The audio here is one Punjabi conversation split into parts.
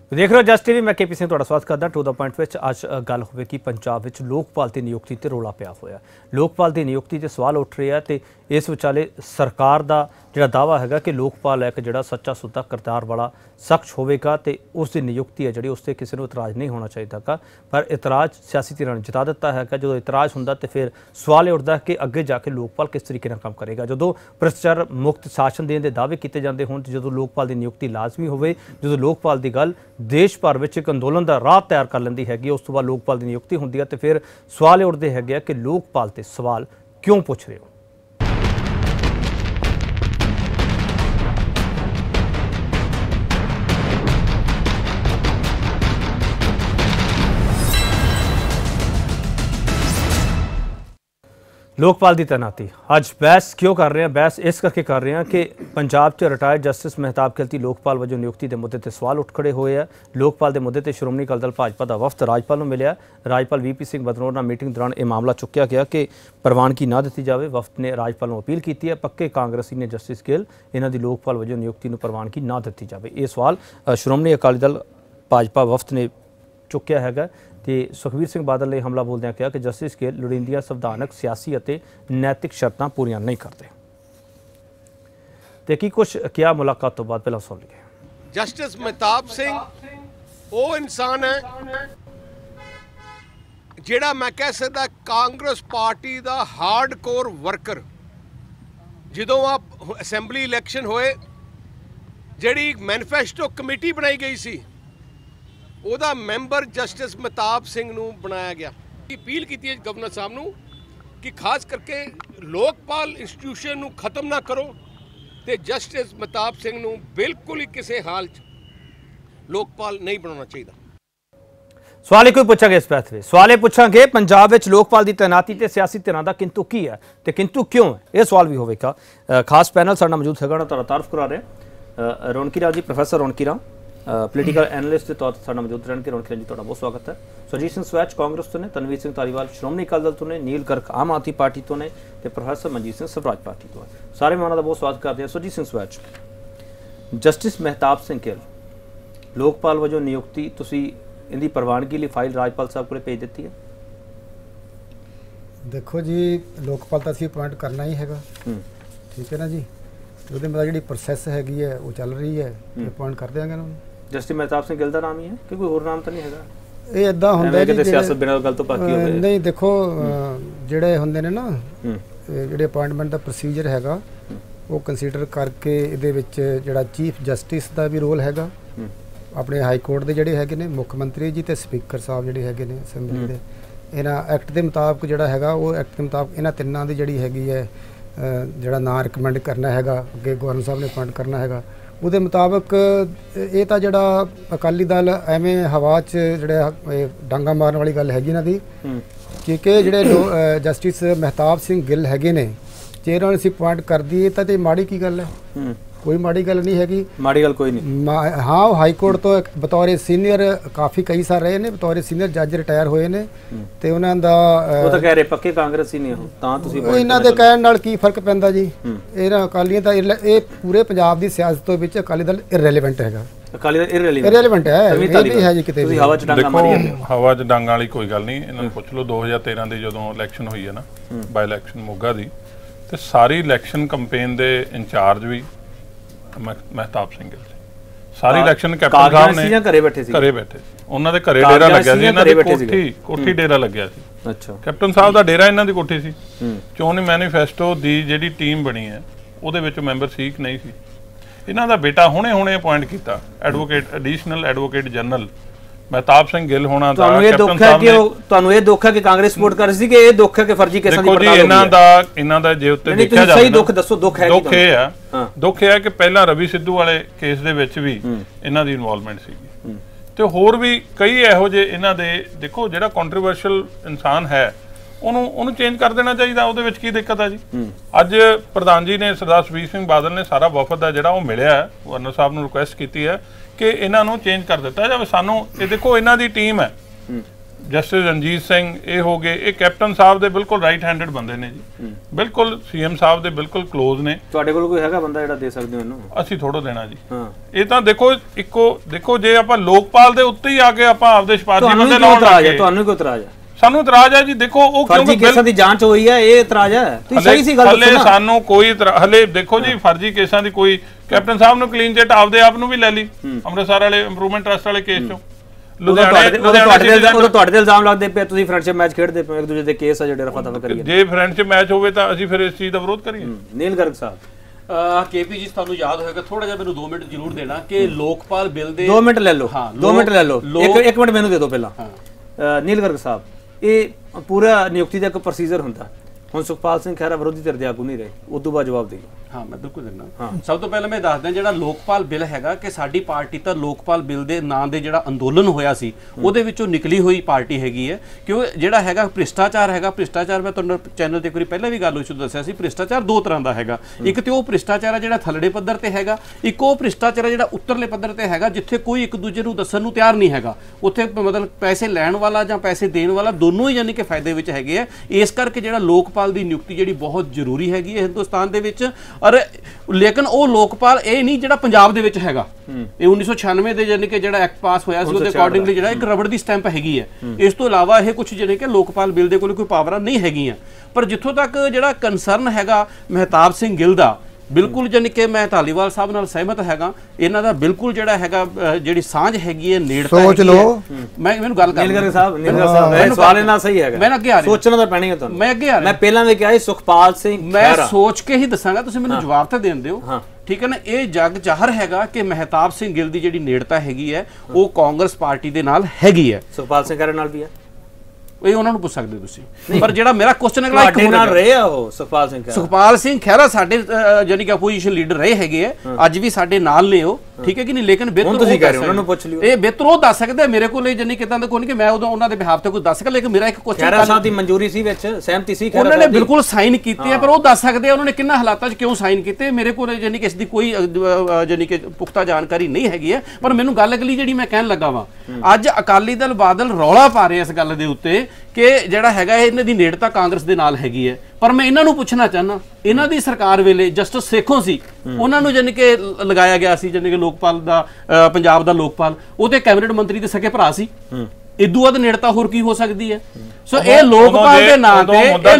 देख रहे हो जस्ट टीवी, मैं केपी सिंह तुहाडा स्वागत करदा। टू द पॉइंट विच अज गल होवेगी पंजाब विच लोकपाल की नियुक्ति ते रौला पिया होया। लोकपाल की नियुक्ति ते सवाल उठ रहे हैं ते इस विचाले सरकार दा जिहड़ा दावा है कि लोकपाल एक जिहड़ा सच्चा सुद्धा किरदार वाला शख्स होवेगा ते उसकी नियुक्ति है जिहड़ी उसते किसी नूं इतराज़ नहीं होना चाहिए गा। पर इतराज़ सियासी धिरां ने जता दिता है कि जो इतराज़ हुंदा ते फिर सवाल ये उठदा कि अगे जाके लोकपाल किस तरीके नाल काम करेगा। जो भ्रष्टाचार मुक्त शासन देने के दावे किए जाते होण, जो लोकपाल की नियुक्ति लाजमी होवे, जो लोकपाल की गल देश भर में एक अंदोलन का राह तैयार कर लेंदी हैगी, उस तो बाद लोकपाल की नियुक्ति होंदी है तो फिर सवाल उठते हैं कि लोकपाल ते सवाल क्यों पूछ रहे हो। लोकपाल की तैनाती अज बहस क्यों कर रहे हैं? बहस इस करके कर रहे हैं कि पंजाब च रिटायर्ड जस्टिस महताब खिलती लोकपाल वजों नियुक्ति के मुद्दे ते सवाल उठ खड़े हुए हैं। लोकपाल के मुद्दे ते श्रोमणी अकाली दल भाजपा का वफद राज्यपाल को मिलिया। राज्यपाल वीपी सिंह बदनौर नाल मीटिंग दौरान यह मामला चुक्या गया कि प्रवानगी ना दी जाए। वफद ने राज्यपाल को अपील की है, पक्के कांग्रेसी ने जस्टिस गिल इन्हां दी लोकपाल वजों नियुक्ति को प्रवानगी ना दी जाए। ये सवाल श्रोमणी अकाली दल भाजपा वफद ने चुक्या है। तो सुखबीर सिंह बादल ने हमला बोलदਿਆਂ कहा कि जस्टिस गिल लोड़ींदियां संविधानक सियासी और नैतिक शर्तां पूरीआं नहीं करते। तो की कुछ क्या मुलाकात तो बाद पहला सुन लीए। जस्टिस महताब सिंह वो इंसान है जिहड़ा मैं कह सकदा कांग्रेस पार्टी का हार्डकोर वर्कर। जदों आप असैंबली इलैक्शन होए जिहड़ी मैनीफेस्टो कमेटी बनाई गई सी ਉਹਦਾ ਮੈਂਬਰ ਜਸਟਿਸ ਮਹਿਤਾਬ ਸਿੰਘ ਨੂੰ ਬਣਾਇਆ ਗਿਆ। ਅਪੀਲ ਕੀਤੀ ਹੈ ਗਵਰਨਰ ਸਾਹਿਬ ਨੂੰ ਕਿ ਖਾਸ ਕਰਕੇ ਲੋਕਪਾਲ ਇੰਸਟੀਟਿਊਸ਼ਨ ਨੂੰ ਖਤਮ ਨਾ ਕਰੋ ਤੇ ਜਸਟਿਸ ਮਹਿਤਾਬ ਸਿੰਘ ਨੂੰ ਬਿਲਕੁਲ ਹੀ ਕਿਸੇ ਹਾਲ 'ਚ ਲੋਕਪਾਲ ਨਹੀਂ ਬਣਾਉਣਾ ਚਾਹੀਦਾ। सवाल एक पूछांगे इस पैथ में, सवाल पूछांगे पंजाब में लोकपाल की तैनाती ते सियासी धिरां दा किंतु की है तो किंतु क्यों है, यह सवाल भी होगा। खास पैनल साडा मौजूद है, तारफ करा रहे Raunki Ram ji, professor Raunki Ram political analyst के तौर पर मौजूद रहने। रौनकी राम जी बहुत स्वागत है। सुरजीत सिंह स्वैच कांग्रेस तो ने, तनवीर सिंह धारीवाल श्रोमणी अकाली दल तो ने, नील गर्ग आम आदमी पार्टी तो ने, प्रोफैसर मनजीत सिंह स्वराज पार्टी तो है। सारे मैं उन्होंने बहुत स्वागत करते हैं। सुरजीत सिंह स्वैच, जस्टिस महताब सिंह गिल लोकपाल वजों नियुक्ति तुसी इनकी प्रवानगी लिए फाइल राज्यपाल साहब को भेज दी है? देखो जी, लोकपाल तो असीं अपॉइंट करना ही है, ठीक है ना जी। वो मतलब जी प्रोसैस हैगी है वो चल रही है, अपॉइंट कर देंगे उन्होंने। जस्टिस महताब सिंह गिल का नाम ही है कि कोई होर नाम तो नहीं है? ਇਹ ਇਦਾਂ ਹੁੰਦਾ ਜੀ ਸਿਆਸਤ ਬਿਨਾਂ ਗੱਲ ਤੋਂ ਬਾਕੀ ਹੋਵੇ ਨਹੀਂ। ਦੇਖੋ ਜਿਹੜੇ ਹੁੰਦੇ ਨੇ ਨਾ ਜਿਹੜੇ ਅਪਾਇੰਟਮੈਂਟ ਦਾ ਪ੍ਰੋਸੀਜਰ ਹੈਗਾ ਉਹ ਕੰਸੀਡਰ ਕਰਕੇ ਇਹਦੇ ਵਿੱਚ ਜਿਹੜਾ ਚੀਫ ਜਸਟਿਸ ਦਾ ਵੀ ਰੋਲ ਹੈਗਾ, ਆਪਣੇ ਹਾਈ ਕੋਰਟ ਦੇ ਜਿਹੜੇ ਹੈਗੇ ਨੇ ਮੁੱਖ ਮੰਤਰੀ ਜੀ ਤੇ ਸਪੀਕਰ ਸਾਹਿਬ ਜਿਹੜੇ ਹੈਗੇ ਨੇ ਅਸੈਂਬਲੀ ਦੇ, ਇਹਨਾਂ ਐਕਟ ਦੇ ਮੁਤਾਬਕ ਜਿਹੜਾ ਹੈਗਾ ਉਹ ਐਕਟ ਦੇ ਮੁਤਾਬਕ ਇਹਨਾਂ ਤਿੰਨਾਂ ਦੀ ਜਿਹੜੀ ਹੈਗੀ ਹੈ ਜਿਹੜਾ ਨਾਂ ਰਿਕਮੈਂਡ ਕਰਨਾ ਹੈਗਾ, ਅੱਗੇ ਗਵਰਨਰ ਸਾਹਿਬ ਨੇ ਅਪਾਇੰਟ ਕਰਨਾ ਹੈਗਾ। ਉਹਦੇ ਮੁਤਾਬਕ ਇਹ ਤਾਂ ਜਿਹੜਾ ਅਕਾਲੀ ਦਲ ਐਵੇਂ ਹਵਾ 'ਚ ਜਿਹੜਾ ਡਾਂਗਾ ਮਾਰਨ ਵਾਲੀ ਗੱਲ ਹੈਗੀ ਇਹਨਾਂ ਦੀ, ਕਿਉਂਕਿ ਜਿਹੜੇ ਜਸਟਿਸ ਮਹਿਤਾਬ ਸਿੰਘ ਗਿੱਲ ਹੈਗੇ ਨੇ ਜੇ ਇਹਨਾਂ ਨੂੰ ਅਸੀਂ ਅਪਾਇੰਟ ਕਰ ਦਈਏ ਤਾਂ ਮਾੜੀ ਕੀ ਗੱਲ ਹੈ? कोई माड़ी गल नहीं हैगी, माड़ी गल कोई नहीं। हाँ, हाई कोर्ट तो बतौर सीनियर काफ़ी कई साल रहे ने, बतौर सीनियर जज रिटायर होए ने ते उन्हां दा वो तो कह रहे पक्के कांग्रेसी ने हो तां तुसीं इन्हां दे कहण नाल की फर्क पैंदा जी। इन्हां अकालियां दा ये पूरे पंजाब दी सियासत दे विच अकाली दल इररेलेवेंट हैगा। अकाली दल इररेलेवेंट है, ये नहीं है जी किते भी। हवा च डांगा मारी है, हवा च डांगा वाली कोई गल नहीं। इन्हां नूं पुछ लो 2013 दे जदों इलैक्शन होई है ना, बाय इलैक्शन मोगा दी, ते सारी इलैक्शन कैंपेन दे इंचार्ज भी महताब सिंह गिल सारी इलैक्शन कैप्टन साहब ने घरे बैठे सी उन्हां दे घरे डेरा लग्या सी, इन्हां दी कोठी डेरा लग्या सी। अच्छा, कैप्टन साहब दा डेरा इन्हां दी कोठी सी। चोण मैनीफेस्टो दी जिहड़ी टीम बनी है ਉਹਦੇ ਵਿੱਚ ਮੈਂਬਰ ਸੀ ਕਿ ਨਹੀਂ ਸੀ। ਇਹਨਾਂ ਦਾ ਬੇਟਾ ਹੁਣੇ ਅਪਾਇੰਟ ਕੀਤਾ advocate, additional advocate general Mehtab Singh Gill होना दा कैप्टन साहब ने ਤੁਹਾਨੂੰ ਇਹ ਦੁੱਖ ਹੈ ਕਿ ਕਾਂਗਰਸ ਸਪੋਰਟ ਕਰ ਰਹੀ ਸੀ ਕਿ ਇਹ ਦੁੱਖ ਹੈ ਕਿ ਫਰਜ਼ੀ ਕੇਸਾਂ ਦੀ ਪੜਤਾਲ ਹੋ ਰਹੀ ਹੈ? ਇਹਨਾਂ ਦਾ ਜੇ ਉੱਤੇ ਦੇਖਿਆ ਜਾਵੇ ਸਹੀ ਦੁੱਖ ਦੱਸੋ। ਦੁੱਖ ਹੈ ਦੁੱਖ ਇਹ ਹੈ ਕਿ ਪਹਿਲਾਂ ਰਵੀ ਸਿੱਧੂ ਵਾਲੇ ਕੇਸ ਦੇ ਵਿੱਚ ਵੀ ਇਹਨਾਂ ਦੀ ਇਨਵੋਲਵਮੈਂਟ ਸੀਗੀ ਤੇ ਹੋਰ ਵੀ ਕਈ ਇਹੋ ਜਿਹੇ ਇਹਨਾਂ ਦੇ। ਦੇਖੋ ਜਿਹੜਾ ਕੰਟਰੋਵਰਸ਼ੀਅਲ ਇਨਸਾਨ ਹੈ ਉਹਨੂੰ ਚੇਂਜ ਕਰ ਦੇਣਾ ਚਾਹੀਦਾ, ਉਹਦੇ ਵਿੱਚ ਕੀ ਦਿੱਕਤ ਹੈ ਜੀ? ਅੱਜ ਪ੍ਰਧਾਨ ਜੀ ਨੇ ਸਰਦਾਰ ਸੁਖਬੀਰ ਸਿੰਘ ਬਾਦਲ ਨੇ ਸਾਰਾ ਵਫਦ ਦਾ ਜਿਹੜਾ ਉਹ ਮਿਲਿਆ ਗਵਰਨਰ ਸਾਹਿਬ ਨੂੰ ਰਿਕੁਐਸਟ ਕੀਤੀ ਹੈ कि इन्हों चेंज कर दिता जाए। सानू ये देखो इन्हों की टीम है, ਜਸਟਿਸ ਰਣਜੀਤ ਸਿੰਘ ਇਹ ਹੋ ਗਏ, ਇਹ ਕੈਪਟਨ ਸਾਹਿਬ ਦੇ ਬਿਲਕੁਲ ਰਾਈਟ ਹੈਂਡਡ ਬੰਦੇ ਨੇ ਜੀ, ਬਿਲਕੁਲ ਸੀਐਮ ਸਾਹਿਬ ਦੇ ਬਿਲਕੁਲ ਕਲੋਜ਼ ਨੇ। ਤੁਹਾਡੇ ਕੋਲ ਕੋਈ ਹੈਗਾ ਬੰਦਾ ਜਿਹੜਾ ਦੇ ਸਕਦੇ ਹੋ ਇਹਨੂੰ? ਅਸੀਂ ਥੋੜੋ ਦੇਣਾ ਜੀ। ਹਾਂ, ਇਹ ਤਾਂ ਦੇਖੋ ਦੇਖੋ ਜੇ ਆਪਾਂ ਲੋਕਪਾਲ ਦੇ ਉੱਤੇ ਹੀ ਆ ਕੇ ਆਪਾਂ ਆਪਦੇ ਸਿਫਾਰਸ਼ੀ ਬੰਦੇ ਲਾਉਣ ਲੱਗੇ, ਤੁਹਾਨੂੰ ਕੋਈ ਇਤਰਾਜ਼ ਹੈ? ਸਾਨੂੰ ਇਤਰਾਜ਼ ਹੈ ਜੀ। ਦੇਖੋ ਉਹ ਫਰਜ਼ੀ ਕੇਸਾਂ ਦੀ ਜਾਂਚ ਹੋਈ ਹੈ, ਇਹ ਇਤਰਾਜ਼ ਹੈ? ਤੁਸੀਂ ਸਹੀ ਸੀ ਗੱਲ ਦੱਸੋ ਨਾ। ਸਾਨੂੰ ਕੋਈ ਹਲੇ ਦੇਖੋ ਜੀ ਫਰਜ਼ੀ ਕੇਸਾਂ ਦੀ ਕੋਈ, ਕੈਪਟਨ ਸਾਹਿਬ ਨੂੰ ਕਲੀਨ ਚਿੱਟ ਆਪਦੇ ਆਪ ਨੂੰ ਵੀ ਲੈ ਲਈ ਅੰਮ੍ਰਿਤਸਰ ਵਾਲੇ ਇੰਪਰੂਵਮੈਂਟ ਟਰਸਟ ਵਾਲੇ ਕੇਸ ਚੋਂ। ਤੁਹਾਡੇ ਤੇ ਇਲਜ਼ਾਮ ਲੱਗਦੇ ਪਏ ਤੁਸੀਂ ਫਰੈਂਡਸ਼ਿਪ ਮੈਚ ਖੇਡਦੇ ਪਏ, ਇੱਕ ਦੂਜੇ ਦੇ ਕੇਸ ਆ ਜਿਹੜੇ ਰਫਾ ਦਫਾ ਕਰੀਏ। ਜੇ ਫਰੈਂਡਸ਼ਿਪ ਮੈਚ ਹੋਵੇ ਤਾਂ ਅਸੀਂ ਫਿਰ ਇਸ ਚੀਜ਼ ਦਾ ਵਿਰੋਧ ਕਰੀਏ। ਨੀਲ ਗਰਗ ਸਾਹਿਬ, ਕੇਪੀ ਜੀ ਤੁਹਾਨੂੰ ਯਾਦ ਹੋਏਗਾ, ਥੋੜਾ ਜਿਹਾ ਮੈਨੂੰ 2 ਮਿੰਟ ਜ਼ਰੂਰ ਦੇਣਾ ਕਿ ਲੋਕਪਾਲ ਬਿੱਲ ਦੇ 2 ਮਿੰਟ ਲੈ ਲਓ। ਹਾਂ 2 ਮਿੰਟ ਲੈ ਲਓ, ਇੱਕ ਮਿੰਟ ਮੈਨੂੰ ਦੇ ਦਿਓ ਪਹਿਲਾਂ। ਨੀਲ ਗਰਗ ਸਾਹਿਬ, ਇਹ ਪੂਰਾ ਨਿਯੁਕਤੀ ਦਾ ਇੱਕ ਪ੍ਰੋਸੀਜਰ ਹੁੰਦਾ। ਹੁਣ ਸੁਖਪਾਲ ਸਿੰਘ ਖਹਿਰਾ ਵਿਰੋਧੀ ਧਿਰ ਦੇ ਆਗੂ ਨਹੀਂ ਰਹੇ, ਉਸ ਤੋਂ ਬਾਅਦ ਜਵਾਬ ਦਿਓ। ਹਾਂ ਮੈਂ ਬਿਲਕੁਲ ਦਿੰਦਾ। ਸਭ ਤੋਂ ਪਹਿਲਾਂ ਮੈਂ ਦੱਸਦਾ ਜਿਹੜਾ ਲੋਕਪਾਲ ਬਿੱਲ ਹੈਗਾ ਕਿ ਸਾਡੀ ਪਾਰਟੀ ਤਾਂ ਲੋਕਪਾਲ ਬਿੱਲ ਦੇ ਨਾਂ ਦੇ ਜਿਹੜਾ ਅੰਦੋਲਨ ਹੋਇਆ ਸੀ ਉਹਦੇ ਵਿੱਚੋਂ ਨਿਕਲੀ ਹੋਈ ਪਾਰਟੀ ਹੈਗੀ ਹੈ। ਕਿਉਂ ਜਿਹੜਾ ਹੈਗਾ ਭ੍ਰਿਸ਼ਟਾਚਾਰ ਹੈਗਾ, ਭ੍ਰਿਸ਼ਟਾਚਾਰ ਮੈਂ ਤੁਹਾਨੂੰ ਚੈਨਲ ਤੇ ਇੱਕ ਵਾਰੀ ਪਹਿਲਾਂ ਵੀ ਗੱਲ ਉਸ ਨੂੰ ਦੱਸਿਆ ਸੀ, ਭ੍ਰਿਸ਼ਟਾਚਾਰ 2 ਤਰ੍ਹਾਂ ਦਾ ਹੈਗਾ। ਇੱਕ ਤੇ ਉਹ ਭ੍ਰਿਸ਼ਟਾਚਾਰ ਹੈ ਜਿਹੜਾ ਥੱਲੜੇ ਪੱਧਰ ਤੇ ਹੈਗਾ, ਇੱਕ ਉਹ ਭ੍ਰਿਸ਼ਟਾਚਾਰ ਹੈ ਜਿਹੜਾ ਉੱਤਰਲੇ ਪੱਧਰ ਤੇ ਹੈਗਾ ਜਿੱਥੇ ਕੋਈ ਇੱਕ ਦੂਜੇ ਨੂੰ ਦੱਸਣ ਨੂੰ ਤਿਆਰ ਨਹੀਂ ਹੈਗਾ। ਉੱਥੇ ਮਤਲਬ ਪੈਸੇ ਲੈਣ ਵਾਲਾ ਜਾਂ ਪੈਸੇ ਦੇਣ ਵਾਲਾ ਦੋਨੋਂ ਹੀ ਯਾਨੀ ਕਿ ਫਾਇਦੇ ਵਿੱਚ ਹੈਗੇ ਆ। ਇਸ ਕਰਕੇ ਜਿਹੜਾ ਲੋਕਪਾਲ ਦੀ ਨਿਯੁਕਤੀ ਜਿਹੜੀ ਬਹੁਤ ਜ਼ਰੂਰੀ ਹੈਗੀ ਹੈ ਹਿੰਦੁਸਤਾਨ ਦੇ ਵਿੱਚ। ਔਰ ਲੇਕਿਨ ਉਹ ਲੋਕਪਾਲ ਇਹ ਨਹੀਂ ਜਿਹੜਾ ਪੰਜਾਬ ਦੇ ਵਿੱਚ ਹੈਗਾ। ਇਹ 1996 ਦੇ ਯਾਨੀ ਕਿ ਜਿਹੜਾ ਐਕਟ ਪਾਸ ਹੋਇਆ ਸੀ ਉਹਦੇ ਅਕੋਰਡਿੰਗਲੀ ਜਿਹੜਾ ਇੱਕ ਰਬੜ ਦੀ ਸਟੈਂਪ ਹੈਗੀ ਹੈ। ਇਸ ਤੋਂ ਇਲਾਵਾ ਇਹ ਕੁਝ ਜਿਹੜੇ ਕਿ ਲੋਕਪਾਲ ਬਿੱਲ ਦੇ ਕੋਲ ਕੋਈ ਪਾਵਰਾਂ ਨਹੀਂ ਹੈਗੀਆਂ। ਪਰ ਜਿੱਥੋਂ ਤੱਕ ਜਿਹੜਾ ਕੰਸਰਨ ਹੈਗਾ ਮਹਿਤਾਬ ਸਿੰਘ ਗਿੱਲ ਦਾ, ਬਿਲਕੁਲ ਯਾਨੀ ਕਿ ਮੈਂ ਧਾਲੀਵਾਲ ਸਾਹਿਬ ਨਾਲ ਸਹਿਮਤ ਹੈਗਾ। ਇਹਨਾਂ ਦਾ ਬਿਲਕੁਲ ਜਿਹੜਾ ਹੈਗਾ ਜਿਹੜੀ ਸਾਂਝ ਹੈਗੀ ਹੈ, ਨੇੜਤਾ ਸੋਚ ਲਓ। ਮੈਨੂੰ ਗੱਲ ਕਰ ਨੀਲ ਗਰਗ ਸਾਹਿਬ ਸਵਾਲ ਇਹਨਾਂ ਸਹੀ ਹੈਗਾ। ਮੈਂ ਅੱਗੇ ਆ ਰਿਹਾ, ਸੋਚਣਾ ਤਾਂ ਪੈਣੀ ਹੈ ਤੁਹਾਨੂੰ। ਮੈਂ ਅੱਗੇ ਆ ਰਿਹਾ, ਮੈਂ ਪਹਿਲਾਂ ਵੀ ਕਿਹਾ ਸੀ ਸੁਖਪਾਲ ਸਿੰਘ ਮੈਂ ਸੋਚ ਕੇ ਹੀ ਦੱਸਾਂਗਾ, ਤੁਸੀਂ ਮੈਨੂੰ ਜਵਾਬ ਤਾਂ ਦੇਣ ਦਿਓ। ਠੀਕ ਹੈ ਨਾ। ਇਹ ਜੱਗ ਜ਼ਾਹਰ ਹੈਗਾ ਕਿ ਮਹਿਤਾਬ ਸਿੰਘ ਗਿੱਲ ਦੀ ਜਿਹੜੀ ਨੇੜਤਾ ਹੈਗੀ ਹੈ ਉਹ ਕਾਂਗਰਸ ਪਾਰਟੀ ਦੇ ਨਾਲ ਹੈਗੀ ਹੈ। ਸੁਖਪਾਲ ਸਿੰਘ ਖਹਿਰਾ ਨਾਲ ਵੀ ਹੈ, ਇਹ ਉਹਨਾਂ ਨੂੰ ਪੁੱਛ ਸਕਦੇ ਤੁਸੀਂ। ਪਰ ਜਿਹੜਾ ਮੇਰਾ ਕੁਐਸਚਨ ਅਗਲਾ ਇੱਕ ਹੋਰ ਨਾਲ ਰਹੇ ਆ ਉਹ ਸੁਖਪਾਲ ਸਿੰਘ ਖਹਿਰਾ ਸਾਡੇ ਯਾਨੀ ਕਿ ਆਪੋਜੀਸ਼ਨ ਲੀਡਰ ਰਹੇ ਹੈਗੇ ਆ, ਅੱਜ ਵੀ ਸਾਡੇ ਨਾਲ ਨੇ ਉਹ, ਠੀਕ ਹੈ ਕਿ ਨਹੀਂ। ਲੇਕਿਨ ਬਿਹਤਰ ਤੁਸੀਂ ਕਹਿ ਰਹੇ ਹੋ ਉਹਨਾਂ ਨੂੰ ਪੁੱਛ ਲਿਓ, ਇਹ ਬਿਹਤਰ ਉਹ ਦੱਸ ਸਕਦੇ ਮੇਰੇ ਕੋਲ ਯਾਨੀ ਕਿਦਾਂ ਦਾ ਕੋਈ ਨਹੀਂ ਕਿ ਮੈਂ ਉਦੋਂ ਉਹਨਾਂ ਦੇ ਬਿਹਾਫ ਤੇ ਕੋਈ ਦੱਸ ਸਕਾਂ। ਲੇਕਿਨ ਮੇਰਾ ਇੱਕ ਕੁਐਸਚਨ, ਖਹਿਰਾ ਸਾਹਿਬ ਦੀ ਮਨਜ਼ੂਰੀ ਸੀ ਵਿੱਚ, ਸਹਿਮਤੀ ਸੀ ਉਹਨਾਂ ਨੇ ਬਿਲਕੁਲ ਸਾਈਨ ਕੀਤੇ ਆ, ਪਰ ਉਹ ਦੱਸ ਸਕਦੇ ਆ ਉਹਨਾਂ ਨੇ ਕਿੰਨਾ ਹਾਲਾਤਾਂ 'ਚ ਕਿਉਂ ਸਾਈਨ ਕੀਤੇ। ਮੇਰੇ ਕੋਲ ਯਾਨੀ ਕਿ ਇਸ ਦੀ ਕੋਈ ਯਾਨੀ ਕਿ ਪੁਖਤਾ ਜਾਣਕਾਰੀ ਨਹੀਂ ਹੈਗੀ ਹੈ। ਪਰ ਮੈਨੂੰ ਗੱਲ ਅਗਲੀ ਜਿਹੜੀ ਮੈਂ ਕਹਿਣ ਲੱਗਾ ਵਾਂ, ਅੱਜ ਅਕਾਲੀ ਦਲ ਬਾਦਲ ਰੌਲਾ ਪਾ ਰਹੇ ਇਸ ਗੱਲ ਦੇ ਉੱਤੇ ਕਿ ਜਿਹੜਾ ਹੈਗਾ ਇਹਨਾਂ ਦੀ ਨੇੜਤਾ ਕਾਂਗਰਸ ਦੇ ਨਾਲ ਹੈਗੀ ਹੈ। ਪਰ ਮੈਂ ਇਹਨਾਂ ਨੂੰ ਪੁੱਛਣਾ ਚਾਹਨਾ, ਇਹਨਾਂ ਦੀ ਸਰਕਾਰ ਵੇਲੇ ਜਸਟਿਸ ਸੇਖੋਂ ਸੀ, ਉਹਨਾਂ ਨੂੰ ਯਾਨੀ ਕਿ ਲਗਾਇਆ ਗਿਆ ਸੀ ਯਾਨੀ ਕਿ ਲੋਕਪਾਲ ਦਾ, ਪੰਜਾਬ ਦਾ ਲੋਕਪਾਲ, ਉਹਦੇ ਕੈਬਨਿਟ ਮੰਤਰੀ ਦੇ ਸਕੇ ਭਰਾ ਸੀ। ਇਦੋਂ ਵੱਧ ਨੇੜਤਾ ਹੋਰ ਕੀ ਹੋ ਸਕਦੀ ਹੈ? ਸੋ ਇਹ ਲੋਕਪਾਲ ਦੇ ਨਾਂ ਤੇ, ਇਹ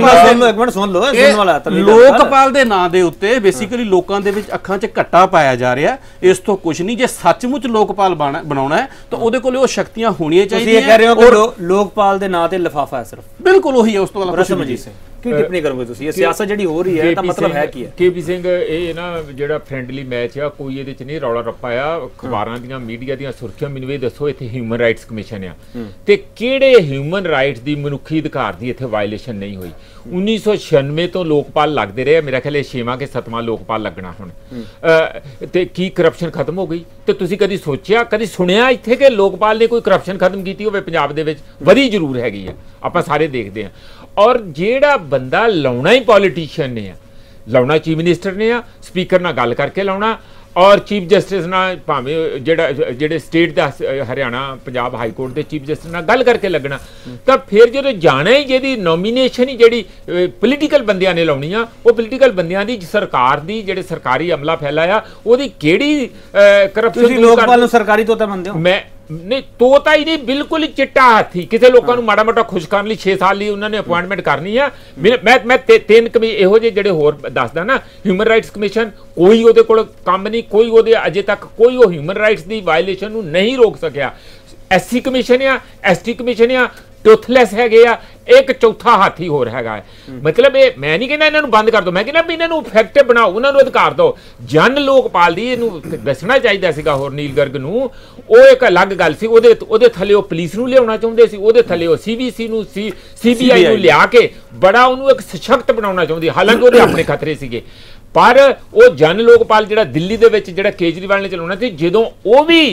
ਲੋਕਪਾਲ ਦੇ ਨਾਂ ਦੇ ਉੱਤੇ ਬੇਸਿਕਲੀ ਲੋਕਾਂ ਦੇ ਵਿੱਚ ਅੱਖਾਂ 'ਚ ਘੱਟਾ ਪਾਇਆ ਜਾ ਰਿਹਾ। ਇਸ ਤੋਂ ਕੁਝ ਨਹੀਂ। ਜੇ ਸੱਚਮੁੱਚ ਲੋਕਪਾਲ ਬਣਾਉਣਾ ਹੈ ਤਾਂ ਉਹਦੇ ਕੋਲ ਉਹ ਸ਼ਕਤੀਆਂ ਹੋਣੀਆਂ ਚਾਹੀਦੀਆਂ। ਤੁਸੀਂ ਇਹ ਕਹਿ ਰਹੇ ਹੋ ਕਿ ਲੋਕਪਾਲ ਦੇ ਨਾਂ ਤੇ ਲਿਫਾਫਾ ਹੈ ਸਿਰਫ? ਬਿਲਕੁਲ ਉਹੀ ਹੈ। ਉਸ ਤੋਂ ਇਲਾਵਾ ਕੀ ਟਿੱਪਣੀ ਕਰੋਗੇ ਤੁਸੀਂ? ਇਹ ਸਿਆਸਤ ਜਿਹੜੀ ਹੋ ਰਹੀ ਹੈ ਤਾਂ ਮਤਲਬ ਹੈ ਕੀ ਹੈ? ਕੇਪੀ ਸਿੰਘ, ਇਹ ਨਾ ਜਿਹੜਾ ਫ੍ਰੈਂਡਲੀ ਮੈਚ ਆ, ਕੋਈ ਇਹਦੇ ਚ ਨਹੀਂ ਰੌਲਾ ਰੱਪਾ ਆ। ਅਖਬਾਰਾਂ ਦੀਆਂ, ਮੀਡੀਆ ਦੀਆਂ ਸੁਰਖੀਆਂ, ਮੈਨੂੰ ਇਹ ਦੱਸੋ ਇੱਥੇ ਹਿਊਮਨ ਰਾਈਟਸ ਕਮਿਸ਼ਨ ਆ ਤੇ ਕਿਹੜੇ ਹਿਊਮਨ ਰਾਈਟਸ ਦੀ, ਮਨੁੱਖੀ ਅਧਿਕਾਰ ਦੀ ਇੱਥੇ ਵਾਇਲੇਸ਼ਨ ਨਹੀਂ ਹੋਈ? 1996 ਤੋਂ ਲੋਕਪਾਲ ਲੱਗਦੇ ਰਹੇ, ਮੇਰਾ ਖਿਆਲ ਇਹ 6ਵਾਂ ਕਿ 7ਵਾਂ ਲੋਕਪਾਲ ਲੱਗਣਾ ਹੁਣ। ਤੇ ਕੀ ਕਰਪਸ਼ਨ ਖਤਮ ਹੋ ਗਈ? ਤੇ ਤੁਸੀਂ ਕਦੀ ਸੋਚਿਆ, ਕਦੀ ਸੁਣਿਆ ਇੱਥੇ ਕਿ ਲੋਕਪਾਲ ਨੇ ਕੋਈ ਕਰਪਸ਼ਨ ਖਤਮ ਕੀਤੀ ਹੋਵੇ ਪੰਜਾਬ ਦੇ ਵਿੱਚ? ਵਧੀ ਜ਼ਰੂਰ ਹੈਗੀ ਆ, ਆਪਾਂ ਸਾਰੇ ਦੇਖਦੇ ਹਾਂ। ਔਰ ਜਿਹੜਾ ਬੰਦਾ ਲਾਉਣਾ ਹੀ ਪੋਲੀਟੀਸ਼ੀਅਨ ਨੇ ਆ, ਲਾਉਣਾ ਚੀਫ ਮਿਨਿਸਟਰ ਨੇ ਆ, ਸਪੀਕਰ ਨਾਲ ਗੱਲ ਕਰਕੇ ਲਾਉਣਾ, ਔਰ ਚੀਫ ਜਸਟਿਸ ਨਾਲ ਭਾਵੇਂ ਜਿਹੜੇ ਸਟੇਟ ਦਾ ਹਰਿਆਣਾ ਪੰਜਾਬ ਹਾਈ ਕੋਰਟ ਦੇ ਚੀਫ ਜਸਟਿਸ ਨਾਲ ਗੱਲ ਕਰਕੇ ਲੱਗਣਾ। ਤਾਂ ਫਿਰ ਜਦੋਂ ਜਾਣਾ ਹੀ, ਜਿਹਦੀ ਨੋਮੀਨੇਸ਼ਨ ਹੀ ਜਿਹੜੀ ਪੋਲੀਟੀਕਲ ਬੰਦਿਆਂ ਨੇ ਲਾਉਣੀ ਆ, ਉਹ ਪੋਲੀਟੀਕਲ ਬੰਦਿਆਂ ਦੀ ਸਰਕਾਰ ਦੀ ਜਿਹੜੇ ਸਰਕਾਰੀ ਅਮਲਾ ਫੈਲਾਇਆ ਉਹਦੀ ਕਿਹੜੀ ਕਰਪਸ਼ਨ? ਤੁਸੀਂ ਲੋਕਪਾਲ ਨੂੰ ਸਰਕਾਰੀ ਤੋਤਾ ਮੰਨਦੇ ਹੋ? ਮੈਂ ਨਹੀਂ, ਤੋਤਾ ਹੀ ਨਹੀਂ, ਬਿਲਕੁਲ ਹੀ ਚਿੱਟਾ ਹਾਥੀ। ਕਿਸੇ ਲੋਕਾਂ ਨੂੰ ਮਾੜਾ ਮੋਟਾ ਖੁਸ਼ ਕਰਨ ਲਈ 6 ਸਾਲ ਲਈ ਉਹਨਾਂ ਨੇ ਅਪਾਇੰਟਮੈਂਟ ਕਰਨੀ ਆ। ਮੈਂ 3 ਇਹੋ ਜਿਹੇ ਜਿਹੜੇ ਹੋਰ ਦੱਸਦਾ ਨਾ, ਹਿਊਮਨ ਰਾਈਟਸ ਕਮਿਸ਼ਨ, ਕੋਈ ਉਹਦੇ ਕੋਲ ਕੰਮ ਨਹੀਂ, ਕੋਈ ਉਹਦੇ ਅਜੇ ਤੱਕ ਕੋਈ ਉਹ ਹਿਊਮਨ ਰਾਈਟਸ ਦੀ ਵਾਇਲੇਸ਼ਨ ਨੂੰ ਨਹੀਂ ਰੋਕ ਸਕਿਆ। SC ਕਮਿਸ਼ਨ ਆ, ST ਕਮਿਸ਼ਨ ਆ, ਟੁੱਥਲੈਸ ਹੈਗੇ ਆ, ਇੱਕ ਚੌਥਾ ਹਾਥੀ ਹੋਰ ਹੈਗਾ ਹੈ। ਮਤਲਬ ਇਹ ਮੈਂ ਨਹੀਂ ਕਹਿੰਦਾ ਇਹਨਾਂ ਨੂੰ ਬੰਦ ਕਰ ਦਿਓ, ਮੈਂ ਕਹਿੰਦਾ ਵੀ ਇਹਨਾਂ ਨੂੰ ਇਫੈਕਟਿਵ ਬਣਾਓ, ਉਹਨਾਂ ਨੂੰ ਅਧਿਕਾਰ ਦਿਓ। ਜਨ ਲੋਕਪਾਲ ਦੀ ਇਹਨੂੰ ਦੱਸਣਾ ਚਾਹੀਦਾ ਸੀਗਾ ਹੋਰ ਨੀਲ ਗਰਗ ਨੂੰ। ਉਹ ਇੱਕ ਅਲੱਗ ਗੱਲ ਸੀ। ਉਹਦੇ ਥੱਲੇ ਉਹ ਪੁਲਿਸ ਨੂੰ ਲਿਆਉਣਾ ਚਾਹੁੰਦੇ ਸੀ, ਉਹਦੇ ਥੱਲੇ ਉਹ CBC ਨੂੰ, CBI ਨੂੰ ਲਿਆ ਕੇ ਬੜਾ ਉਹਨੂੰ ਇੱਕ ਸਸ਼ਕਤ ਬਣਾਉਣਾ ਚਾਹੁੰਦੀ, ਹਾਲਾਂਕਿ ਉਹਦੇ ਆਪਣੇ ਖਤਰੇ ਸੀਗੇ। ਪਰ ਉਹ ਜਨ ਲੋਕਪਾਲ ਜਿਹੜਾ ਦਿੱਲੀ ਦੇ ਵਿੱਚ ਜਿਹੜਾ ਕੇਜਰੀਵਾਲ ਨੇ ਚਲਾਉਣਾ ਸੀ, ਜਦੋਂ ਉਹ ਵੀ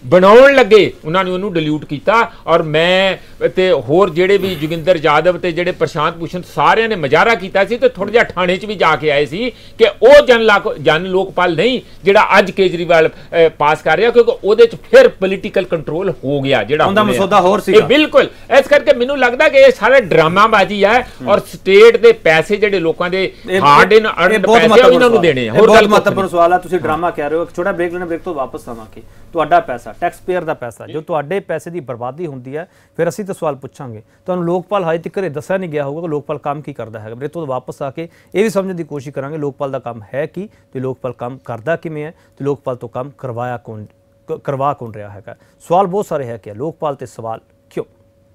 ਬਣਾਉਣ ਲੱਗੇ ਉਹਨਾਂ ਨੇ ਉਹਨੂੰ ਡਿਲੂਟ ਕੀਤਾ। ਔਰ ਮੈਂ ਤੇ ਹੋਰ ਜਿਹੜੇ ਵੀ ਜੋਗਿੰਦਰ ਯਾਦਵ ਤੇ ਜਿਹੜੇ ਪ੍ਰਸ਼ਾਂਤ ਭੂਸ਼ਣ ਸਾਰਿਆਂ ਨੇ ਮਜ਼ਾਰਾ ਕੀਤਾ ਸੀ ਤੇ ਥੋੜਾ ਜਿਹਾ ਥਾਣੇ 'ਚ ਵੀ ਜਾ ਕੇ ਆਏ ਸੀ ਕਿ ਉਹ ਜਨ ਲੋਕਪਾਲ ਨਹੀਂ ਜਿਹੜਾ ਅੱਜ ਕੇਜਰੀਵਾਲ ਪਾਸ ਕਰ ਰਿਹਾ, ਕਿਉਂਕਿ ਉਹਦੇ 'ਚ ਫਿਰ ਪੋਲੀਟੀਕਲ ਕੰਟਰੋਲ ਹੋ ਗਿਆ ਜਿਹੜਾ ਉਹਦਾ ਮਸੌਦਾ ਹੋਰ ਸੀਗਾ। ਬਿਲਕੁਲ ਇਸ ਕਰਕੇ ਮੈਨੂੰ ਲੱਗਦਾ ਕਿ ਇਹ ਸਾਰਾ ਡਰਾਮਾਬਾਜ਼ੀ ਹੈ ਔਰ ਸਟੇਟ ਦੇ ਪੈਸੇ ਜਿਹੜੇ ਲੋਕਾਂ ਦੇ ਹਾਰਡ ਇਨ ਅਰਨਡ ਪੈਸੇ ਉਹਨਾਂ ਨੂੰ ਦੇਣੇ ਆ। ਹੋਰ ਬਹੁਤ ਮਹੱਤਵਪੂਰਨ ਸਵਾਲ ਹੈ। ਤੁਸੀਂ ਡਰਾਮਾ ਕਹਿ ਰਹੇ ਹੋ। ਇੱਕ ਛੋਟਾ ਬ੍ਰੇਕ ਲੈਣਾ, ਬ੍ਰੇਕ ਤੋਂ ਵਾਪਸ ਆਵਾਂਗੇ। ਤੁਹਾਡਾ ਪੈਸਾ, ਟੈਕਸ ਪੇਅਰ ਦਾ ਪੈਸਾ, ਜੋ ਤੁਹਾਡੇ ਪੈਸੇ ਦੀ ਬਰਬਾਦੀ ਹੁੰਦੀ ਹੈ, ਫਿਰ ਅਸੀਂ ਤਾਂ ਸਵਾਲ ਪੁੱਛਾਂਗੇ। ਤੁਹਾਨੂੰ ਲੋਕਪਾਲ ਹਾਲੇ ਤੱਕ ਘਰੇ ਦੱਸਿਆ ਨਹੀਂ ਗਿਆ ਹੋਊਗਾ ਕਿ ਲੋਕਪਾਲ ਕੰਮ ਕੀ ਕਰਦਾ ਹੈਗਾ। ਬ੍ਰੇਕ ਤੋਂ ਵਾਪਸ ਆ ਕੇ ਇਹ ਵੀ ਸਮਝਣ ਦੀ ਕੋਸ਼ਿਸ਼ ਕਰਾਂਗੇ ਲੋਕਪਾਲ ਦਾ ਕੰਮ ਹੈ ਕੀ ਤੇ ਲੋਕਪਾਲ ਕੰਮ ਕਰਦਾ ਕਿਵੇਂ ਹੈ ਤੇ ਲੋਕਪਾਲ ਤੋਂ ਕੰਮ ਕਰਵਾ ਕੌਣ ਰਿਹਾ ਹੈਗਾ। ਸਵਾਲ ਬਹੁਤ ਸਾਰੇ ਹੈ ਕਿ ਲੋਕਪਾਲ ਤੇ ਸਵਾਲ ਕਿਉਂ।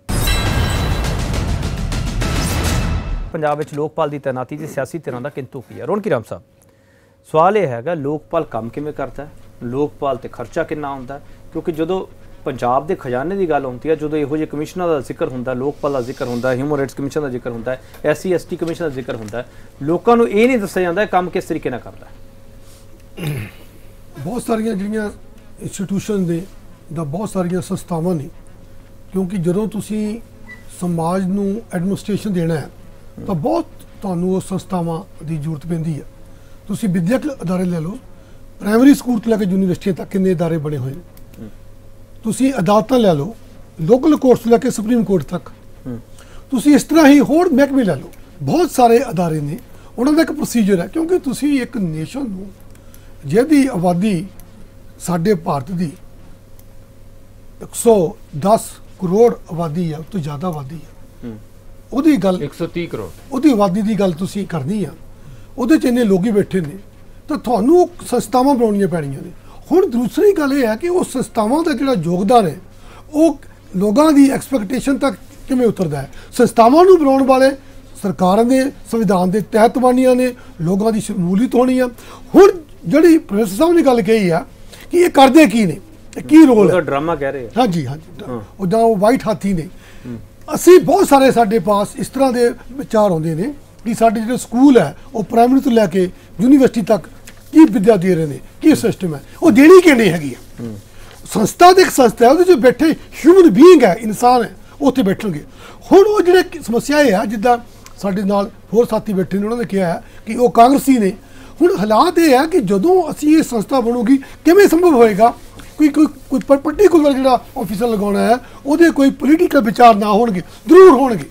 ਪੰਜਾਬ ਵਿੱਚ ਲੋਕਪਾਲ ਦੀ ਤੈਨਾਤੀ ਦੀ ਸਿਆਸੀ ਧਿਰਾਂ ਦਾ ਕਿੰਤੂ ਕੀ ਹੈ। ਰੌਣਕੀ ਰਾਮ ਸਾਹਿਬ, ਸਵਾਲ ਇਹ ਹੈਗਾ ਲੋਕਪਾਲ ਕੰਮ ਕਿਵੇਂ ਕਰਦਾ ਹੈ, ਲੋਕਪਾਲ ਤੇ ਖਰਚਾ ਕਿੰਨਾ ਹੁੰਦਾ ਹੈ, ਕਿਉਂਕਿ ਜਦੋਂ ਪੰਜਾਬ ਦੇ ਖਜ਼ਾਨੇ ਦੀ ਗੱਲ ਹੁੰਦੀ ਹੈ, ਜਦੋਂ ਇਹੋ ਜਿਹੇ ਕਮਿਸ਼ਨਾਂ ਦਾ ਜ਼ਿਕਰ ਹੁੰਦਾ, ਲੋਕਪਾਲ ਦਾ ਜ਼ਿਕਰ ਹੁੰਦਾ, ਹਿਊਮਨ ਰਾਈਟਸ ਕਮਿਸ਼ਨ ਦਾ ਜ਼ਿਕਰ ਹੁੰਦਾ, SC ST ਕਮਿਸ਼ਨ ਦਾ ਜ਼ਿਕਰ ਹੁੰਦਾ, ਲੋਕਾਂ ਨੂੰ ਇਹ ਨਹੀਂ ਦੱਸਿਆ ਜਾਂਦਾ ਕੰਮ ਕਿਸ ਤਰੀਕੇ ਨਾਲ ਕਰਦਾ ਹੈ। ਬਹੁਤ ਸਾਰੀਆਂ ਜਿਹੜੀਆਂ ਇੰਸਟੀਟਿਊਸ਼ਨ ਦੇ ਦਾ ਬਹੁਤ ਸਾਰੀਆਂ ਸੰਸਥਾਵਾਂ ਨੇ, ਕਿਉਂਕਿ ਜਦੋਂ ਤੁਸੀਂ ਸਮਾਜ ਨੂੰ ਐਡਮਿਨਿਸਟ੍ਰੇਸ਼ਨ ਦੇਣਾ ਹੈ ਤਾਂ ਬਹੁਤ ਤੁਹਾਨੂੰ ਉਹ ਸੰਸਥਾਵਾਂ ਦੀ ਜ਼ਰੂਰਤ ਪੈਂਦੀ ਹੈ। ਤੁਸੀਂ ਵਿਦਿਅਕ ਅਦਾਰੇ ਲੈ ਲਓ, ਪ੍ਰਾਇਮਰੀ ਸਕੂਲ ਤੋਂ ਲੈ ਕੇ ਯੂਨੀਵਰਸਿਟੀਆਂ ਤੱਕ ਕਿੰਨੇ ਅਦਾਰੇ ਬਣੇ ਹੋਏ ਨੇ। ਤੁਸੀਂ ਅਦਾਲਤਾਂ ਲੈ ਲਓ, ਲੋਕਲ ਕੋਰਟਸ ਤੋਂ ਲੈ ਕੇ ਸੁਪਰੀਮ ਕੋਰਟ ਤੱਕ। ਤੁਸੀਂ ਇਸ ਤਰ੍ਹਾਂ ਹੀ ਹੋਰ ਮਹਿਕਮੇ ਲੈ ਲਓ, ਬਹੁਤ ਸਾਰੇ ਅਦਾਰੇ ਨੇ, ਉਹਨਾਂ ਦਾ ਇੱਕ ਪ੍ਰੋਸੀਜਰ ਹੈ। ਕਿਉਂਕਿ ਤੁਸੀਂ ਇੱਕ ਨੇਸ਼ਨ ਨੂੰ ਜਿਹਦੀ ਆਬਾਦੀ ਸਾਡੇ ਭਾਰਤ ਦੀ 110 ਕਰੋੜ ਆਬਾਦੀ ਹੈ, ਉਸ ਤੋਂ ਜ਼ਿਆਦਾ ਆਬਾਦੀ ਹੈ, ਉਹਦੀ ਗੱਲ 130 ਕਰੋੜ ਉਹਦੀ ਆਬਾਦੀ ਦੀ ਗੱਲ ਤੁਸੀਂ ਕਰਨੀ ਆ, ਉਹਦੇ 'ਚ ਇੰਨੇ ਲੋਕ ਹੀ ਬੈਠੇ ਨੇ, ਤਾਂ ਤੁਹਾਨੂੰ ਸੰਸਥਾਵਾਂ ਬਣਾਉਣੀਆਂ ਪੈਣੀਆਂ ਨੇ। ਹੁਣ ਦੂਸਰੀ ਗੱਲ ਇਹ ਹੈ ਕਿ ਉਹ ਸੰਸਥਾਵਾਂ ਦਾ ਜਿਹੜਾ ਯੋਗਦਾਨ ਹੈ ਉਹ ਲੋਕਾਂ ਦੀ ਐਕਸਪੈਕਟੇਸ਼ਨ ਤੱਕ ਕਿਵੇਂ ਉਤਰਦਾ ਹੈ। ਸੰਸਥਾਵਾਂ ਨੂੰ ਬਣਾਉਣ ਵਾਲੇ ਸਰਕਾਰਾਂ ਦੇ ਸੰਵਿਧਾਨ ਦੇ ਤਹਿਤ ਬਣਨੀਆਂ ਨੇ, ਲੋਕਾਂ ਦੀ ਸ਼ਮੂਲੀਅਤ ਹੋਣੀ ਆ। ਹੁਣ ਜਿਹੜੀ ਪ੍ਰੋਫੈਸਰ ਸਾਹਿਬ ਨੇ ਗੱਲ ਕਹੀ ਆ ਕਿ ਇਹ ਕਰਦੇ ਕੀ ਨੇ, ਕੀ ਰੋਲ ਹੈ, ਡਰਾਮਾ ਕਹਿ ਰਹੇ। ਹਾਂਜੀ ਉੱਦਾਂ ਉਹ ਵਾਈਟ ਹਾਥੀ ਨੇ। ਅਸੀਂ ਬਹੁਤ ਸਾਰੇ ਸਾਡੇ ਪਾਸ ਇਸ ਤਰ੍ਹਾਂ ਦੇ ਵਿਚਾਰ ਆਉਂਦੇ ਨੇ ਕਿ ਸਾਡੇ ਜਿਹੜੇ ਸਕੂਲ ਹੈ ਉਹ ਪ੍ਰਾਇਮਰੀ ਤੋਂ ਲੈ ਕੇ ਯੂਨੀਵਰਸਿਟੀ ਤੱਕ ਕੀ ਵਿਦਿਆ ਦੇ ਰਹੇ ਨੇ, ਕੀ ਸਿਸਟਮ ਹੈ, ਉਹ ਦੇਣੀ ਕਿ ਨਹੀਂ ਹੈਗੀ ਆ। ਸੰਸਥਾ ਦੇ ਇੱਕ ਸੰਸਥਾ ਹੈ, ਉਹਦੇ 'ਚ ਬੈਠੇ ਹਿਊਮਨ ਬੀਇੰਗ ਹੈ, ਇਨਸਾਨ ਹੈ, ਉੱਥੇ ਬੈਠਣਗੇ। ਹੁਣ ਉਹ ਜਿਹੜੇ ਸਮੱਸਿਆ ਇਹ ਆ, ਜਿੱਦਾਂ ਸਾਡੇ ਨਾਲ ਹੋਰ ਸਾਥੀ ਬੈਠੇ ਨੇ, ਉਹਨਾਂ ਨੇ ਕਿਹਾ ਹੈ ਕਿ ਉਹ ਕਾਂਗਰਸੀ ਨੇ। ਹੁਣ ਹਾਲਾਤ ਇਹ ਹੈ ਕਿ ਜਦੋਂ ਅਸੀਂ ਇਹ ਸੰਸਥਾ ਬਣੂਗੀ ਕਿਵੇਂ ਸੰਭਵ ਹੋਏਗਾ ਕੋਈ ਪਰਟੀਕੂਲਰ ਜਿਹੜਾ ਆਫਿਸਰ ਲਗਾਉਣਾ ਹੈ ਉਹਦੇ ਕੋਈ ਪੋਲੀਟੀਕਲ ਵਿਚਾਰ ਨਾ ਹੋਣਗੇ, ਜ਼ਰੂਰ ਹੋਣਗੇ,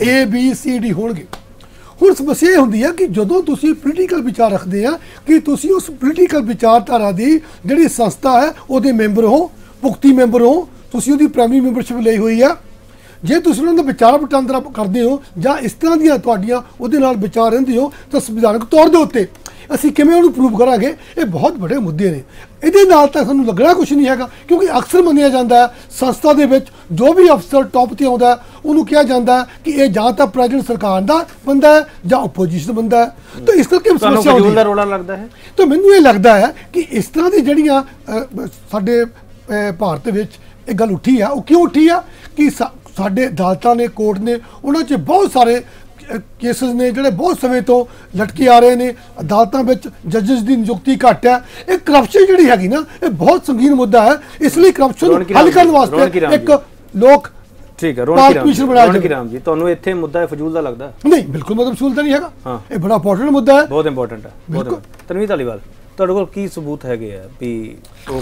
ABCD ਹੋਣਗੇ। ਹੁਣ ਸਮੱਸਿਆ ਇਹ ਹੁੰਦੀ ਹੈ ਕਿ ਜਦੋਂ ਤੁਸੀਂ ਪੋਲੀਟੀਕਲ ਵਿਚਾਰ ਰੱਖਦੇ ਆ ਕਿ ਤੁਸੀਂ ਉਸ ਪੋਲੀਟੀਕਲ ਵਿਚਾਰਧਾਰਾ ਦੀ ਜਿਹੜੀ ਸੰਸਥਾ ਹੈ ਉਹਦੇ ਮੈਂਬਰ ਹੋ, ਭੁਗਤੀ ਮੈਂਬਰ ਹੋ, ਤੁਸੀਂ ਉਹਦੀ ਪ੍ਰਾਇਮਰੀ ਮੈਂਬਰਸ਼ਿਪ ਲਈ ਹੋਈ ਆ। ਜੇ ਤੁਸੀਂ ਉਹਨਾਂ ਦਾ ਵਿਚਾਰ ਵਟਾਂਦਰਾ ਕਰਦੇ ਹੋ ਜਾਂ ਇਸ ਤਰ੍ਹਾਂ ਦੀਆਂ ਤੁਹਾਡੀਆਂ ਉਹਦੇ ਨਾਲ ਵਿਚਾਰ ਰਹਿੰਦੇ ਹੋ ਤਾਂ ਸੰਵਿਧਾਨਕ ਤੌਰ ਦੇ ਉੱਤੇ ਅਸੀਂ ਕਿਵੇਂ ਉਹਨੂੰ ਪ੍ਰੂਵ ਕਰਾਂਗੇ। ਇਹ ਬਹੁਤ ਵੱਡੇ ਮੁੱਦੇ ਨੇ। ਇਹਦੇ ਨਾਲ ਤਾਂ ਸਾਨੂੰ ਲੱਗਣਾ ਕੁਝ ਨਹੀਂ ਹੈਗਾ, ਕਿਉਂਕਿ ਅਕਸਰ ਮੰਨਿਆ ਜਾਂਦਾ ਹੈ ਸੰਸਥਾ ਦੇ ਵਿੱਚ ਜੋ ਵੀ ਅਫਸਰ ਟੌਪ ਤੇ ਆਉਂਦਾ ਉਹਨੂੰ ਕਿਹਾ ਜਾਂਦਾ ਹੈ ਕਿ ਇਹ ਜਾਂ ਤਾਂ ਪ੍ਰੈਜ਼ੀਡੈਂਟ ਸਰਕਾਰ ਦਾ ਬੰਦਾ ਹੈ ਜਾਂ ਆਪੋਜੀਸ਼ਨ ਬੰਦਾ ਹੈ। ਤਾਂ ਇਸ ਕਰਕੇ ਸਮੱਸਿਆ ਹੁੰਦੀ ਹੈ। ਰੌਲਾ ਲੱਗਦਾ ਹੈ ਤਾਂ ਮੈਨੂੰ ਇਹ ਲੱਗਦਾ ਹੈ ਕਿ ਇਸ ਤਰ੍ਹਾਂ ਦੀ ਜਿਹੜੀਆਂ ਸਾਡੇ ਭਾਰਤ ਵਿੱਚ ਇਹ ਗੱਲ ਉੱਠੀ ਆ, ਉਹ ਕਿਉਂ ਉੱਠੀ ਆ ਕਿ ਸਾਡੇ ਅਦਾਲਤਾਂ ਨੇ, ਕੋਰਟ ਨੇ, ਉਹਨਾਂ 'ਚ ਬਹੁਤ ਸਾਰੇ ਕੇਸਿਸ ਨੇ ਜਿਹੜੇ ਬਹੁਤ ਸਮੇਂ ਤੋਂ ਲਟਕੇ ਆ ਰਹੇ ਨੇ। ਅਦਾਲਤਾਂ ਵਿੱਚ ਜੱਜਸ ਦੀ ਨਿਯੁਕਤੀ ਘੱਟ ਹੈ। ਇਹ ਕਰਪਸ਼ਨ ਜਿਹੜੀ ਹੈਗੀ ਨਾ, ਇਹ ਬਹੁਤ ਸੰਗੀਨ ਮੁੱਦਾ ਹੈ। ਇਸ ਲਈ ਕਰਪਸ਼ਨ ਨੂੰ ਹੱਲ ਕਰਨ ਵਾਸਤੇ ਇੱਕ ਲੋਕ ਠੀਕ ਹੈ ਰੌਣਕੀ ਰਾਮ ਜੀ, ਤੁਹਾਨੂੰ ਇੱਥੇ ਮੁੱਦਾ ਫਜ਼ੂਲ ਦਾ ਲੱਗਦਾ? ਨਹੀਂ, ਬਿਲਕੁਲ ਮਤਲਬ ਫਜ਼ੂਲ ਤਾਂ ਨਹੀਂ ਹੈਗਾ। ਇਹ ਬੜਾ ਇੰਪੋਰਟੈਂਟ ਮੁੱਦਾ ਹੈ, ਬਹੁਤ ਇੰਪੋਰਟੈਂਟ ਹੈ। ਤਨਵੀਰ ਧਾਲੀਵਾਲ, ਤੁਹਾਡੇ ਕੋਲ ਕੀ ਸਬੂਤ ਹੈਗੇ ਆ ਵੀ ਉਹ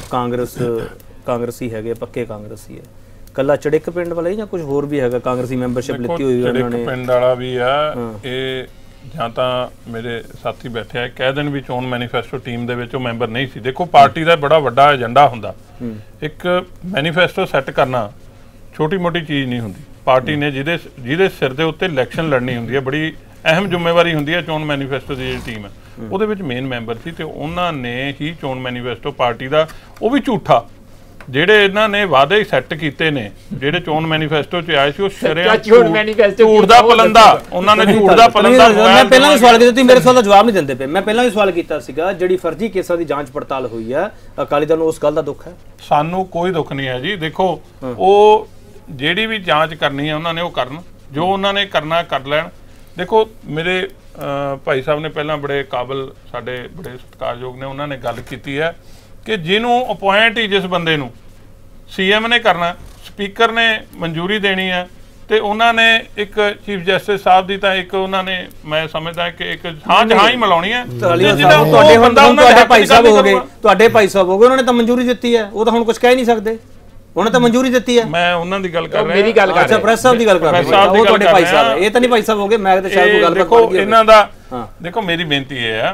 ਕਾਂਗਰਸੀ ਹੈਗੇ, ਪੱਕੇ ਕਾਂਗਰਸੀ ਹੈ? ਕੱਲਾ ਚੜਿੱਕ ਪਿੰਡ ਵਾਲਾ ਹੀ ਜਾਂ ਕੁਝ ਹੋਰ ਵੀ ਹੈਗਾ ਕਾਂਗਰਸੀ ਮੈਂਬਰਸ਼ਿਪ ਲਿੱਤੀ ਹੋਈ ਉਹਨਾਂ ਨੇ? ਪਿੰਡ ਵਾਲਾ ਵੀ ਆ। ਇਹ ਜਾਂ ਤਾਂ ਮੇਰੇ ਸਾਥੀ ਬੈਠੇ ਆ ਕਹਿ ਦੇਣ ਵੀ ਚੋਣ ਮੈਨੀਫੈਸਟੋ ਟੀਮ ਦੇ ਵਿੱਚ ਉਹ ਮੈਂਬਰ ਨਹੀਂ ਸੀ। ਦੇਖੋ ਪਾਰਟੀ ਦਾ ਬੜਾ ਵੱਡਾ ਏਜੰਡਾ ਹੁੰਦਾ, ਇੱਕ ਮੈਨੀਫੈਸਟੋ ਸੈੱਟ ਕਰਨਾ ਛੋਟੀ ਮੋਟੀ ਚੀਜ਼ ਨਹੀਂ ਹੁੰਦੀ। ਪਾਰਟੀ ਨੇ ਜਿਹਦੇ ਸਿਰ ਦੇ ਉੱਤੇ ਇਲੈਕਸ਼ਨ ਲੜਨੀ ਹੁੰਦੀ ਹੈ, ਬੜੀ ਅਹਿਮ ਜ਼ਿੰਮੇਵਾਰੀ ਹੁੰਦੀ ਹੈ। ਚੋਣ ਮੈਨੀਫੈਸਟੋ ਦੀ ਜਿਹੜੀ ਟੀਮ ਹੈ ਉਹਦੇ ਵਿੱਚ ਮੇਨ ਮੈਂਬਰ ਸੀ ਤੇ ਉਹਨਾਂ ਨੇ ਹੀ ਚੋਣ ਮੈਨੀਫੈਸਟੋ ਪਾਰਟੀ ਦਾ, ਉਹ ਵੀ ਝੂਠਾ, ਜਿਹੜੇ ਇਹਨਾਂ ਨੇ ਵਾਅਦੇ ਸੈੱਟ ਕੀਤੇ ਨੇ, ਜਿਹੜੇ ਚੋਣ ਮੈਨੀਫੈਸਟੋ 'ਚ ਆਏ ਸੀ, ਉਹ ਸ਼ਰੇਆਮ ਝੂਠ ਦਾ ਪਲੰਦਾ, ਉਹਨਾਂ ਨੇ ਝੂਠ ਦਾ ਪਲੰਦਾ। ਮੈਂ ਪਹਿਲਾਂ ਵੀ ਸਵਾਲ ਕੀਤਾ, ਤੁਸੀਂ ਮੇਰੇ ਸਵਾਲ ਦਾ ਜਵਾਬ ਨਹੀਂ ਦਿੰਦੇ ਪਏ। ਮੈਂ ਪਹਿਲਾਂ ਵੀ ਸਵਾਲ ਕੀਤਾ ਸੀਗਾ, ਜਿਹੜੀ ਫਰਜ਼ੀ ਕੇਸਾਂ ਦੀ ਜਾਂਚ ਪੜਤਾਲ ਹੋਈ ਹੈ, ਅਕਾਲੀ ਦਲ ਨੂੰ ਉਸ ਗੱਲ ਦਾ ਦੁੱਖ ਹੈ? ਸਾਨੂੰ ਕੋਈ ਦੁੱਖ ਨਹੀਂ ਹੈ ਜੀ। ਦੇਖੋ ਉਹ ਜਿਹੜੀ ਵੀ ਜਾਂਚ ਕਰਨੀ ਹੈ ਉਹਨਾਂ ਨੇ ਉਹ ਕਰਨ, ਜੋ ਉਹਨਾਂ ਨੇ ਕਰਨਾ ਕਰ ਲੈਣ। ਦੇਖੋ ਮੇਰੇ ਭਾਈ ਸਾਹਿਬ ਨੇ ਪਹਿਲਾਂ ਬੜੇ ਕਾਬਲ, ਸਾਡੇ ਬੜੇ ਸਤਿਕਾਰਯੋਗ ਨੇ, ਉਹਨਾਂ ਨੇ ਗੱਲ ਕੀਤੀ ਹੈ ਕਿ ਜਿਹਨੂੰ ਅਪੁਆਇੰਟ ਹੀ ਜਿਸ ਬੰਦੇ ਨੂੰ ਸੀਐਮ ਨੇ ਕਰਨਾ, ਸਪੀਕਰ ਨੇ ਮਨਜ਼ੂਰੀ ਦੇਣੀ ਹੈ ਤੇ ਉਹਨਾਂ ਨੇ ਇੱਕ ਚੀਫ ਜਸਟਿਸ ਸਾਹਿਬ ਦੀ ਤਾਂ ਇੱਕ ਉਹਨਾਂ ਨੇ ਮੈਂ ਸਮਝਦਾ ਕਿ ਇੱਕ ਹਾਂ ਹੀ ਮਿਲਾਉਣੀ ਹੈ। ਤੁਹਾਡੇ ਭਾਈ ਸਾਹਿਬ ਹੋ ਗਏ, ਉਹਨਾਂ ਨੇ ਤਾਂ ਮਨਜ਼ੂਰੀ ਦਿੱਤੀ ਹੈ, ਉਹ ਤਾਂ ਹੁਣ ਕੁਝ ਕਹਿ ਨਹੀਂ ਸਕਦੇ, ਉਹਨੇ ਤਾਂ ਮਨਜ਼ੂਰੀ ਦਿੱਤੀ ਹੈ। ਮੈਂ ਉਹਨਾਂ ਦੀ ਗੱਲ ਕਰ ਰਿਹਾ, ਮੇਰੀ ਗੱਲ ਕਰ ਅੱਛਾ ਪ੍ਰੈਸ ਸਾਹਿਬ ਦੀ ਗੱਲ ਕਰ ਰਿਹਾ, ਉਹ ਤੁਹਾਡੇ ਭਾਈ ਸਾਹਿਬ, ਇਹ ਤਾਂ ਨਹੀਂ ਭਾਈ ਸਾਹਿਬ ਹੋ ਗਏ, ਮੈਂ ਤਾਂ ਸ਼ਾਇਦ ਕੋਈ ਗੱਲ ਦੇਖੋ ਇਹਨਾਂ ਦਾ ਦੇਖੋ ਮੇਰੀ ਬੇਨਤੀ ਇਹ ਹੈ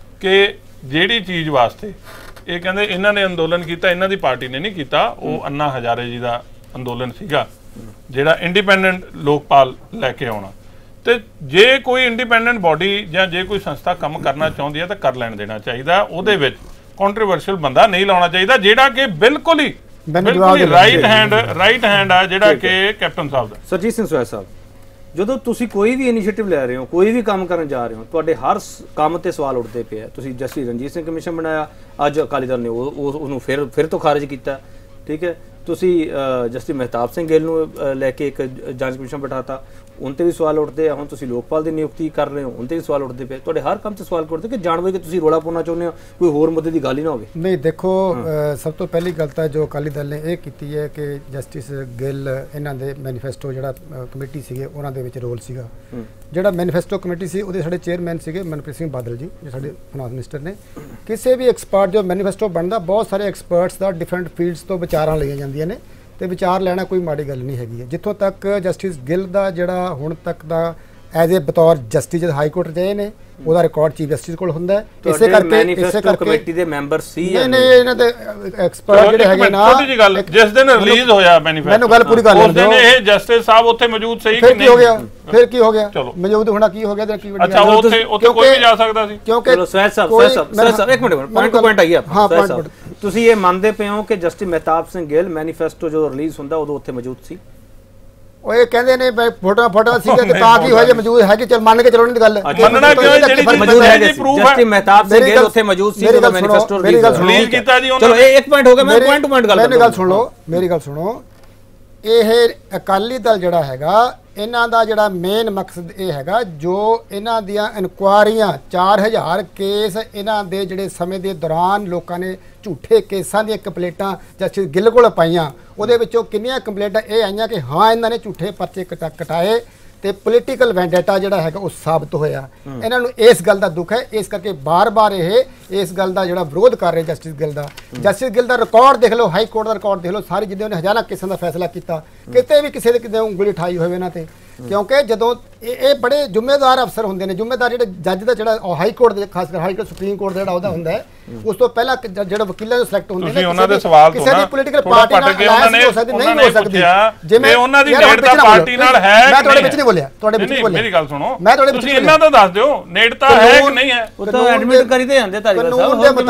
ਕਿ ਜਿਹੜੀ ਚੀਜ਼ ਵਾਸਤੇ ਇਹ ਕਹਿੰਦੇ ਇਹਨਾਂ ਨੇ ਅੰਦੋਲਨ ਕੀਤਾ, ਇਹਨਾਂ ਦੀ ਪਾਰਟੀ ਨੇ ਨਹੀਂ ਕੀਤਾ, ਉਹ ਅੰਨਾ ਹਜ਼ਾਰੇ ਜੀ ਦਾ ਅੰਦੋਲਨ ਸੀਗਾ ਜਿਹੜਾ ਇੰਡੀਪੈਂਡੈਂਟ ਲੋਕਪਾਲ ਲੈ ਕੇ ਆਉਣਾ। ਤੇ ਜੇ ਕੋਈ ਇੰਡੀਪੈਂਡੈਂਟ ਬਾਡੀ ਜਾਂ ਜੇ ਕੋਈ ਸੰਸਥਾ ਕੰਮ ਕਰਨਾ ਚਾਹੁੰਦੀ ਹੈ ਤਾਂ ਕਰ ਲੈਣ ਦੇਣਾ ਚਾਹੀਦਾ, ਉਹਦੇ ਵਿੱਚ ਕੰਟਰੋਵਰਸ਼ੀਅਲ ਬੰਦਾ ਨਹੀਂ ਲਾਉਣਾ ਚਾਹੀਦਾ ਜਿਹੜਾ ਕਿ ਬਿਲਕੁਲ ਹੀ ਰਾਈਟ ਹੈਂਡ ਆ ਜਿਹੜਾ ਕਿ ਕੈਪਟਨ ਸਾਹਿਬ ਦਾ। ਸਰਜੀਤ ਸਿੰਘ ਸੋਇਆ ਸਾਹਿਬ, ਜਦੋਂ ਤੁਸੀਂ ਕੋਈ ਵੀ ਇਨੀਸ਼ੀਏਟਿਵ ਲੈ ਰਹੇ ਹੋ, ਕੋਈ ਵੀ ਕੰਮ ਕਰਨ ਜਾ ਰਹੇ ਹੋ, ਤੁਹਾਡੇ ਹਰ ਕੰਮ ਤੇ ਸਵਾਲ ਉੱਠਦੇ ਪਏ ਆ। ਤੁਸੀਂ ਜਸਟਿਸ ਰਣਜੀਤ ਸਿੰਘ ਕਮਿਸ਼ਨ ਬਣਾਇਆ, ਅੱਜ ਅਕਾਲੀ ਦਲ ਨੇ ਉਹਨੂੰ ਫਿਰ ਤੋਂ ਖਾਰਿਜ ਕੀਤਾ, ਠੀਕ ਹੈ। ਤੁਸੀਂ ਜਸਟਿਸ ਮਹਿਤਾਬ ਸਿੰਘ ਗਿੱਲ ਨੂੰ ਲੈ ਕੇ ਇੱਕ ਜਾਂਚ ਕਮਿਸ਼ਨ ਬਿਠਾਤਾ, उन ते भी सवाल उठते हैं। हुण तुसीं लोकपाल दी नियुक्ति कर रहे हो, उन ते भी सवाल उठते पे, तुहाडे हर काम ते सवाल उठते कि जानबूझ के तुसीं रोला पाउणा चाहुंदे हो, कोई होर मुद्दे दी गल ही ना होवे। नहीं देखो सब तो पहली गल तां जो अकाली दल ने ये कीती है कि जस्टिस गिल इन्हां दे मैनीफेस्टो जिहड़ा कमेटी सीगे उन्हां दे विच रोल सीगा, जिहड़ा मैनीफेस्टो कमेटी सी उहदे साडे चेयरमैन सीगे मनप्रीत सिंह बादल जी जो साडे फाइनेंस मिनिस्टर ने। किसी भी एक्सपर्ट जो मैनीफेस्टो बनदा बहुत सारे एक्सपर्ट्स दा डिफरेंट फील्ड्स तो विचारां लईआं जांदियां ने ਤੇ ਵਿਚਾਰ ਲੈਣਾ ਕੋਈ ਮਾੜੀ ਗੱਲ ਨਹੀਂ ਹੈਗੀ ਹੈ। ਜਿੱਥੋਂ ਤੱਕ ਜਸਟਿਸ ਗਿੱਲ ਦਾ ਜਿਹੜਾ ਹੁਣ ਤੱਕ ਦਾ ਐਜ਼ ਏ ਬਤੌਰ ਜਸਟਿਸ ਜਦ ਹਾਈ ਕੋਰਟ ਗਏ ਨੇ ਉਹਦਾ ਰਿਕਾਰਡ ਚੀਫ ਜਸਟਿਸ ਕੋਲ ਹੁੰਦਾ ਹੈ। ਇਸੇ ਕਰਕੇ ਕਮੇਟੀ ਦੇ ਮੈਂਬਰ ਸੀ ਨਹੀਂ ਇਹਨਾਂ ਦੇ ਐਕਸਪਰਟ ਜਿਹੜੇ ਹੈਗੇ ਨਾ, ਛੋਟੀ ਗੱਲ ਜਿਸ ਦਿਨ ਰਿਲੀਜ਼ ਹੋਇਆ ਮੈਨੀਫੈਸਟੋ ਮੈਨੂੰ ਗੱਲ ਪੂਰੀ ਕਰ ਲੈਣ ਦਿਓ, ਉਸ ਦਿਨ ਇਹ ਜਸਟਿਸ ਸਾਹਿਬ ਉੱਥੇ ਮੌਜੂਦ ਸਹੀ ਕਿ ਨਹੀਂ? ਫਿਰ ਕੀ ਹੋ ਗਿਆ ਮੌਜੂਦ ਹੋਣਾ ਕੀ ਹੋ ਗਿਆ ਤੇ ਕੀ ਵੱਡੀ ਅੱਛਾ ਉੱਥੇ ਕੋਈ ਵੀ ਜਾ ਸਕਦਾ ਸੀ ਕਿਉਂਕਿ ਚਲੋ ਸਵੈਤ ਸਾਹਿਬ ਇੱਕ ਮਿੰਟ ਪੁਆਇੰਟ ਟੂ ਪੁਆਇੰਟ ਆਈਏ ਆਪਾਂ। ਸਵੈਤ ਸਾਹਿਬ ਤੁਸੀਂ ਇਹ ਮੰਨਦੇ ਪਏ ਹੋ ਕਿ ਜਸਟਿਸ ਮਹਿਤਾਬ ਸਿੰਘ ਗਿੱਲ ਮੈਨੀਫੈਸਟੋ ਜਦੋਂ ਰਿਲੀਜ਼ ਹੁੰਦਾ ਉਦੋਂ ਉੱਥੇ ਮੌਜੂਦ ਸੀ? ਉਹ ਇਹ ਕਹਿੰਦੇ ਨੇ ਫੋਟੋ ਸੀਗੇ ਕਿ ਤਾਂ ਕੀ ਹੋਇਆ ਜੇ ਮੌਜੂਦ ਹੈ ਕਿ ਚਲ ਮੰਨ ਕੇ ਚਲੋ ਨਹੀਂ ਗੱਲ ਮੰਨਣਾ ਕਿਉਂ ਜਿਹੜੀ ਮੌਜੂਦ ਹੈ ਜਸਟਿਸ ਮਹਿਤਾਬ ਸਿੰਘ ਗਿੱਲ ਉੱਥੇ ਮੌਜੂਦ ਸੀ ਜਦੋਂ ਮੈਨੀਫੈਸਟੋ ਰਿਲੀਜ਼ ਕੀਤਾ ਜੀ। ਚਲੋ ਇਹ ਇੱਕ ਪੁਆਇੰਟ ਹੋ ਗਿਆ, ਮੈਂ ਪੁਆਇੰਟ ਟੂ ਪੁਆਇੰਟ ਗੱਲ ਸੁਣ ਲਓ, ਮੇਰੀ ਗੱਲ ਸੁਣੋ। ਇਹ ਅਕਾਲੀ ਦਲ ਜਿਹੜਾ ਹੈਗਾ ਇਹਨਾਂ ਦਾ ਜਿਹੜਾ ਮੇਨ ਮਕਸਦ ਇਹ ਹੈਗਾ ਜੋ ਇਹਨਾਂ ਦੀਆਂ ਇਨਕੁਆਰੀਆਂ 4000 ਕੇਸ ਇਹਨਾਂ ਦੇ ਜਿਹੜੇ ਸਮੇਂ ਦੇ ਦੌਰਾਨ ਲੋਕਾਂ ਨੇ ਝੂਠੇ ਕੇਸਾਂ ਦੀਆਂ ਕੰਪਲੇਂਟਾਂ ਜਸਟਿਸ ਗਿੱਲ ਕੋਲ ਪਾਈਆਂ, ਉਹਦੇ ਵਿੱਚੋਂ ਕਿੰਨੀਆਂ ਕੰਪਲੇਂਟਾਂ ਇਹ ਆਈਆਂ ਕਿ ਹਾਂ ਇਹਨਾਂ ਨੇ ਝੂਠੇ ਪਰਚੇ ਕਟਾਏ ਤੇ ਪੋਲੀਟੀਕਲ ਵੈਂਡੇਟਾ ਜਿਹੜਾ ਹੈਗਾ ਉਹ ਸਾਬਤ ਹੋਇਆ। ਇਹਨਾਂ ਨੂੰ ਇਸ ਗੱਲ ਦਾ ਦੁੱਖ ਹੈ, ਇਸ ਕਰਕੇ ਬਾਰ-ਬਾਰ ਇਹ ਇਸ ਗੱਲ ਦਾ ਜਿਹੜਾ ਵਿਰੋਧ ਕਰ ਰਹੇ ਜਸਟਿਸ ਗਿੱਲ ਦਾ। ਜਸਟਿਸ ਗਿੱਲ ਦਾ ਰਿਕਾਰਡ ਦੇਖ ਲਓ, ਹਾਈ ਕੋਰਟ ਦਾ ਰਿਕਾਰਡ ਦੇਖ ਲਓ, ਸਾਰੀ ਜਿੱਦਾਂ ਉਹਨੇ ਹਜ਼ਾਰਾਂ ਕੇਸਾਂ ਦਾ ਫੈਸਲਾ ਕੀਤਾ, ਕਿਤੇ ਵੀ ਕਿਸੇ ਦੇ ਕਿਤੇ ਉਂਗਲੀ ਠਾਈ ਹੋਵੇ ਇਹਨਾਂ ਤੇ। ਕਿਉਂਕਿ ਜਦੋਂ ਇਹ ਬੜੇ ਜ਼ਿੰਮੇਦਾਰ ਅਫਸਰ ਹੁੰਦੇ ਨੇ, ਜ਼ਿੰਮੇਦਾਰ ਜਿਹੜੇ ਜੱਜ ਦਾ ਜਿਹੜਾ ਹਾਈ ਕੋਰਟ ਦੇ ਖਾਸ ਕਰ ਹਾਈ ਕੋਰਟ ਸੁਪਰੀਮ ਕੋਰਟ ਦਾ ਜਿਹੜਾ ਉਹਦਾ ਹੁੰਦਾ ਹੈ, ਉਸ ਤੋਂ ਪਹਿਲਾਂ ਜਿਹੜਾ ਵਕੀਲਾਂ ਦੇ ਸਿਲੈਕਟ ਹੁੰਦੇ ਨੇ ਉਹਨਾਂ ਦੇ ਸਵਾਲ ਤੋਂ ਕਿਸੇ ਦੀ ਪੋਲੀਟੀਕਲ ਪਾਰਟੀ ਨਾਲ ਅਲਾਈਅੰਸ ਹੋ ਸਕਦੀ ਨਹੀਂ ਹੋ ਸਕਦੀ, ਜਿਵੇਂ ਉਹਨਾਂ ਦੀ ਨੇੜਤਾ ਪਾਰਟੀ ਨਾਲ ਹੈ। ਮੈਂ ਤੁਹਾਡੇ ਵਿੱਚ ਨਹੀਂ ਬੋਲਿਆ, ਤੁਹਾਡੇ ਵਿੱਚ ਨਹੀਂ ਬੋਲਿਆ, ਮੇਰੀ ਗੱਲ ਸੁਣੋ, ਮੈਂ ਤੁਹਾਡੇ ਵਿੱਚ ਤੁਸੀਂ ਇਹਨਾਂ ਦਾ ਦੱਸ ਦਿਓ ਨੇੜਤਾ ਹੈ ਕਿ ਨਹੀਂ ਹੈ। ਉਹ ਤਾਂ ਐਡਮਿਟ ਕਰੀ ਤੇ ਜਾਂਦੇ ਧਾਰੀਵਾਲ ਸਾਹਿਬ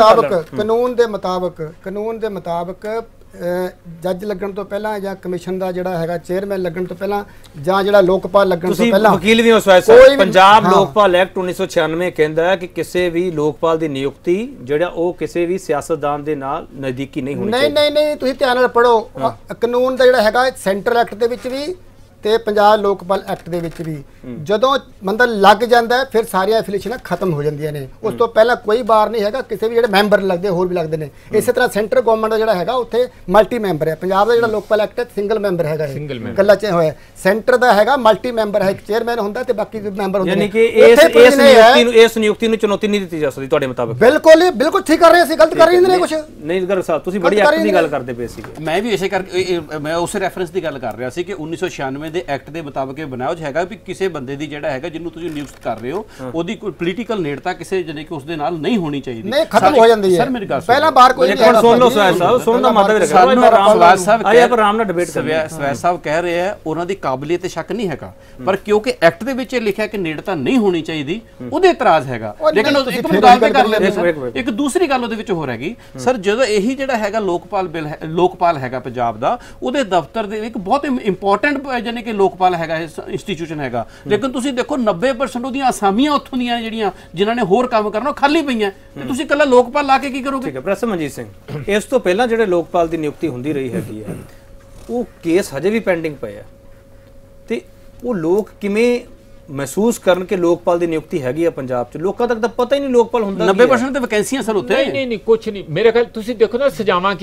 ਕਾਨੂੰਨ ਦੇ ਮੁਤਾਬਕ ਜੱਜ ਲੱਗਣ ਤੋਂ ਪਹਿਲਾਂ ਜਾਂ ਕਮਿਸ਼ਨ ਦਾ ਜਿਹੜਾ ਹੈਗਾ ਚੇਅਰਮੈਨ ਲੱਗਣ ਤੋਂ ਪਹਿਲਾਂ ਜਾਂ ਜਿਹੜਾ ਲੋਕਪਾਲ ਲੱਗਣ ਤੋਂ ਪਹਿਲਾਂ ਵਕੀਲ ਵੀ ਹੋ ਸਵੈ ਪੰਜਾਬ ਲੋਕਪਾਲ ਐਕਟ 1996 ਕਹਿੰਦਾ ਹੈ ਕਿ ਕਿਸੇ ਵੀ ਲੋਕਪਾਲ ਦੀ ਨਿਯੁਕਤੀ ਜਿਹੜਾ ਉਹ ਕਿਸੇ ਵੀ ਸਿਆਸਤਦਾਨ ਦੇ ਨਾਲ ਨਜ਼ਦੀਕੀ ਨਹੀਂ ਹੋਣੀ ਚਾਹੀਦੀ। ਨਹੀਂ ਤੁਸੀਂ ਧਿਆਨ ਨਾਲ ਪੜੋ, ਕਾਨੂੰਨ ਦਾ ਜਿਹੜਾ ਹੈਗਾ ਸੈਂਟਰਲ ਐਕਟ ਦੇ ਵਿੱਚ ਵੀ ਤੇ ਪੰਜਾਬ ਲੋਕਪਾਲ ਐਕਟ ਦੇ ਵਿੱਚ ਵੀ ਜਦੋਂ ਬੰਦਾ ਲੱਗ ਜਾਂਦਾ ਹੈ ਫਿਰ ਸਾਰੀਆਂ ਐਫੀਲੀਏਸ਼ਨਾਂ ਖਤਮ ਹੋ ਜਾਂਦੀਆਂ ਨੇ। ਉਸ ਤੋਂ ਪਹਿਲਾਂ ਕੋਈ ਬਾਰ ਨਹੀਂ ਹੈਗਾ, ਕਿਸੇ ਵੀ ਜਿਹੜੇ ਮੈਂਬਰ ਲੱਗਦੇ ਹੋਰ ਵੀ ਲੱਗਦੇ ਨੇ। ਇਸੇ ਤਰ੍ਹਾਂ ਸੈਂਟਰ ਗਵਰਨਮੈਂਟ ਦਾ ਜਿਹੜਾ ਹੈਗਾ ਉੱਥੇ ਮਲਟੀ ਮੈਂਬਰ ਹੈ। ਪੰਜਾਬ ਦਾ ਜਿਹੜਾ ਲੋਕਪਾਲ ਐਕਟ ਹੈ ਸਿੰਗਲ ਮੈਂਬਰ ਹੈਗਾ, ਇਕੱਲਾ ਚ ਹੋਇਆ। ਸੈਂਟਰ ਦਾ ਹੈਗਾ ਮਲਟੀ ਮੈਂਬਰ ਹੈ, ਇੱਕ ਚੇਅਰਮੈਨ ਹੁੰਦਾ ਤੇ ਬਾਕੀ ਮੈਂਬਰ ਹੁੰਦੇ ਨੇ। ਯਾਨੀ ਕਿ ਇਸ ਨਿਯੁਕਤੀ ਨੂੰ ਚੁਣੌਤੀ ਨਹੀਂ ਦਿੱਤੀ ਜਾ ਸਕਦੀ ਤੁਹਾਡੇ ਮੁਤਾਬਕ? ਬਿਲਕੁਲ ਠੀਕ ਕਰ ਰਹੇ ਅਸੀਂ, ਗਲਤ ਕਰ ਰਹੇ ਨੇ ਕੁਝ ਨਹੀਂ। ਗਰ ਸਾਹਿਬ ਤੁਸੀਂ ਬੜੀ ਐਕਟ ਦੀ ਗੱਲ ਕਰਦੇ ਪਏ ਸੀਗੇ, ਮੈਂ ਵੀ ਇਸੇ ਕਰਕੇ ਮੈਂ ਉਸੇ ਰੈਫਰੈਂਸ ਦੀ ਗੱਲ ਕਰ ਰਿਹਾ ਸੀ ਕਿ 1996 ਦੇ ਐਕਟ ਦੇ ਮੁਤਾਬਕ ਇਹ ਬਣਾਇਆ ਹੈਗਾ ਵੀ ਕਿਸੇ ਬੰਦੇ ਦੀ ਜਿਹੜਾ ਹੈਗਾ ਜਿਹਨੂੰ ਤੁਸੀਂ ਨਿਯੁਕਤ ਕਰ ਰਹੇ ਹੋ ਉਹਦੀ ਕੋਈ ਪੋਲੀਟੀਕਲ ਨੇੜਤਾ ਕਿਸੇ ਜਾਨੀ ਕਿ ਉਸ ਦੇ ਨਾਲ ਨਹੀਂ ਹੋਣੀ ਚਾਹੀਦੀ। ਨਹੀਂ ਖਤਮ ਹੋ ਜਾਂਦੀ ਹੈ ਸਰ, ਮੇਰੀ ਗੱਲ ਪਹਿਲਾਂ ਬਾਹਰ ਕੋਈ ਨਹੀਂ ਹੈ। ਸੁਣ ਲਓ ਸਵੈਤ ਸਾਹਿਬ, ਸੁਣ ਦਾ ਮਤਲਬ ਰੱਖੋ। ਸਵੈਤ ਸਾਹਿਬ ਆਇਆ ਪਰ ਆਰਾਮ ਨਾਲ ਡਿਬੇਟ ਕਰ ਰਹੇ। ਸਵੈਤ ਸਾਹਿਬ ਕਹਿ ਰਹੇ ਆ ਉਹਨਾਂ ਦੀ ਕਾਬਲੀਅਤ ਤੇ ਸ਼ੱਕ ਨਹੀਂ ਹੈਗਾ, ਪਰ ਕਿਉਂਕਿ ਐਕਟ ਦੇ ਵਿੱਚ ਇਹ ਲਿਖਿਆ ਕਿ ਨੇੜਤਾ ਨਹੀਂ ਹੋਣੀ ਚਾਹੀਦੀ ਉਹਦੇ ਇਤਰਾਜ਼ ਹੈਗਾ। ਲੇਕਿਨ ਇੱਕ ਗੱਲ ਤੇ ਕਰ ਲੈਂਦੇ ਸਰ, ਇੱਕ ਦੂਸਰੀ ਗੱਲ ਉਹਦੇ ਵਿੱਚ ਹੋਰ ਹੈਗੀ ਸਰ, ਜਦੋਂ ਇਹੀ ਜਿਹੜਾ ਹੈਗਾ ਲੋਕਪਾਲ ਬਿੱਲ ਲੋਕਪਾਲ ਹੈਗਾ ਪੰਜਾਬ ਦਾ, ਉਹਦੇ ਦਫ਼ਤਰ ਦੇ ਇੱਕ ਬਹੁਤ ਇੰਪੋਰਟੈਂਟ ਜਾਨੀ ਕਿ ਲੋਕਪਾਲ ਹੈਗਾ ਇੰਸਟੀਟਿਊਸ਼ਨ ਹੈਗਾ, ਲੇਕਿਨ ਤੁਸੀਂ ਦੇਖੋ 90% ਉਹਦੀਆਂ ਅਸਾਮੀਆਂ ਉੱਥੋਂ ਦੀਆਂ ਜਿਹੜੀਆਂ ਜਿਨ੍ਹਾਂ ਨੇ ਹੋਰ ਕੰਮ ਕਰਨਾ ਉਹ ਖਾਲੀ ਪਈਆਂ ਤੇ ਤੁਸੀਂ ਇਕੱਲਾ ਲੋਕਪਾਲ ਲਾ ਕੇ ਕੀ ਕਰੋਗੇ? ਠੀਕ ਹੈ ਪ੍ਰੋਫੈਸਰ ਮਨਜੀਤ ਸਿੰਘ, ਇਸ ਤੋਂ ਪਹਿਲਾਂ ਜਿਹੜੇ ਲੋਕਪਾਲ ਦੀ ਨਿਯੁਕਤੀ ਹੁੰਦੀ ਰਹੀ ਹੈਗੀ ਹੈ ਉਹ ਕੇਸ ਹਜੇ ਵੀ ਪੈਂਡਿੰਗ ਪਏ ਆ ਤੇ ਉਹ ਲੋਕ ਕਿਵੇਂ ਮਹਿਸੂਸ ਕਰਨ ਕਿ ਲੋਕਪਾਲ ਦੀ ਨਿਯੁਕਤੀ ਹੈਗੀ ਆ ਪੰਜਾਬ 'ਚ? ਲੋਕਾਂ ਤੱਕ ਤਾਂ ਪਤਾ ਹੀ ਨਹੀਂ ਲੋਕਪਾਲ ਹੁੰਦਾ। 90% ਤੇ ਵੈਕੈਂਸੀਆਂ ਸਰ ਉੱਤੇ ਨਹੀਂ ਕੁਝ ਨਹੀਂ। ਮੇਰੇ ਖਿਆਲ ਤੁਸੀਂ ਦੇਖੋ ਨਾ ਸਜ਼ਾਵਾਂ ਕੀ ਹੈ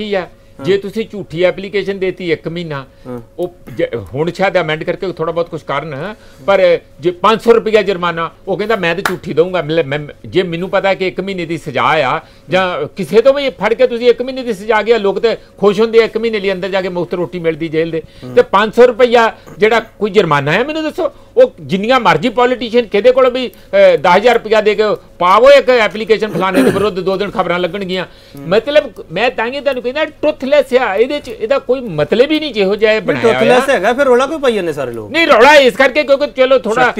ਜੇ ਤੁਸੀਂ ਝੂਠੀ ਐਪਲੀਕੇਸ਼ਨ ਦੇਤੀ 1 ਮਹੀਨਾ, ਉਹ ਹੁਣ ਸ਼ਾਇਦ ਅਮੈਂਡ ਕਰਕੇ ਥੋੜਾ ਬਹੁਤ ਕੁਝ ਕਰਨ, ਪਰ ਜੇ 500 ਰੁਪਇਆ ਜੁਰਮਾਨਾ, ਉਹ ਕਹਿੰਦਾ ਮੈਂ ਤਾਂ ਝੂਠੀ ਦਊਂਗਾ। ਜੇ ਮੈਨੂੰ ਪਤਾ ਕਿ 1 ਮਹੀਨੇ ਦੀ ਸਜ਼ਾ ਆ, ਜਾਂ ਕਿਸੇ ਤੋਂ ਵੀ ਫੜ ਕੇ ਤੁਸੀਂ 1 ਮਹੀਨੇ ਦੀ ਸਜ਼ਾ ਗਿਆ, ਲੋਕ ਤੇ ਖੁਸ਼ ਹੁੰਦੇ 1 ਮਹੀਨੇ ਲਈ ਅੰਦਰ ਜਾ ਕੇ ਮੁਫਤ ਰੋਟੀ ਮਿਲਦੀ ਜੇਲ੍ਹ ਦੇ, ਤੇ 500 ਰੁਪਇਆ ਜਿਹੜਾ ਕੋਈ ਜੁਰਮਾਨਾ ਹੈ, ਮੈਨੂੰ ਦੱਸੋ। ਉਹ ਜਿੰਨੀਆਂ ਮਰਜ਼ੀ ਪੋਲੀਟੀਸ਼ੀਅਨ ਕਿਹਦੇ ਕੋਲ ਵੀ 10,000 ਰੁਪਇਆ ਦੇ ਕੇ ਪਾਵੋ ਇੱਕ ਐਪਲੀਕੇਸ਼ਨ ਫਲਾਣੇ ਦੇ ਵਿਰੁੱਧ 2 ਦਿਨ ਖਬਰਾਂ ਲੱਗਣਗੀਆਂ। ਮਤਲਬ ਮੈਂ ਤਾਂ ਹੀ ਤੁਹਾਨੂੰ ਕਹਿੰਦਾ ਟਰੁਥਲੈਸ ਆ, ਇਹਦਾ ਕੋਈ ਮਤਲਬ ਹੀ ਨਹੀਂ ਜਿਹੋ ਜਿਹਾ ਬਣਾਇਆ ਟਰੁਥਲੈਸ ਹੈਗਾ। ਫਿਰ ਰੌਲਾ ਕਿਉਂ ਪਾਈ ਜਾਂਦੇ ਸਾਰੇ ਲੋਕ? ਨਹੀਂ, ਰੌਲਾ ਇਸ ਕਰਕੇ ਕਿਉਂਕਿ ਚਲੋ ਥੋੜਾ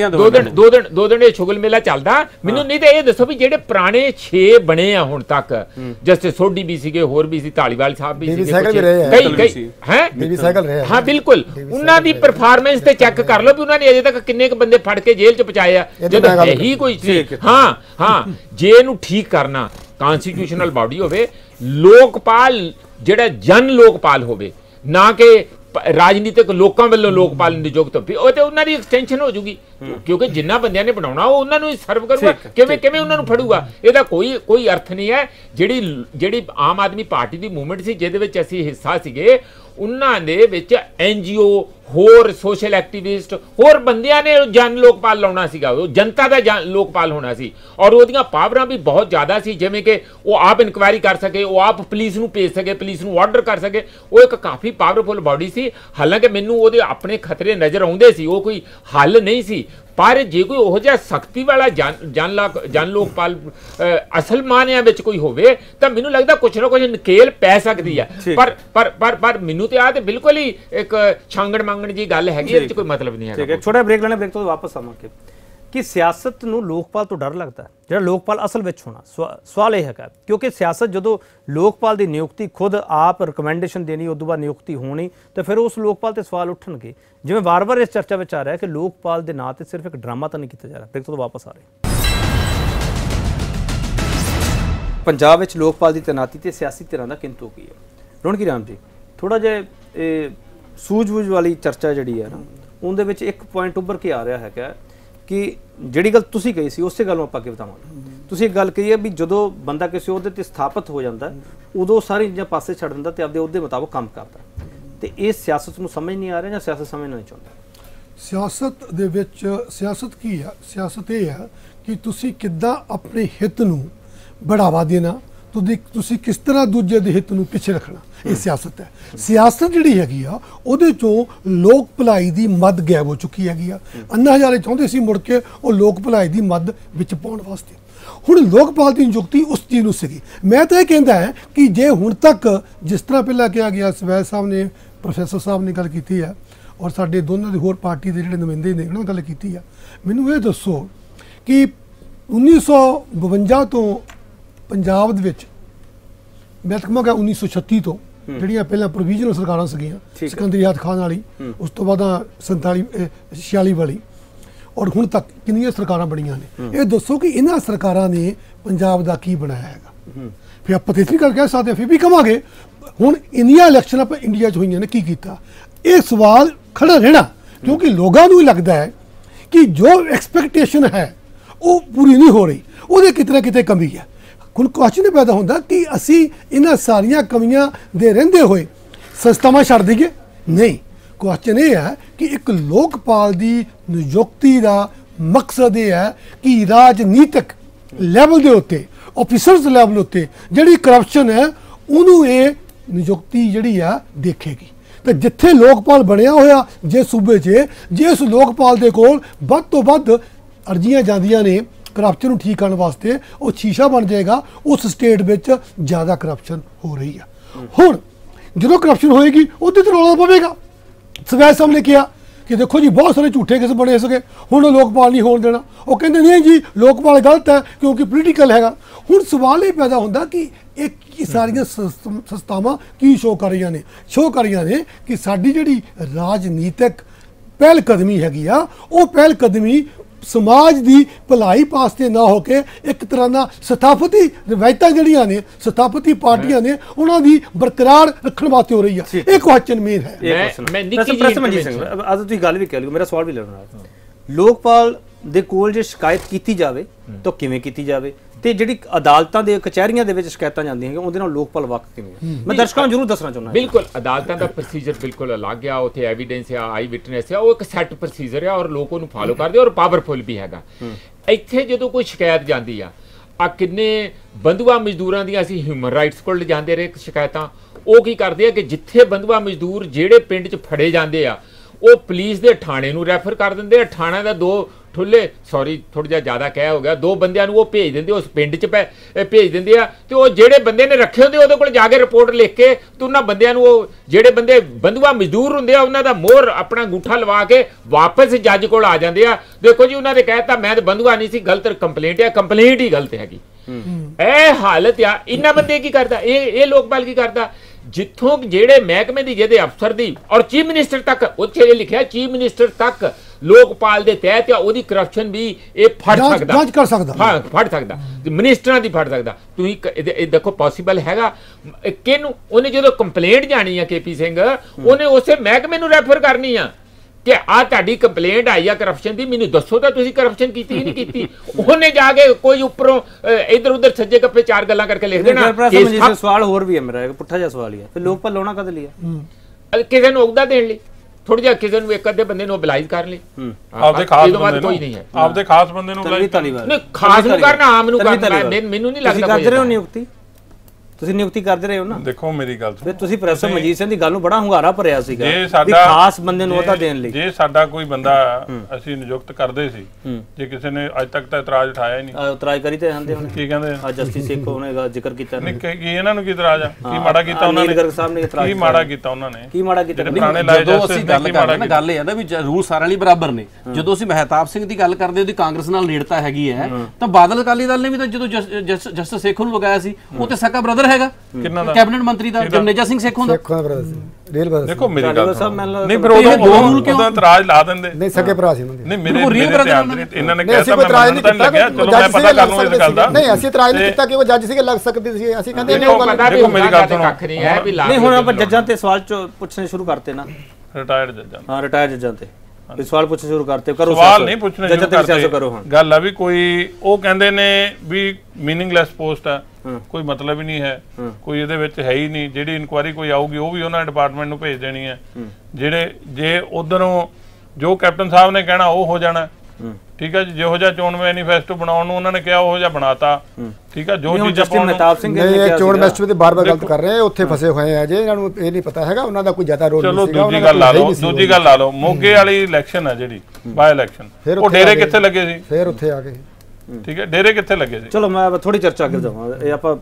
2 ਦਿਨ ਇਹ ਸ਼ੁਗਲ ਮੇਲਾ ਚੱਲਦਾ ਮੈਨੂੰ। ਨਹੀਂ ਤਾਂ ਇਹ ਦੱਸੋ ਵੀ ਜਿਹੜੇ ਪੁਰਾਣੇ 6 ਬਣੇ ਆ ਹੁਣ ਤੱਕ, ਜਸਟਿਸ ਸੋਢੀ ਵੀ ਸੀਗੇ, ਹੋਰ ਵੀ ਸੀ, ਧਾਲੀਵਾਲ ਸਾਹਿਬ ਵੀ ਸੀਗੇ, ਕਈ ਹੈ। ਹਾਂ ਬਿਲਕੁਲ, ਉਹਨਾਂ ਦੀ ਪਰਫਾਰਮੈਂਸ ਤੇ ਚੈੱਕ ਕਰ ਲਓ ਵੀ ਉਹਨਾਂ ਨੇ ਅਜੇ ਤੱਕ ਕਿੰਨੇ ਕੁ ਬੰਦੇ ਫੜ ਕੇ ਜੇਲ੍ਹ 'ਚ ਪਹੁੰਚਾਏ ਆ, ਜਦੋਂ ਇਹੀ ਕੋਈ ਸੀ। ਹਾਂ, ਜੇ ਇਹਨੂੰ ਠੀਕ ਕਰਨਾ, ਕਨਸਟੀਟਿਊਸ਼ਨਲ ਬਾਡੀ ਹੋਵੇ, ਲੋਕਪਾਲ ਜਿਹੜਾ ਜਨ ਲੋਕਪਾਲ ਹੋਵੇ, ਨਾ ਕਿ ਰਾਜਨੀਤਿਕ ਲੋਕਾਂ ਵੱਲੋਂ ਲੋਕਪਾਲ ਨਿਯੁਕਤ ਹੋਵੇ, ਉਹ ਤੇ ਉਹਨਾਂ ਦੀ ਐਕਸਟੈਂਸ਼ਨ ਹੋ ਜੂਗੀ, ਕਿਉਂਕਿ ਜਿੰਨਾ ਬੰਦਿਆਂ ਨੇ ਬਣਾਉਣਾ ਉਹ ਉਹਨਾਂ ਨੂੰ ਹੀ ਸਰਵ ਕਰੂਗਾ। ਕਿਵੇਂ ਉਹਨਾਂ ਨੂੰ ਫੜੂਗਾ? ਇਹਦਾ ਕੋਈ ਅਰਥ ਨਹੀਂ ਹੈ। ਜਿਹੜੀ ਆਮ ਆਦਮੀ ਪਾਰਟੀ ਦੀ ਮੂਵਮੈਂਟ ਸੀ, ਜਿਹਦੇ ਵਿੱਚ ਅਸੀਂ ਹਿੱਸਾ ਸੀਗੇ, ਉਹਨਾਂ ਦੇ ਵਿੱਚ NGO, ਹੋਰ ਸੋਸ਼ਲ ਐਕਟਿਵਿਸਟ, ਹੋਰ ਬੰਦਿਆਂ ਨੇ ਜਨ ਲੋਕਪਾਲ ਲਾਉਣਾ ਸੀਗਾ, ਉਹ ਜਨਤਾ ਦਾ ਲੋਕਪਾਲ ਹੋਣਾ ਸੀ, ਔਰ ਉਹਦੀਆਂ ਪਾਵਰਾਂ ਵੀ ਬਹੁਤ ਜ਼ਿਆਦਾ ਸੀ, ਜਿਵੇਂ ਕਿ ਉਹ ਆਪ ਇਨਕੁਆਇਰੀ ਕਰ ਸਕੇ, ਉਹ ਆਪ ਪੁਲਿਸ ਨੂੰ ਭੇਜ ਸਕੇ, ਪੁਲਿਸ ਨੂੰ ਆਰਡਰ ਕਰ ਸਕੇ। ਉਹ ਇੱਕ ਕਾਫੀ ਪਾਵਰਫੁਲ ਬਾਡੀ ਸੀ। ਹਾਲਾਂਕਿ ਮੈਨੂੰ ਉਹਦੇ ਆਪਣੇ ਖਤਰੇ ਨਜ਼ਰ ਆਉਂਦੇ ਸੀ, ਉਹ ਕੋਈ ਹੱਲ ਨਹੀਂ ਸੀ, ਪਰ ਜੇ ਕੋਈ ਉਹ ਜਿਹਾ ਸਖਤੀ ਵਾਲਾ ਜਨ ਲੋਕਪਾਲ ਅਸਲ ਮਾਨਿਆਂ ਵਿੱਚ ਕੋਈ ਹੋਵੇ ਤਾਂ ਮੈਨੂੰ ਲੱਗਦਾ ਕੁਛ ਨਾ ਕੁਛ ਨਕੇਲ ਪੈ ਸਕਦੀ ਹੈ। ਪਰ ਮੈਨੂੰ ਤੇ ਆ ਤੇ ਬਿਲਕੁਲ ਹੀ ਇੱਕ ਛਾਂਗਣ ਮੰਗਣ ਜੀ ਗੱਲ ਹੈਗੀ, ਇਹਦੇ 'ਚ ਕੋਈ ਮਤਲਬ ਨਹੀਂ ਹੈਗਾ। ਛੋਟਾ ਬ੍ਰੇਕ ਲੈਣਾ, ਬ੍ਰੇਕ ਤੋਂ ਵਾਪਸ ਆਵਾਂਗੇ ਕਿ ਸਿਆਸਤ ਨੂੰ ਲੋਕਪਾਲ ਤੋਂ ਡਰ ਲੱਗਦਾ, ਜਿਹੜਾ ਲੋਕਪਾਲ ਅਸਲ ਵਿੱਚ ਹੋਣਾ। ਸਵਾਲ ਇਹ ਹੈਗਾ ਕਿਉਂਕਿ ਸਿਆਸਤ ਜਦੋਂ ਲੋਕਪਾਲ ਦੀ ਨਿਯੁਕਤੀ ਖੁਦ ਆਪ ਰਿਕਮੈਂਡੇਸ਼ਨ ਦੇਣੀ, ਉਸ ਤੋਂ ਬਾਅਦ ਨਿਯੁਕਤੀ ਹੋਣੀ, ਤਾਂ ਫਿਰ ਉਸ ਲੋਕਪਾਲ ਤੇ ਸਵਾਲ ਉੱਠਣਗੇ। ਜਿਵੇਂ ਵਾਰ-ਵਾਰ ਇਸ ਚਰਚਾ ਵਿੱਚ ਆ ਰਿਹਾ ਕਿ ਲੋਕਪਾਲ ਦੇ ਨਾਂ ਤੇ ਸਿਰਫ ਇੱਕ ਡਰਾਮਾ ਤਾਂ ਨਹੀਂ ਕੀਤਾ ਜਾ ਰਿਹਾ। ਬ੍ਰੇਕ ਤੋਂ ਵਾਪਸ ਆ ਰਹੇ। ਪੰਜਾਬ ਵਿੱਚ ਲੋਕਪਾਲ ਦੀ ਤੈਨਾਤੀ ਤੇ ਸਿਆਸੀ ਧਿਰਾਂ ਦਾ ਕਿੰਤੂ ਕੀ ਹੈ? ਰੌਣਕੀ ਰਾਮ ਜੀ, ਥੋੜਾ ਜਿਹਾ ਇਹ ਸੂਝ-ਬੂਝ ਵਾਲੀ ਚਰਚਾ ਜਿਹੜੀ ਹੈ ਨਾ, ਉਹਦੇ ਵਿੱਚ ਇੱਕ ਪੁਆਇੰਟ ਉੱਭਰ ਕੇ ਆ ਰਿਹਾ ਹੈਗਾ ਕਿ ਜਿਹੜੀ ਗੱਲ ਤੁਸੀਂ ਕਹੀ ਸੀ ਉਸੇ ਗੱਲ ਨੂੰ ਆਪਾਂ ਅੱਗੇ ਵਧਾਵਾਂਗੇ। ਤੁਸੀਂ ਇੱਕ ਗੱਲ ਕਹੀ ਹੈ ਵੀ ਜਦੋਂ ਬੰਦਾ ਕਿਸੇ ਅਹੁਦੇ ਤੇ ਸਥਾਪਿਤ ਹੋ ਜਾਂਦਾ, ਉਦੋਂ ਸਾਰੀ ਚੀਜ਼ਾਂ ਪਾਸੇ ਛੱਡ ਦਿੰਦਾ ਤੇ ਆਪਦੇ ਅਹੁਦੇ ਮੁਤਾਬਕ ਕੰਮ ਕਰਦਾ, ਤੇ ਇਹ ਸਿਆਸਤ ਨੂੰ ਸਮਝ ਨਹੀਂ ਆ ਰਿਹਾ ਜਾਂ ਸਿਆਸਤ ਸਮਝਣਾ ਨਹੀਂ ਚਾਹੁੰਦਾ? ਸਿਆਸਤ ਦੇ ਵਿੱਚ ਸਿਆਸਤ ਕੀ ਹੈ? ਸਿਆਸਤ ਇਹ ਹੈ ਕਿ ਤੁਸੀਂ ਕਿੱਦਾਂ ਆਪਣੇ ਹਿੱਤ ਨੂੰ ਬੜਾਵਾ ਦੇਣਾ, ਤੁਸੀਂ ਕਿਸ ਤਰ੍ਹਾਂ ਦੂਜੇ ਦੇ ਹਿੱਤ ਨੂੰ ਪਿੱਛੇ ਰੱਖਣਾ, ਇਹ ਸਿਆਸਤ ਹੈ। ਸਿਆਸਤ ਜਿਹੜੀ ਹੈਗੀ ਆ ਉਹਦੇ ਚੋਂ ਲੋਕ ਭਲਾਈ ਦੀ ਮੱਦ ਗਾਇਬ ਹੋ ਚੁੱਕੀ ਹੈਗੀ ਆ। ਅੰਨਾ ਹਜ਼ਾਰੇ ਚਾਹੁੰਦੇ ਸੀ ਮੁੜ ਕੇ ਉਹ ਲੋਕ ਭਲਾਈ ਦੀ ਮੱਦ ਵਿੱਚ ਪਾਉਣ ਵਾਸਤੇ। ਹੁਣ ਲੋਕਪਾਲ ਦੀ ਨਿਯੁਕਤੀ ਉਸ ਚੀਜ਼ ਨੂੰ ਸੀਗੀ। ਮੈਂ ਤਾਂ ਇਹ ਕਹਿੰਦਾ ਹੈ ਕਿ ਜੇ ਹੁਣ ਤੱਕ ਜਿਸ ਤਰ੍ਹਾਂ ਪਹਿਲਾਂ ਕਿਹਾ ਗਿਆ, ਸਵੈਦ ਸਾਹਿਬ ਨੇ, ਪ੍ਰੋਫੈਸਰ ਸਾਹਿਬ ਨੇ ਗੱਲ ਕੀਤੀ ਹੈ, ਔਰ ਸਾਡੇ ਦੋਨਾਂ ਦੇ ਹੋਰ ਪਾਰਟੀ ਦੇ ਜਿਹੜੇ ਨੁਮਾਇੰਦੇ ਨੇ ਉਹਨਾਂ ਨੇ ਗੱਲ ਕੀਤੀ ਆ, ਮੈਨੂੰ ਇਹ ਦੱਸੋ ਕਿ 1952 ਤੋਂ ਪੰਜਾਬ ਦੇ ਵਿੱਚ, ਮੈਂ ਤਾਂ ਕਹਾਂਗਾ 1936 ਤੋਂ ਜਿਹੜੀਆਂ ਪਹਿਲਾਂ ਪ੍ਰੋਵੀਜ਼ਨਲ ਸਰਕਾਰਾਂ ਸੀਗੀਆਂ, ਸਿਕੰਦਰੀ ਹੱਥ ਖਾਨ ਵਾਲੀ, ਉਸ ਤੋਂ ਬਾਅਦ 46 ਵਾਲੀ, ਔਰ ਹੁਣ ਤੱਕ ਕਿੰਨੀਆਂ ਸਰਕਾਰਾਂ ਬਣੀਆਂ ਨੇ। ਇਹ ਦੱਸੋ ਕਿ ਇਹਨਾਂ ਸਰਕਾਰਾਂ ਨੇ ਪੰਜਾਬ ਦਾ ਕੀ ਬਣਾਇਆ ਹੈਗਾ? ਫਿਰ ਆਪਾਂ ਤੇ ਇਸ ਵੀ ਗੱਲ ਕਹਿ ਸਕਦੇ ਹਾਂ, ਫਿਰ ਵੀ ਕਹਾਂਗੇ ਹੁਣ ਇੰਨੀਆਂ ਇਲੈਕਸ਼ਨਾਂ ਆਪਾਂ ਇੰਡੀਆ 'ਚ ਹੋਈਆਂ ਨੇ, ਕੀ ਕੀਤਾ? ਇਹ ਸਵਾਲ ਖੜਾ ਰਹਿਣਾ, ਕਿਉਂਕਿ ਲੋਕਾਂ ਨੂੰ ਹੀ ਲੱਗਦਾ ਹੈ ਕਿ ਜੋ ਐਕਸਪੈਕਟੇਸ਼ਨ ਹੈ ਉਹ ਪੂਰੀ ਨਹੀਂ ਹੋ ਰਹੀ, ਉਹਦੇ ਕਿਤੇ ਨਾ ਕਿਤੇ ਕਮੀ ਹੈ। ਹੁਣ ਕੁਐਸਚਨ ਇਹ ਪੈਦਾ ਹੁੰਦਾ ਕਿ ਅਸੀਂ ਇਹਨਾਂ ਸਾਰੀਆਂ ਕਮੀਆਂ ਦੇ ਰਹਿੰਦੇ ਹੋਏ ਸੰਸਥਾਵਾਂ ਛੱਡ ਦਈਏ? ਨਹੀਂ, ਕੁਐਸਚਨ ਇਹ ਹੈ ਕਿ ਇੱਕ ਲੋਕਪਾਲ ਦੀ ਨਿਯੁਕਤੀ ਦਾ ਮਕਸਦ ਇਹ ਹੈ ਕਿ ਰਾਜਨੀਤਿਕ ਲੈਵਲ ਦੇ ਉੱਤੇ, ਆਫੀਸਰਸ ਲੈਵਲ ਉੱਤੇ ਜਿਹੜੀ ਕਰਪਸ਼ਨ ਹੈ ਉਹਨੂੰ ਇਹ ਨਿਯੁਕਤੀ ਜਿਹੜੀ ਆ ਦੇਖੇਗੀ। ਤੇ ਜਿੱਥੇ ਲੋਕਪਾਲ ਬਣਿਆ ਹੋਇਆ ਜੇ ਸੂਬੇ 'ਚ, ਜੇ ਉਸ ਲੋਕਪਾਲ ਦੇ ਕੋਲ ਵੱਧ ਤੋਂ ਵੱਧ ਅਰਜ਼ੀਆਂ ਜਾਂਦੀਆਂ ਨੇ ਕਰਪਸ਼ਨ ਨੂੰ ਠੀਕ ਕਰਨ ਵਾਸਤੇ, ਉਹ ਸ਼ੀਸ਼ਾ ਬਣ ਜਾਏਗਾ ਉਸ ਸਟੇਟ ਵਿੱਚ ਜ਼ਿਆਦਾ ਕਰਪਸ਼ਨ ਹੋ ਰਹੀ ਆ। ਹੁਣ ਜਦੋਂ ਕਰਪਸ਼ਨ ਹੋਏਗੀ ਉਹਦੇ ਤੇ ਰੌਲਾ ਪਵੇਗਾ। ਸਵੈਦ ਸਾਹਿਬ ਨੇ ਕਿਹਾ ਕਿ ਦੇਖੋ ਜੀ ਬਹੁਤ ਸਾਰੇ ਝੂਠੇ ਕੇਸ ਬਣੇ ਸੀਗੇ, ਹੁਣ ਉਹ ਲੋਕਪਾਲ ਨਹੀਂ ਹੋਣ ਦੇਣਾ। ਉਹ ਕਹਿੰਦੇ ਨਹੀਂ ਜੀ ਲੋਕਪਾਲ ਗਲਤ ਹੈ ਕਿਉਂਕਿ ਪੋਲੀਟੀਕਲ ਹੈਗਾ। ਹੁਣ ਸਵਾਲ ਇਹ ਪੈਦਾ ਹੁੰਦਾ ਕਿ ਇਹ ਸਾਰੀਆਂ ਸੰਸਥਾਵਾਂ ਕੀ ਸ਼ੋਅ ਕਰ ਰਹੀਆਂ ਨੇ? ਸ਼ੋਅ ਕਰ ਰਹੀਆਂ ਨੇ ਕਿ ਸਾਡੀ ਜਿਹੜੀ ਰਾਜਨੀਤਿਕ ਪਹਿਲ ਕਦਮੀ ਹੈਗੀ ਆ, ਉਹ ਪਹਿਲ ਕਦਮੀ ਸਮਾਜ ਦੀ ਭਲਾਈ ਵਾਸਤੇ ਨਾ ਹੋ ਕੇ ਇੱਕ ਤਰ੍ਹਾਂ ਦਾ ਸਥਾਪਤੀ ਰਵਾਇਤਾਂ ਜਿਹੜੀਆਂ ਨੇ, ਸਥਾਪਤੀ ਪਾਰਟੀਆਂ ਨੇ, ਉਹਨਾਂ ਦੀ ਬਰਕਰਾਰ ਰੱਖਣ ਵਾਸਤੇ ਹੋ ਰਹੀ ਆ। ਇਹ ਕੁਐਸਚਨ ਮੇਨ ਹੈ। ਮੈਂ ਨਿੱਕੀ ਜਿਹੀ ਅੱਜ ਤੁਸੀਂ ਗੱਲ ਵੀ ਕਹਿ ਲਿਓ, ਮੇਰਾ ਸਵਾਲ ਵੀ ਲੈਣਾ। ਲੋਕਪਾਲ ਦੇ ਕੋਲ ਜੇ ਸ਼ਿਕਾਇਤ ਕੀਤੀ ਜਾਵੇ ਤਾਂ ਕਿਵੇਂ ਕੀਤੀ ਜਾਵੇ? ਤੇ ਜਿਹੜੀ ਅਦਾਲਤਾਂ ਦੇ ਕਚਹਿਰੀਆਂ ਦੇ ਵਿੱਚ ਸ਼ਿਕਾਇਤਾਂ ਜਾਂਦੀਆਂ ਹੈਗੀਆਂ ਉਹਦੇ ਨਾਲ ਲੋਕਪਾਲ ਵਾਕ ਕਿਵੇਂ ਹੈ? ਮੈਂ ਦਰਸ਼ਕਾਂ ਨੂੰ ਜ਼ਰੂਰ ਦੱਸਣਾ ਚਾਹੁੰਦਾ ਬਿਲਕੁਲ ਅਦਾਲਤਾਂ ਦਾ ਪ੍ਰੋਸੀਜਰ ਬਿਲਕੁਲ ਅਲੱਗ ਆ, ਉੱਥੇ ਐਵੀਡੈਂਸ ਆ, ਆਈ ਵਿਟਨੈਸ ਆ, ਉਹ ਇੱਕ ਸੈੱਟ ਪ੍ਰੋਸੀਜਰ ਆ ਔਰ ਲੋਕ ਉਹਨੂੰ ਫਾਲੋ ਕਰਦੇ ਔਰ ਪਾਵਰਫੁਲ ਵੀ ਹੈਗਾ। ਇੱਥੇ ਜਦੋਂ ਕੋਈ ਸ਼ਿਕਾਇਤ ਜਾਂਦੀ ਆ ਕਿੰਨੇ ਬੰਧੂਆ ਮਜ਼ਦੂਰਾਂ ਦੀਆਂ ਅਸੀਂ ਹਿਊਮਨ ਰਾਈਟਸ ਕੋਲ ਲਿਜਾਂਦੇ ਰਹੇ ਸ਼ਿਕਾਇਤਾਂ, ਉਹ ਕੀ ਕਰਦੇ ਆ ਕਿ ਜਿੱਥੇ ਬੰਧੂਆ ਮਜ਼ਦੂਰ ਜਿਹੜੇ ਪਿੰਡ 'ਚ ਫੜੇ ਜਾਂਦੇ ਆ ਉਹ ਪੁਲਿਸ ਦੇ ਥਾਣੇ ਨੂੰ ਰੈਫਰ ਕਰ ਦਿੰਦੇ ਆ, ਥਾਣੇ ਦਾ ਦੋ ਥੋੜਾ ਜਿਹਾ ਜ਼ਿਆਦਾ ਕਹਿ ਹੋ ਗਿਆ, 2 ਬੰਦਿਆਂ ਨੂੰ ਉਹ ਭੇਜ ਦਿੰਦੇ ਉਸ ਪਿੰਡ 'ਚ ਭੇਜ ਦਿੰਦੇ ਆ, ਤੇ ਉਹ ਜਿਹੜੇ ਬੰਦੇ ਨੇ ਰੱਖੇ ਹੁੰਦੇ ਉਹਦੇ ਕੋਲ ਜਾ ਕੇ ਰਿਪੋਰਟ ਲਿਖ ਕੇ ਤੇ ਉਹਨਾਂ ਬੰਦਿਆਂ ਨੂੰ ਉਹ ਜਿਹੜੇ ਬੰਦੇ ਬੰਧੂਆ ਮਜ਼ਦੂਰ ਹੁੰਦੇ ਆ ਉਹਨਾਂ ਦਾ ਮੋਹਰ ਆਪਣਾ ਅੰਗੂਠਾ ਲਵਾ ਕੇ ਵਾਪਸ ਜੱਜ ਕੋਲ ਆ ਜਾਂਦੇ ਆ। ਦੇਖੋ ਜੀ ਉਹਨਾਂ ਨੇ ਕਹਿਤਾ ਮੈਂ ਤਾਂ ਬੰਧੂਆ ਨਹੀਂ ਸੀ, ਗਲਤ ਕੰਪਲੇਂਟ ਹੀ ਗਲਤ ਹੈਗੀ। ਇਹ ਹਾਲਤ ਆ। ਇਹਨਾਂ ਬੰਦੇ ਕੀ ਕਰਦਾ ਇਹ ਲੋਕਪਾਲ ਕੀ ਕਰਦਾ, ਜਿੱਥੋਂ ਜਿਹੜੇ ਮਹਿਕਮੇ ਦੀ ਜਿਹਦੇ ਅਫਸਰ ਦੀ ਔਰ ਚੀਫ ਮਿਨਿਸਟਰ ਤੱਕ ਉੱਥੇ ਲਿਖਿਆ ਚੀਫ ਮਿਨਿਸਟਰ ਤੱਕ ਲੋਕਪਾਲ ਦੇ ਤਹਿਤ ਆ ਉਹਦੀ ਕਰਪਸ਼ਨ ਵੀ ਇਹ ਫੜ ਸਕਦਾ, ਜਾਂਚ ਕਰ ਸਕਦਾ, ਹਾਂ ਫੜ ਸਕਦਾ, ਮਿਨਿਸਟਰਾਂ ਦੀ ਫੜ ਸਕਦਾ। ਤੁਸੀਂ ਇਹ ਦੇਖੋ ਪੋਸੀਬਲ ਹੈਗਾ ਕਿਹਨੂੰ? ਉਹਨੇ ਜਦੋਂ ਕੰਪਲੇਂਟ ਜਾਣੀ ਆ KP ਸਿੰਘ ਉਹਨੇ ਉਸੇ ਮਹਿਕਮੇ ਨੂੰ ਰੈਫਰ ਕਰਨੀ ਆ ਕਿ ਆ ਤੁਹਾਡੀ ਕੰਪਲੇਂਟ ਆਈ ਆ ਕਰਪਸ਼ਨ ਦੀ, ਮੈਨੂੰ ਦੱਸੋ ਤਾਂ ਤੁਸੀਂ ਕਰਪਸ਼ਨ ਕੀਤੀ ਹੀ ਨਹੀਂ ਕੀਤੀ। ਉਹਨੇ ਜਾ ਕੇ ਕੋਈ ਉੱਪਰੋਂ ਇਧਰ ਉਧਰ ਸੱਜੇ ਕੱਪੇ 4 ਗੱਲਾਂ ਕਰਕੇ ਲਿਖ ਦੇਣਾ। ਸਵਾਲ ਹੋਰ ਵੀ ਹੈ ਮੇਰਾ, ਪੁੱਠਾ ਜਿਹਾ ਸਵਾਲ ਹੀ ਹੈ, ਫਿਰ ਲੋਕਪਾਲ ਲਾਉਣਾ ਕਦ ਲਿਆ? ਕਿਸੇ ਨੂੰ ਅਹੁਦਾ ਦੇਣ ਲਈ, ਥੋੜਾ ਜਿਹਾ ਕਿਸੇ ਨੂੰ ਇੱਕ ਅੱਧੇ ਬੰਦੇ ਨੂੰ ਬਲਾਈਜ਼ ਕਰ ਲਈ, ਆਪਦੇ ਖਾਸ ਬੰਦੇ ਨੂੰ, ਕੋਈ ਨਹੀਂ ਹੈ ਆਪਦੇ ਖਾਸ ਬੰਦੇ ਨੂੰ ਬਲਾਈਜ਼ ਨਹੀਂ, ਖਾਸ ਨੂੰ ਕਰਨਾ ਆਮ ਨੂੰ ਕਰਨਾ ਮੈਨੂੰ ਨਹੀਂ ਲੱਗਦਾ। ਕਰਦੇ ਰਹੋ ਨਿਯੁਕਤੀ, ਤੁਸੀਂ ਨਿਯੁਕਤੀ ਕਰਦੇ ਰਹੇ ਹੋ ਨਾ। ਦੇਖੋ ਮੇਰੀ ਗੱਲ ਸੁਣੋ, ਤੁਸੀਂ ਪ੍ਰੋਫੈਸਰ ਮਨਜੀਤ ਸਿੰਘ ਦੀ ਗੱਲ ਨੂੰ ਬੜਾ ਹੁੰਗਾਰਾ ਭਰਿਆ ਸੀਗਾ ਜੇ ਸਾਡਾ ਖਾਸ ਬੰਦੇ ਨੂੰ ਉਹਦਾ ਦੇਣ ਲਈ। ਜੇ ਸਾਡਾ ਕੋਈ ਬੰਦਾ ਅਸੀਂ ਨਿਯੁਕਤ ਕਰਦੇ ਸੀ, ਜੇ ਕਿਸੇ ਨੇ ਅੱਜ ਤੱਕ ਤਾਂ ਇਤਰਾਜ਼ ਉਠਾਇਆ ਹੀ ਨਹੀਂ। ਇਤਰਾਜ਼ ਕਰੀ ਤੇ ਹੰਦੇ ਹੁਣ ਕੀ ਕਹਿੰਦੇ ਆ ਜਸਟਿਸ ਸੇਖੋਂ ਨੇ ਜ਼ਿਕਰ ਕੀਤਾ ਨਹੀਂ ਕਿ ਇਹਨਾਂ ਨੂੰ ਕੀ ਇਤਰਾਜ਼ ਆ, ਕੀ ਮਾੜਾ ਕੀਤਾ ਉਹਨਾਂ ਨੇ, ਕੀ ਮਾੜਾ ਕੀਤਾ ਉਹਨਾਂ ਨੇ, ਕੀ ਮਾੜਾ ਕੀਤਾ? ਜਦੋਂ ਅਸੀਂ ਗੱਲ ਕਰਦੇ ਨਾ, ਗੱਲ ਇਹ ਆ ਨਾ ਵੀ ਰੂਲ ਸਾਰਿਆਂ ਲਈ ਬਰਾਬਰ ਨੇ। ਜਦੋਂ ਅਸੀਂ ਮਹਿਤਾਬ ਸਿੰਘ ਦੀ ਗੱਲ ਕਰਦੇ ਉਹਦੀ ਕਾਂਗਰਸ ਨਾਲ ਨੇੜਤਾ ਹੈਗੀ ਹੈ, ਤਾਂ ਬਾਦਲ ਅਕਾਲੀ ਦਲ ਨੇ ਵੀ ਤਾਂ ਜਦੋਂ ਜਸਟਿਸ ਸੇਖੋਂ ਨੂੰ ਲਗਾਇਆ ਸੀ ਉਹ ਤੇ ਸਕਾ ਬ੍ਰਦਰ ਹੈਗਾ ਕੈਬਨਿਟ ਮੰਤਰੀ ਦਾ, ਜਰਨੇਜਾ ਸਿੰਘ ਸੇਖੋਂ ਦਾ। ਦੇਖੋ ਮੇਰੀ ਗੱਲ ਨਹੀਂ, ਫਿਰ ਉਹਦਾ ਇਤਰਾਜ਼ ਲਾ ਦਿੰਦੇ। ਨਹੀਂ ਸਕੇ ਭਰਾ ਸੀ ਉਹਨਾਂ ਦੇ। ਨਹੀਂ ਮੇਰੇ ਧਿਆਨ ਦੇ ਇਹਨਾਂ ਨੇ ਕਹਿਤਾ ਮੈਂ ਮੰਨਣ ਤਾਂ ਲੱਗਿਆ, ਚਲੋ ਮੈਂ ਪਤਾ ਕਰ ਲਵਾਂ ਇਸ ਗੱਲ ਦਾ। ਨਹੀਂ ਅਸੀਂ ਇਤਰਾਜ਼ ਨਹੀਂ ਕੀਤਾ ਕਿ ਉਹ ਜੱਜ ਸੀਗੇ, ਲੱਗ ਸਕਦੇ ਸੀ, ਅਸੀਂ ਕਹਿੰਦੇ ਨਹੀਂ। ਦੇਖੋ ਮੇਰੀ ਗੱਲ ਸੁਣੋ, ਨਹੀਂ ਹੁਣ ਆਪਾਂ ਜੱਜਾਂ ਤੇ ਸਵਾਲ ਪੁੱਛਣੇ ਸ਼ੁਰੂ ਕਰਤੇ ਨਾ, ਰਿਟਾਇਰਡ ਜੱਜਾਂ, ਹਾਂ ਰਿਟਾਇਰਡ ਜੱਜਾਂ ਤੇ ਸਵਾਲ ਪੁੱਛਣੇ ਸ਼ੁਰੂ ਕਰਤੇ। ਕਰੋ ਸਵਾਲ ਨਹੀਂ ਪੁੱਛਣੇ ਸ਼ੁਰੂ ਕਰਦੇ, ਗੱਲ ਆ ਵੀ ਕੋਈ ਉਹ ਕਹਿੰਦੇ ਨੇ ਵੀ ਮੀਨਿੰਗਲੈਸ ਪੋਸਟ ਆ, ਕੋਈ ਮਤਲਬ ਹੀ ਨਹੀਂ ਹੈ, ਕੋਈ ਇਹਦੇ ਵਿੱਚ ਹੈ ਹੀ ਨਹੀਂ। ਜਿਹੜੀ ਇਨਕੁਆਇਰੀ ਕੋਈ ਆਊਗੀ ਉਹ ਵੀ ਉਹਨਾਂ ਡਿਪਾਰਟਮੈਂਟ ਨੂੰ ਭੇਜ ਦੇਣੀ ਹੈ। ਜੇ ਉਧਰੋਂ ਜੋ ਕੈਪਟਨ ਸਾਹਿਬ ਨੇ ਕਹਿਣਾ ਉਹ ਹੋ ਜਾਣਾ, ਠੀਕ ਹੈ ਜੀ। ਜਿਹੋ ਜਿਹਾ ਚੋਣ ਮੈਨੀਫੈਸਟੋ ਬਣਾਉਣ ਨੂੰ ਉਹਨਾਂ ਨੇ ਕਿਹਾ ਉਹੋ ਜਿਹਾ ਬਣਾਤਾ, ਠੀਕ ਹੈ। ਜੋ ਚੀਜ਼ਾਂ ਮਹਿਤਾਬ ਸਿੰਘ ਨੇ ਚੋਣ ਮੈਨੀਫੈਸਟੋ ਤੇ ਬਾਰ-ਬਾਰ ਗਲਤ ਕਰ ਰਹੇ ਆ, ਉੱਥੇ ਫਸੇ ਹੋਏ ਆ ਜੇ, ਇਹਨਾਂ ਨੂੰ ਇਹ ਨਹੀਂ ਪਤਾ ਹੈਗਾ ਉਹਨਾਂ ਦਾ ਕੋਈ ਜ਼ਿਆਦਾ ਰੋਲ ਨਹੀਂ ਸੀਗਾ। ਦੂਜੀ ਗੱਲ ਲਾ ਲਓ ਮੋਗੇ ਵਾਲੀ ਇਲੈਕਸ਼ਨ ਆ ਜਿਹੜੀ ਬਾਈ ਇਲੈਕਸ਼ਨ, ਉਹ ਡੇਰੇ ਕਿੱਥੇ ਲੱਗੇ ਸੀ? ਫਿਰ ਉੱਥੇ ਆ ਗਏ, ਠੀਕ ਹੈ, ਡੇਰੇ ਕਿੱਥੇ ਲੱਗੇ ਸੀ? ਚਲੋ ਮੈਂ ਥੋੜੀ ਚਰਚਾ ਅੱਗੇ ਜਾਵਾਂ, ਇਹ ਆਪਾਂ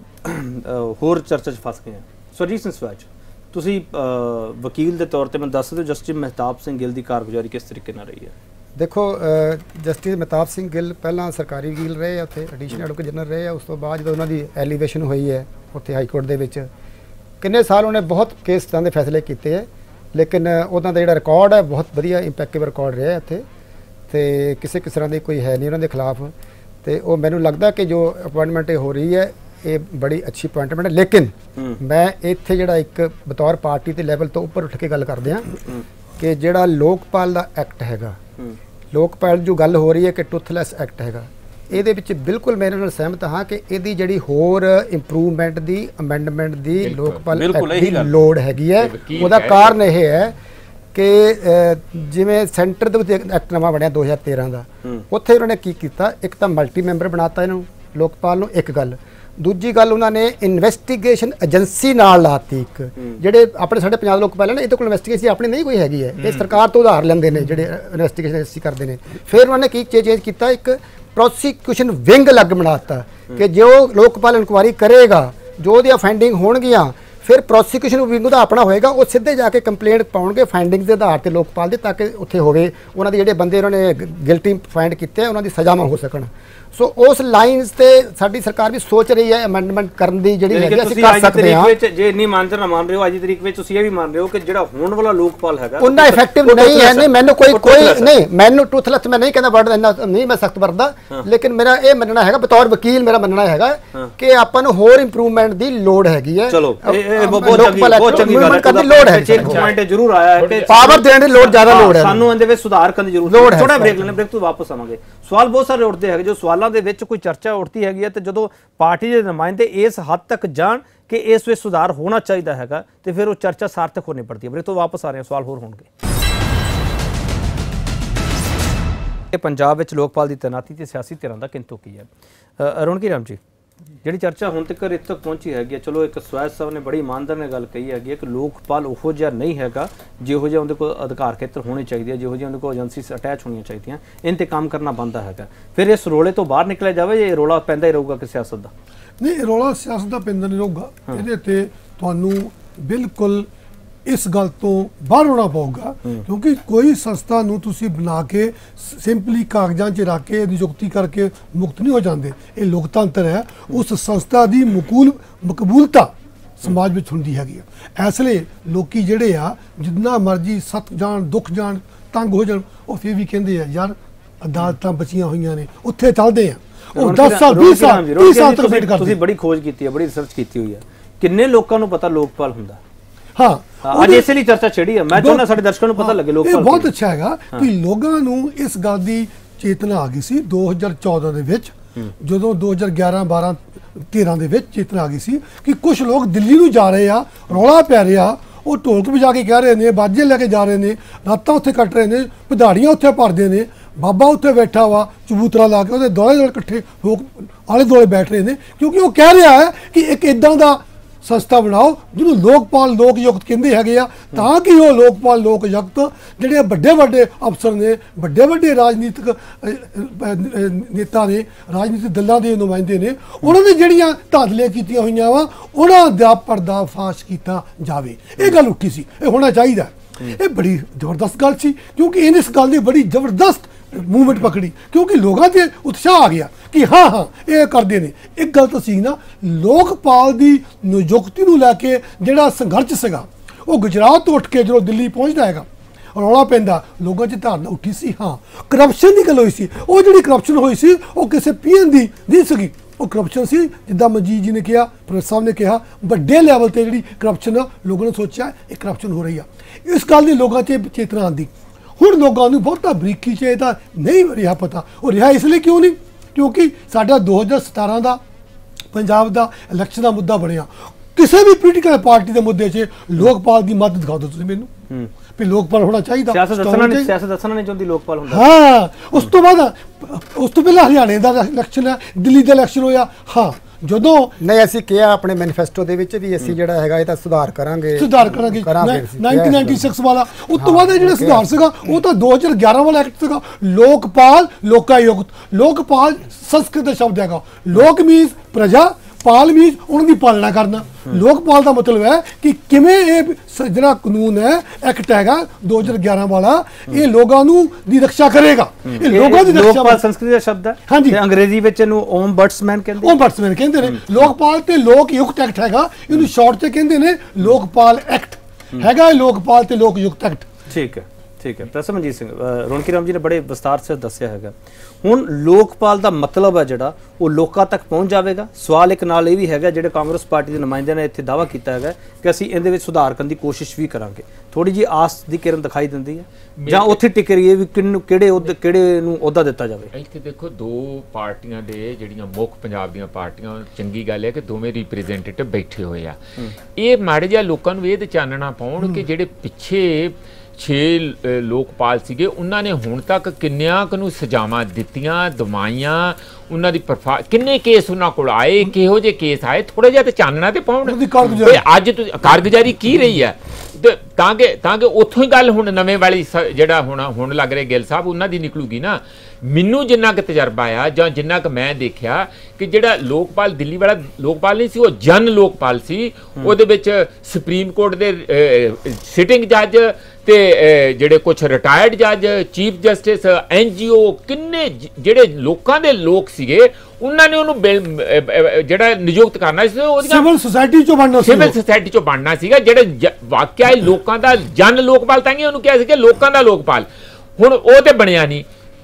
ਹੋਰ ਚਰਚਾ 'ਚ ਫਸ ਗਏ ਹਾਂ। ਸਰਜੀਤ ਸਿੰਘ ਸਵੈਜ, ਤੁਸੀਂ ਵਕੀਲ ਦੇ ਤੌਰ ਤੇ ਮੈਨੂੰ ਦੱਸ ਦਿਓ ਜਸਟਿਸ ਮਹਿਤਾਬ ਸਿੰਘ ਗਿੱਲ ਦੀ ਕਾਰਗੁਜ਼ਾਰੀ ਕਿਸ ਤਰੀਕੇ ਨਾਲ ਰਹੀ ਹੈ? ਦੇਖੋ ਜਸਟਿਸ ਮਹਿਤਾਬ ਸਿੰਘ ਗਿੱਲ ਪਹਿਲਾਂ ਸਰਕਾਰੀ ਵਕੀਲ ਰਹੇ ਆ, ਉੱਥੇ ਐਡੀਸ਼ਨਲ ਐਡਵੋਕੇਟ ਜਨਰਲ ਰਹੇ ਆ। ਉਸ ਤੋਂ ਬਾਅਦ ਜਦੋਂ ਉਹਨਾਂ ਦੀ ਐਲੀਵੇਸ਼ਨ ਹੋਈ ਹੈ ਉੱਥੇ ਹਾਈ ਕੋਰਟ ਦੇ ਵਿੱਚ, ਕਿੰਨੇ ਸਾਲ ਉਹਨੇ ਬਹੁਤ ਕੇਸ ਤਰ੍ਹਾਂ ਦੇ ਫੈਸਲੇ ਕੀਤੇ ਹੈ, ਲੇਕਿਨ ਉਹਨਾਂ ਦਾ ਜਿਹੜਾ ਰਿਕਾਰਡ ਹੈ ਬਹੁਤ ਵਧੀਆ ਇੰਪੈਕਟਿਵ ਰਿਕਾਰਡ ਰਿਹਾ ਇੱਥੇ, ਤੇ ਕਿਸੇ ਤਰ੍ਹਾਂ ਦੀ ਕੋਈ ਹੈ ਨਹੀਂ ਉਹਨਾਂ ਦੇ ਖਿਲਾਫ। ਤੇ ਉਹ ਮੈਨੂੰ ਲੱਗਦਾ ਕਿ ਜੋ ਅਪਾਇੰਟਮੈਂਟ ਹੋ ਰਹੀ ਹੈ ਇਹ ਬੜੀ ਅੱਛੀ ਅਪਾਇੰਟਮੈਂਟ ਹੈ। ਲੇਕਿਨ ਮੈਂ ਇੱਥੇ ਜਿਹੜਾ ਇੱਕ ਬਤੌਰ ਪਾਰਟੀ ਦੇ ਲੈਵਲ ਤੋਂ ਉੱਪਰ ਉੱਠ ਕੇ ਗੱਲ ਕਰਦੇ ਹਾਂ ਕਿ ਜਿਹੜਾ ਲੋਕਪਾਲ ਦਾ ਐਕਟ ਹੈਗਾ, ਲੋਕਪਾਲ ਜੋ ਗੱਲ ਹੋ ਰਹੀ ਹੈ ਕਿ ਟੁੱਥਲੈਸ ਐਕਟ ਹੈਗਾ, ਇਹਦੇ ਵਿੱਚ ਬਿਲਕੁਲ ਮੇਰੇ ਨਾਲ ਸਹਿਮਤ ਹਾਂ ਕਿ ਇਹਦੀ ਜਿਹੜੀ ਹੋਰ ਇੰਪਰੂਵਮੈਂਟ ਦੀ, ਅਮੈਂਡਮੈਂਟ ਦੀ ਲੋਕਪਾਲ ਐਕਟ ਦੀ ਲੋੜ ਹੈਗੀ ਹੈ। ਉਹਦਾ ਕਾਰਨ ਇਹ ਹੈ ਕਿ ਜਿਵੇਂ ਸੈਂਟਰ ਦੇ ਵਿੱਚ ਐਕਟ ਨਵਾਂ ਬਣਿਆ 2013 ਦਾ, ਉੱਥੇ ਉਹਨਾਂ ਨੇ ਕੀ ਕੀਤਾ, ਇੱਕ ਤਾਂ ਮਲਟੀ ਮੈਂਬਰ ਬਣਾਤਾ ਇਹਨੂੰ ਲੋਕਪਾਲ ਨੂੰ, ਇੱਕ ਗੱਲ। ਦੂਜੀ ਗੱਲ ਉਹਨਾਂ ਨੇ ਇਨਵੈਸਟੀਗੇਸ਼ਨ ਏਜੰਸੀ ਨਾਲ ਲਾਤੀ ਇੱਕ, ਜਿਹੜੇ ਆਪਣੇ ਸਾਡੇ ਪੰਜਾਬ ਲੋਕਪਾਲ ਨੇ ਇਹਦੇ ਕੋਲ ਇਨਵੈਸਟੀਗੇਸ਼ਨ ਆਪਣੀ ਨਹੀਂ ਕੋਈ ਹੈਗੀ ਹੈ, ਇਹ ਸਰਕਾਰ ਤੋਂ ਉਧਾਰ ਲੈਂਦੇ ਨੇ ਜਿਹੜੇ ਇਨਵੈਸਟੀਗੇਸ਼ਨ ਏਜੰਸੀ ਕਰਦੇ ਨੇ। ਫਿਰ ਉਹਨਾਂ ਨੇ ਕੀ ਚੇਂਜ ਕੀਤਾ, ਇੱਕ ਪ੍ਰੋਸੀਕਿਊਸ਼ਨ ਵਿੰਗ ਅਲੱਗ ਬਣਾਤਾ ਕਿ ਜੋ ਲੋਕਪਾਲ ਇਨਕੁਆਇਰੀ ਕਰੇਗਾ, ਜੋ ਉਹਦੀਆਂ ਫਾਈਂਡਿੰਗ ਹੋਣਗੀਆਂ, ਫਿਰ ਪ੍ਰੋਸੀਕਿਊਸ਼ਨ ਵਿੰਗ ਦਾ ਆਪਣਾ ਹੋਏਗਾ, ਉਹ ਸਿੱਧੇ ਜਾ ਕੇ ਕੰਪਲੇਂਟ ਪਾਉਣਗੇ ਫਾਈਂਡਿੰਗਸ ਦੇ ਆਧਾਰ ਤੇ ਲੋਕਪਾਲ ਦੇ, ਤਾਂ ਕਿ ਉੱਥੇ ਹੋਵੇ ਉਹਨਾਂ ਦੇ ਜਿਹੜੇ ਬੰਦੇ ਉਹਨਾਂ ਨੇ ਗਿਲਟੀ ਫਾਈਂਡ ਕੀਤੇ ਉਹਨਾਂ ਦੀ ਸਜ਼ਾਵਾਂ ਹੋ ਸਕਣ। ਸੋ ਉਸ ਲਾਈਨਸ ਤੇ ਸਾਡੀ ਸਰਕਾਰ ਵੀ ਸੋਚ ਰਹੀ ਹੈ ਅਮੈਂਡਮੈਂਟ ਕਰਨ ਦੀ, ਜਿਹੜੀ ਹੈਗੀ ਅਸੀਂ ਕਰ ਸਕਦੇ ਹਾਂ। ਜੇ ਇੰਨੀ ਮੰਨ ਰਹੇ ਹੋ ਅੱਜ ਦੀ ਤਰੀਕ ਵਿੱਚ, ਤੁਸੀਂ ਇਹ ਵੀ ਮੰਨ ਰਹੇ ਹੋ ਕਿ ਜਿਹੜਾ ਹੋਣ ਵਾਲਾ ਲੋਕਪਾਲ ਹੈਗਾ ਉਹਨਾਂ ਇਫੈਕਟਿਵ ਨਹੀਂ ਹੈ। ਨਹੀਂ ਮੈਨੂੰ ਕੋਈ ਨਹੀਂ, ਮੈਨੂੰ ਟੁੱਥਲੈਸ ਮੈਂ ਨਹੀਂ ਕਹਿੰਦਾ, ਵਰਡ ਇੰਨਾ ਨਹੀਂ ਮੈਂ ਸਖਤ ਵਰਤਦਾ, ਲੇਕਿਨ ਮੇਰਾ ਇਹ ਮੰਨਣਾ ਹੈਗਾ ਬਤੌਰ ਵਕੀਲ, ਮੇਰਾ ਮੰਨਣਾ ਹੈਗਾ ਕਿ ਆਪਾਂ ਨੂੰ ਹੋਰ ਇੰਪਰੂਵਮੈਂਟ ਦੀ ਲੋੜ ਹੈਗੀ ਹੈ। ਚਲੋ ਬਹੁਤ ਚੰਗੀ ਗੱਲ ਹੈ। ਕਰਨੀ ਲੋੜ ਹੈ, ਇੱਕ ਪੁਆਇੰਟ ਜ਼ਰੂਰ ਆਇਆ ਹੈ ਕਿ ਪਾਵਰ ਦੇਣ ਦੀ ਲੋੜ ਜ਼ਿਆਦਾ ਲੋੜ ਹੈ, ਸਾਨੂੰ ਇਹਦੇ ਵਿੱਚ ਸੁਧਾਰ ਕਰਨ ਦੀ ਜ਼ਰੂਰਤ ਹੈ। ਥੋੜਾ ਬ੍ਰੇਕ ਲੈਣੇ, ਬ੍ਰੇਕ ਤੋਂ ਵਾਪਸ ਆਵਾਂਗੇ। ਸਵਾਲ ਬਹੁਤ ਸਾਰੇ ਉੱਠਦੇ ਹੈਗੇ, ਜੋ ਸਵਾਲਾਂ ਦੇ ਵਿੱਚ ਕੋਈ ਚਰਚਾ ਉੱਠਦੀ ਹੈਗੀ ਹੈ ਤੇ ਜਦੋਂ ਪਾਰਟੀ ਦੇ ਨੁਮਾਇੰਦੇ ਇਸ ਹੱਦ ਤੱਕ ਜਾਣ ਕਿ ਇਸ ਵਿੱਚ ਸੁਧਾਰ ਹੋਣਾ ਚਾਹੀਦਾ ਹੈਗਾ ਤੇ ਫਿਰ ਉਹ ਚਰਚਾ ਸਾਰਥਕ ਹੋਣੀ ਪੜਦੀ ਹੈ। ਬ੍ਰੇਕ ਤੋਂ ਵਾਪਸ ਆ ਰਹੇ ਹਾਂ, ਸਵਾਲ ਹੋਰ ਹੋਣਗੇ। ਪੰਜਾਬ ਵਿੱਚ ਲੋਕਪਾਲ ਦੀ ਤੈਨਾਤੀ ਤੇ ਸਿਆਸੀ ਧਿਰਾਂ ਦਾ ਕਿੰਤੂ ਕੀ ਹੈ? ਰੌਣਕੀ ਰਾਮ ਜੀ, ਜਿਹੜੀ ਚਰਚਾ ਹੁਣ ਤੱਕ ਇੱਥੇ ਤੱਕ ਪਹੁੰਚੀ ਹੈਗੀ ਹੈ, ਚਲੋ ਇੱਕ ਸਵੈਜ ਸਾਹਿਬ ਨੇ ਬੜੀ ਇਮਾਨਦਾਰ ਨਾਲ ਗੱਲ ਕਹੀ ਹੈਗੀ ਹੈ ਕਿ ਲੋਕਪਾਲ ਉਹੋ ਜਿਹਾ ਨਹੀਂ ਹੈਗਾ ਜਿਹੋ ਜਿਹਾ ਉਹਦੇ ਕੋਲ ਅਧਿਕਾਰ ਖੇਤਰ ਹੋਣੇ ਚਾਹੀਦੇ, ਜਿਹੋ ਜਿਹਾ ਉਹਦੇ ਕੋਲ ਏਜੰਸੀਜ਼ ਅਟੈਚ ਹੋਣੀਆਂ ਚਾਹੀਦੀਆਂ, ਇਹਨਾਂ 'ਤੇ ਕੰਮ ਕਰਨਾ ਬਣਦਾ ਹੈਗਾ। ਫਿਰ ਇਸ ਰੋਲੇ ਤੋਂ ਬਾਹਰ ਨਿਕਲਿਆ ਜਾਵੇ ਜਾਂ ਇਹ ਰੋਲਾ ਪੈਂਦਾ ਹੀ ਰਹੂਗਾ ਕਿ ਸਿਆਸਤ ਦਾ? ਨਹੀਂ, ਰੌਲਾ ਸਿਆਸਤ ਦਾ ਪੈਂਦਾ ਨਹੀਂ ਰਹੂਗਾ। ਇਹਦੇ ਤੇ ਤੁਹਾਨੂੰ ਬਿਲਕੁਲ ਇਸ ਗੱਲ ਤੋਂ ਬਾਹਰ ਹੋਣਾ ਪਊਗਾ, ਕਿਉਂਕਿ ਕੋਈ ਸੰਸਥਾ ਨੂੰ ਤੁਸੀਂ ਬਣਾ ਕੇ ਸਿੰਪਲੀ ਕਾਗਜ਼ਾਂ 'ਚ ਰੱਖ ਕੇ ਨਿਯੁਕਤੀ ਕਰਕੇ ਮੁਕਤ ਨਹੀਂ ਹੋ ਜਾਂਦੇ। ਇਹ ਲੋਕਤੰਤਰ ਹੈ, ਉਸ ਸੰਸਥਾ ਦੀ ਮਕਬੂਲਤਾ ਸਮਾਜ ਵਿੱਚ ਹੁੰਦੀ ਹੈਗੀ ਆ। ਇਸ ਲਈ ਲੋਕੀ ਜਿਹੜੇ ਆ ਜਿੰਨਾ ਮਰਜ਼ੀ ਸੱਤ ਜਾਣ, ਦੁੱਖ ਜਾਣ, ਤੰਗ ਹੋ ਜਾਣ, ਉਹ ਫਿਰ ਵੀ ਕਹਿੰਦੇ ਆ ਯਾਰ ਅਦਾਲਤਾਂ ਬਚੀਆਂ ਹੋਈਆਂ ਨੇ, ਉੱਥੇ ਚੱਲਦੇ ਆ। ਉਹ 10 ਸਾਲ 20 ਸਾਲ 30 ਸਾਲ ਤੱਕ ਵੇਟ ਕਰਦੇ। ਤੁਸੀਂ ਬੜੀ ਖੋਜ ਕੀਤੀ ਹੈ, ਬੜੀ ਰਿਸਰਚ ਕੀਤੀ ਹੋਈ ਹੈ, ਕਿੰਨੇ ਲੋਕਾਂ ਨੂੰ ਪਤਾ ਲੋਕਪਾਲ ਹੁੰਦਾ? ਹਾਂ, ਅੱਜ ਇਸੇ ਲਈ ਚਰਚਾ ਛਿੜੀ ਹੈ। ਮੈਂ ਚਾਹੁੰਦਾ ਸਾਡੇ ਦਰਸ਼ਕਾਂ ਨੂੰ ਪਤਾ ਲੱਗੇ ਲੋਕਪਾਲ। ਇਹ ਬਹੁਤ ਅੱਛਾ ਹੈਗਾ ਕਿ ਲੋਕਾਂ ਨੂੰ ਇਸ ਗੱਲ ਦੀ ਚੇਤਨਾ ਆ ਗਈ ਸੀ 2014 ਦੇ ਵਿੱਚ, ਜਦੋਂ 2011 12 13 ਦੇ ਵਿੱਚ ਚੇਤਨਾ ਆ ਗਈ ਸੀ ਕਿ ਕੁਝ ਲੋਕ ਦਿੱਲੀ ਨੂੰ ਜਾ ਰਹੇ ਆ, ਰੌਲਾ ਪੈ ਰਿਹਾ, ਉਹ ਢੋਲਕ ਵਜਾ ਕੇ ਕਹਿ ਰਹੇ ਨੇ, ਬਾਜੇ ਲੈ ਕੇ ਜਾ ਰਹੇ ਨੇ, ਰਾਤਾਂ ਉੱਥੇ ਕੱਟ ਰਹੇ ਨੇ, ਪਧਾੜੀਆਂ ਉੱਥੇ ਭਰਦੇ ਨੇ, ਬਾਬਾ ਉੱਥੇ ਬੈਠਾ ਵਾ ਚਬੂਤਰਾ ਲਾ ਕੇ, ਉਹਦੇ ਦੁਆਲੇ ਦੁਆਲੇ ਇਕੱਠੇ ਲੋਕ ਆਲੇ ਦੁਆਲੇ ਬੈਠ ਰਹੇ ਨੇ, ਕਿਉਂਕਿ ਉਹ ਕਹਿ ਰਿਹਾ ਹੈ ਕਿ ਇੱਕ ਇਦਾਂ ਦਾ ਸੰਸਥਾ ਬਣਾਓ ਜਿਹਨੂੰ ਲੋਕਪਾਲ ਲੋਕ ਯੁਕਤ ਕਹਿੰਦੇ ਹੈਗੇ ਆ, ਤਾਂ ਕਿ ਉਹ ਲੋਕਪਾਲ ਲੋਕ ਯੁਕਤ ਜਿਹੜੇ ਵੱਡੇ ਵੱਡੇ ਅਫਸਰ ਨੇ, ਵੱਡੇ ਵੱਡੇ ਰਾਜਨੀਤਿਕ ਨੇਤਾ ਨੇ, ਰਾਜਨੀਤਿਕ ਦਲਾਂ ਦੇ ਨੁਮਾਇੰਦੇ ਨੇ, ਉਹਨਾਂ ਨੇ ਜਿਹੜੀਆਂ ਧਾਂਦਲੀਆਂ ਕੀਤੀਆਂ ਹੋਈਆਂ ਵਾ ਉਹਨਾਂ ਦਾ ਪਰਦਾਫਾਸ਼ ਕੀਤਾ ਜਾਵੇ। ਇਹ ਗੱਲ ਉੱਠੀ ਸੀ, ਇਹ ਹੋਣਾ ਚਾਹੀਦਾ। ਇਹ ਬੜੀ ਜ਼ਬਰਦਸਤ ਗੱਲ ਸੀ, ਕਿਉਂਕਿ ਇਹਨੇ ਇਸ ਗੱਲ ਦੀ ਬੜੀ ਜ਼ਬਰਦਸਤ ਮੂਵਮੈਂਟ ਪਕੜੀ, ਕਿਉਂਕਿ ਲੋਕਾਂ 'ਤੇ ਉਤਸ਼ਾਹ ਆ ਗਿਆ ਕਿ ਹਾਂ ਇਹ ਕਰਦੇ ਨੇ। ਇੱਕ ਗੱਲ ਤਾਂ ਸੀ ਨਾ, ਲੋਕਪਾਲ ਦੀ ਨਿਯੁਕਤੀ ਨੂੰ ਲੈ ਕੇ ਜਿਹੜਾ ਸੰਘਰਸ਼ ਸੀਗਾ ਉਹ ਗੁਜਰਾਤ ਤੋਂ ਉੱਠ ਕੇ ਜਦੋਂ ਦਿੱਲੀ ਪਹੁੰਚਦਾ ਹੈਗਾ, ਰੌਲਾ ਪੈਂਦਾ, ਲੋਕਾਂ 'ਚ ਧਾਰਨਾ ਉੱਠੀ ਸੀ। ਹਾਂ, ਕਰਪਸ਼ਨ ਦੀ ਗੱਲ ਹੋਈ ਸੀ। ਉਹ ਜਿਹੜੀ ਕਰਪਸ਼ਨ ਹੋਈ ਸੀ ਉਹ ਕਿਸੇ ਪੀਐਨ ਦੀ ਨਹੀਂ ਸੀਗੀ, ਉਹ ਕਰਪਸ਼ਨ ਸੀ ਜਿੱਦਾਂ ਮਨਜੀਤ ਜੀ ਨੇ ਕਿਹਾ, ਪ੍ਰੋਫੈਸਰ ਸਾਹਿਬ ਨੇ ਕਿਹਾ, ਵੱਡੇ ਲੈਵਲ ਤੇ ਜਿਹੜੀ ਕਰਪਸ਼ਨ ਆ, ਲੋਕਾਂ ਨੇ ਸੋਚਿਆ ਇਹ ਕਰਪਸ਼ਨ ਹੋ ਰਹੀ ਆ। ਇਸ ਗੱਲ ਦੀ ਲੋਕਾਂ 'ਚ ਚੇਤਨਾ ਆਉਂਦੀ। ਹੁਣ ਲੋਕਾਂ ਨੂੰ ਬਹੁਤਾ ਬਰੀਕੀ 'ਚ ਇਹਦਾ ਨਹੀਂ ਰਿਹਾ ਪਤਾ। ਉਹ ਰਿਹਾ ਇਸ ਲਈ ਕਿਉਂ ਨਹੀਂ? ਕਿਉਂਕਿ ਸਾਡਾ 2017 ਦਾ ਪੰਜਾਬ ਦਾ ਇਲੈਕਸ਼ਨ ਦਾ ਮੁੱਦਾ ਬਣਿਆ। ਕਿਸੇ ਵੀ ਪੋਲੀਟੀਕਲ ਪਾਰਟੀ ਦੇ ਮੁੱਦੇ 'ਚ ਲੋਕਪਾਲ ਦੀ ਮਦਦ ਦਿਖਾ ਦਿਓ ਤੁਸੀਂ ਮੈਨੂੰ ਵੀ ਲੋਕਪਾਲ ਹੋਣਾ ਚਾਹੀਦਾ। ਸਿਆਸਤ ਦੱਸਣਾ ਨਹੀਂ ਚਾਹੁੰਦੀ ਲੋਕਪਾਲ ਹੁੰਦਾ। ਹਾਂ, ਉਸ ਤੋਂ ਬਾਅਦ ਉਸ ਤੋਂ ਪਹਿਲਾਂ ਹਰਿਆਣੇ ਦਾ ਇਲੈਕਸ਼ਨ ਹੈ, ਦਿੱਲੀ ਦਾ ਇਲੈਕਸ਼ਨ ਹੋਇਆ। ਹਾਂ, ਜਦੋਂ ਨਹੀਂ ਅਸੀਂ ਕਿਹਾ ਆਪਣੇ ਮੈਨੀਫੈਸਟੋ ਦੇ ਵਿੱਚ ਵੀ ਅਸੀਂ ਜਿਹੜਾ ਹੈਗਾ ਇਹ ਤਾਂ ਸੁਧਾਰ ਕਰਾਂਗੇ 1996 ਵਾਲਾ। ਉਸ ਤੋਂ ਬਾਅਦ ਜਿਹੜਾ ਸੁਧਾਰ ਸੀਗਾ ਉਹ ਤਾਂ 2011 ਵਾਲਾ ਐਕਟ ਸੀਗਾ, ਲੋਕਪਾਲ ਲੋਕਾਯੁਕਤ। ਲੋਕਪਾਲ ਸੰਸਕ੍ਰਿਤ ਦਾ ਸ਼ਬਦ ਹੈਗਾ, ਲੋਕ ਮੀਨਸ ਪ੍ਰਜਾ, ਪਾਲ ਮੀਨਸ ਉਹਨਾਂ ਦੀ ਪਾਲਣਾ ਕਰਨਾ। ਲੋਕਪਾਲ ਦਾ ਮਤਲਬ ਹੈ ਕਿ ਕਿਵੇਂ ਇਹ ਜਿਹੜਾ ਕਾਨੂੰਨ ਹੈ, ਐਕਟ ਹੈਗਾ 2011 ਵਾਲਾ, ਇਹ ਲੋਕਾਂ ਨੂੰ ਦੀ ਰੱਖਿਆ ਕਰੇਗਾ। ਇਹ ਲੋਕਾਂ ਦੀ ਰੱਖਿਆ। ਲੋਕਪਾਲ ਸੰਸਕ੍ਰਿਤ ਦਾ ਸ਼ਬਦ ਹੈ, ਹਾਂਜੀ, ਅੰਗਰੇਜ਼ੀ ਵਿੱਚ ਇਹਨੂੰ ਓਮਬਡਸਮੈਨ ਕਹਿੰਦੇ ਨੇ। ਓਮਬਡਸਮੈਨ ਕਹਿੰਦੇ ਨੇ। ਲੋਕਪਾਲ ਤੇ ਲੋਕ ਯੁਕਤ ਐਕਟ ਹੈਗਾ, ਇਹਨੂੰ ਸ਼ਾਰਟ 'ਚ ਕਹਿੰਦੇ ਨੇ ਲੋਕਪਾਲ ਐਕਟ ਹੈਗਾ, ਲੋਕਪਾਲ ਤੇ ਲੋਕ ਯੁਕਤ ਐਕਟ। ਠੀਕ ਹੈ, ਠੀਕ ਹੈ। ਪ੍ਰੋਫੈਸਰ ਮਨਜੀਤ ਸਿੰਘ, ਰੌਣਕੀ ਰਾਮ ਜੀ ਨੇ ਬੜੇ ਵਿਸਤਾਰ ਸੇ ਦੱਸਿਆ ਹੈਗਾ। ਹੁਣ ਲੋਕਪਾਲ ਦਾ ਮਤਲਬ ਹੈ ਜਿਹੜਾ ਉਹ ਲੋਕਾਂ ਤੱਕ ਪਹੁੰਚ ਜਾਵੇਗਾ। ਸਵਾਲ ਇੱਕ ਨਾਲ ਇਹ ਵੀ ਹੈਗਾ, ਜਿਹੜੇ ਕਾਂਗਰਸ ਪਾਰਟੀ ਦੇ ਨੁਮਾਇੰਦਿਆਂ ਨੇ ਇੱਥੇ ਦਾਅਵਾ ਕੀਤਾ ਹੈਗਾ ਕਿ ਅਸੀਂ ਇਹਦੇ ਵਿੱਚ ਸੁਧਾਰ ਕਰਨ ਦੀ ਕੋਸ਼ਿਸ਼ ਵੀ ਕਰਾਂਗੇ। ਥੋੜੀ ਜਿਹੀ ਆਸ ਦੀ ਕਿਰਨ ਦਿਖਾਈ ਦਿੰਦੀ ਹੈ ਜਾਂ ਉੱਥੇ ਟਿਕ ਰਹੀ ਹੈ ਵੀ ਕਿਹੜੇ ਨੂੰ ਅਹੁਦਾ ਦਿੱਤਾ ਜਾਵੇ? ਇੱਥੇ ਦੇਖੋ, ਦੋ ਪਾਰਟੀਆਂ ਦੇ ਜਿਹੜੀਆਂ ਮੁੱਖ ਪੰਜਾਬ ਦੀਆਂ ਪਾਰਟੀਆਂ, ਚੰਗੀ ਗੱਲ ਹੈ ਕਿ ਦੋਵੇਂ ਰਿਪਰੈਜ਼ੈਂਟੇਟਿਵ ਬੈਠੇ ਹੋਏ ਆ। ਇਹ ਮਾੜੇ ਜਿਹਾ ਲੋਕਾਂ ਨੂੰ ਇਹ ਚਾਨਣਾ ਪਾਉਣ ਕਿ ਜਿਹੜੇ ਪਿੱਛੇ 6 ਲੋਕਪਾਲ ਸੀਗੇ ਉਹਨਾਂ ਨੇ ਹੁਣ ਤੱਕ ਕਿੰਨਿਆਂ ਕੁ ਨੂੰ ਸਜ਼ਾਵਾਂ ਦਿੱਤੀਆਂ, ਦਵਾਈਆਂ, ਉਹਨਾਂ ਦੀ ਕਿੰਨੇ ਕੇਸ ਉਹਨਾਂ ਕੋਲ ਆਏ, ਕਿਹੋ ਜਿਹੇ ਕੇਸ ਆਏ, ਥੋੜਾ ਜਿਹਾ ਤੇ ਚਾਨਣਾ ਤੇ ਪਾਉਣ। ਅੱਜ ਤੁਸੀਂ ਕਾਰਗੁਜ਼ਾਰੀ ਕੀ ਰਹੀ ਹੈ ਤਾਂ ਕਿ ਉੱਥੋਂ ਹੀ ਗੱਲ ਹੁਣ ਨਵੇਂ ਵਾਲੀ ਜਿਹੜਾ ਹੁਣ ਲੱਗ ਰਿਹਾ ਗਿੱਲ ਸਾਹਿਬ ਉਹਨਾਂ ਦੀ ਨਿਕਲੂਗੀ ਨਾ। ਮੈਨੂੰ ਜਿੰਨਾ ਕੁ ਤਜਰਬਾ ਆ ਜਾਂ ਜਿੰਨਾ ਕੁ ਮੈਂ ਦੇਖਿਆ ਕਿ ਜਿਹੜਾ ਲੋਕਪਾਲ ਦਿੱਲੀ ਵਾਲਾ ਲੋਕਪਾਲ ਨਹੀਂ ਸੀ, ਉਹ ਜਨ ਲੋਕਪਾਲ ਸੀ। ਉਹਦੇ ਵਿੱਚ ਸੁਪਰੀਮ ਕੋਰਟ ਦੇ ਸਿਟਿੰਗ ਜੱਜ ਤੇ ਜਿਹੜੇ ਕੁਝ ਰਿਟਾਇਰਡ ਜੱਜ, ਚੀਫ ਜਸਟਿਸ, NGO, ਕਿੰਨੇ ਜਿਹੜੇ ਲੋਕਾਂ ਦੇ ਲੋਕ ਸੀਗੇ, ਉਹਨਾਂ ਨੇ ਉਹਨੂੰ ਜਿਹੜਾ ਨਿਯੁਕਤ ਕਰਨਾ ਸੀ, ਸਿਵਲ ਸੁਸਾਇਟੀ ਚੋਂ ਬਣਨਾ ਸੀਗਾ। ਜਿਹੜੇ ਵਾਕਿਆ ਲੋਕਾਂ ਦਾ ਜਨ ਲੋਕਪਾਲ, ਤਾਂ ਹੀ ਉਹਨੂੰ ਕਿਹਾ ਸੀ ਕਿ ਲੋਕਾਂ ਦਾ ਲੋਕਪਾਲ। ਹੁਣ ਉਹ ਤੇ ਬਣਿਆ ਨਹੀਂ।